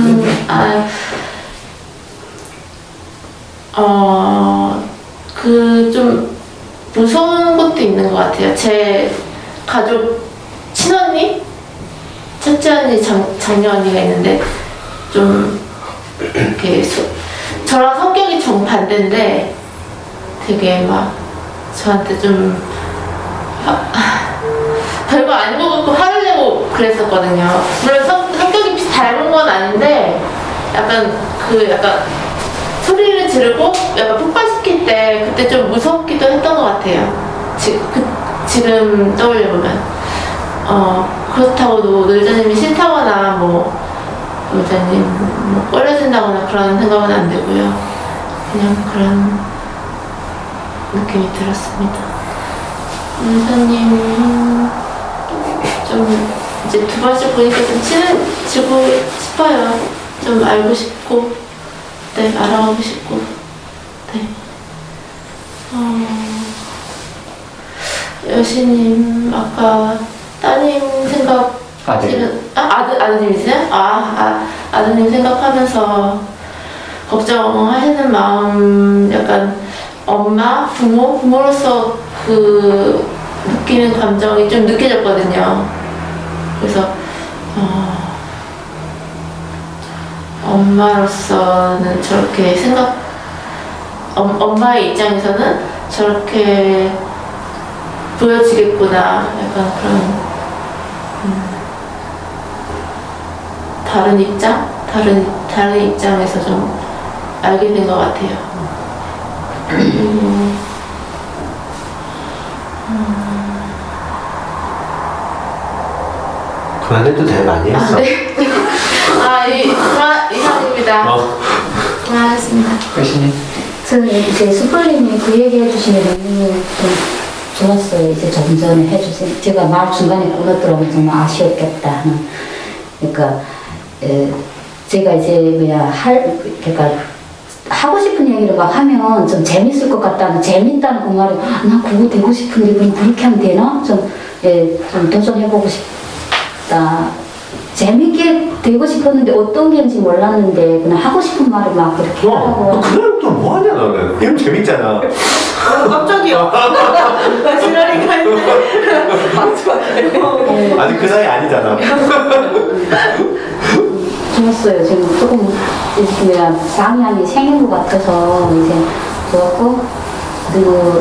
[SPEAKER 2] 좀 무서운 것도 있는 것 같아요. 제 가족 친언니? 첫째 언니, 장녀 언니가 있는데 좀 이렇게 저랑 성격이 정반대인데 되게 막 저한테 좀 별거 아닌 것 같고 화를 내고 그랬었거든요. 물론 성격이 닮은 건 아닌데 약간 소리를 지르고 약간 폭발시킬 때 그때 좀 무섭기도 했던 것 같아요. 지금 떠올려보면 그렇다고 놀자님이 싫다거나 놀자님 꺼려진다거나 그런 생각은 안 들고요. 그냥 그런 느낌이 들었습니다. 놀자님 좀 이제 두 번씩 보니까 좀 친해지고 싶어요. 좀 알고 싶고 네, 알아가고 싶고 네. 여신님 아까 따님 생각 아드님이세요? 아드님 생각하면서 걱정하시는 마음 약간 부모로서 그 느끼는 감정이 좀 느껴졌거든요. 그래서 엄마로서는 저렇게 엄마의 입장에서는 저렇게 보여지겠구나 약간 그런 다른 입장에서 좀 알게 된 것 같아요.
[SPEAKER 4] 그만해도 돼. 많이 했어.
[SPEAKER 2] 네. 이상입니다. 그만하겠습니다.
[SPEAKER 1] 여신님
[SPEAKER 6] 저는 이제 수플님이 그 얘기 해주시는 내용이 좀 좋았어요. 이제 좀 전에 해주세요. 제가 말 중간에 끊었더라면 정말 아쉬웠겠다 하는. 그러니까 제가 이제 그러니까 하고 싶은 얘기를 막 하면 좀 재밌을 것 같다는, 재밌다는 그 말이, 나 그거 되고 싶은데 그럼 그렇게 하면 되나? 좀 도전해보고 싶다. 재밌게 되고 싶었는데 어떤 게인지 몰랐는데 그냥 하고 싶은 말을 막 그렇게 하고.
[SPEAKER 4] 그날부터 뭐 하냐 너는? 이러면 재밌잖아.
[SPEAKER 5] 깜짝이야. 나 지랄이가 했네.
[SPEAKER 4] 아직 그 나이 아니잖아.
[SPEAKER 6] 좋았어요. 지금 조금 그냥 방향이 생긴 것 같아서 이제 좋았고, 그리고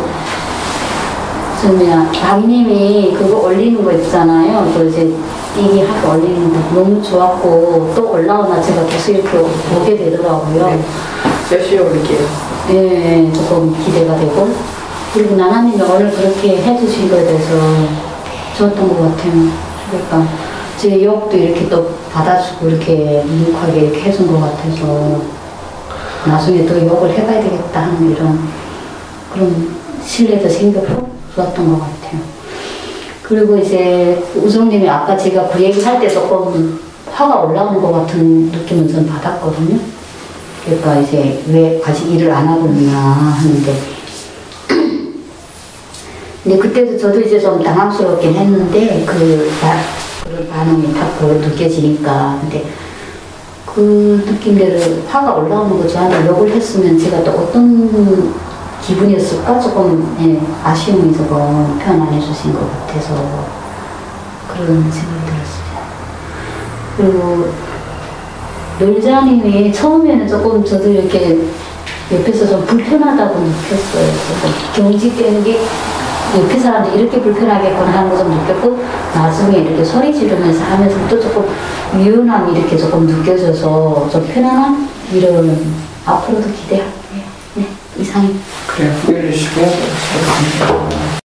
[SPEAKER 6] 그냥 강희님이 그거 올리는 거 있잖아요. 그 이제 띠기 하고 올리는 거 너무 좋았고, 또 올라오나 제가 계속 이렇게 보게 되더라고요.
[SPEAKER 7] 열심히 올릴게요.
[SPEAKER 6] 예, 조금 기대가 되고, 그리고 나나님이 오늘 그렇게 해주신 거에 대해서 좋았던 것 같아요. 그러니까 제 욕도 이렇게 또 받아주고 이렇게 묵묵하게 이렇게 해준 것 같아서 나중에 또 욕을 해봐야 되겠다 하는 이런 그런 신뢰도 생겼고 좋았던 것 같아요. 그리고 이제 우정님이 아까 제가 그 얘기할 때 조금 화가 올라오는 것 같은 느낌은 전 받았거든요. 그러니까 이제 왜 같이 일을 안 하고 있냐 하는데, 근데 그때도 저도 이제 좀 당황스럽긴 했는데 그런 반응이 딱 느껴지니까. 근데 그 느낌대로 화가 올라오는 거 저한테 욕을 했으면 제가 또 어떤 기분이었을까? 조금 아쉬움이 조금 표현 안 해주신 것 같아서 그런 생각이 들었어요. 그리고 놀자님이 처음에는 조금 저도 이렇게 옆에서 좀 불편하다고 느꼈어요. 조금 경직되는 게 옆에 사람들이 이렇게 불편하겠구나 하는 거 좀 느꼈고, 나중에 이렇게 소리 지르면서 하면서 또 조금 미운함이 이렇게 조금 느껴져서 좀 편안함? 이런 앞으로도 기대할게요. 네, 이상입니다.
[SPEAKER 1] 그래요. 후회를 주시고요.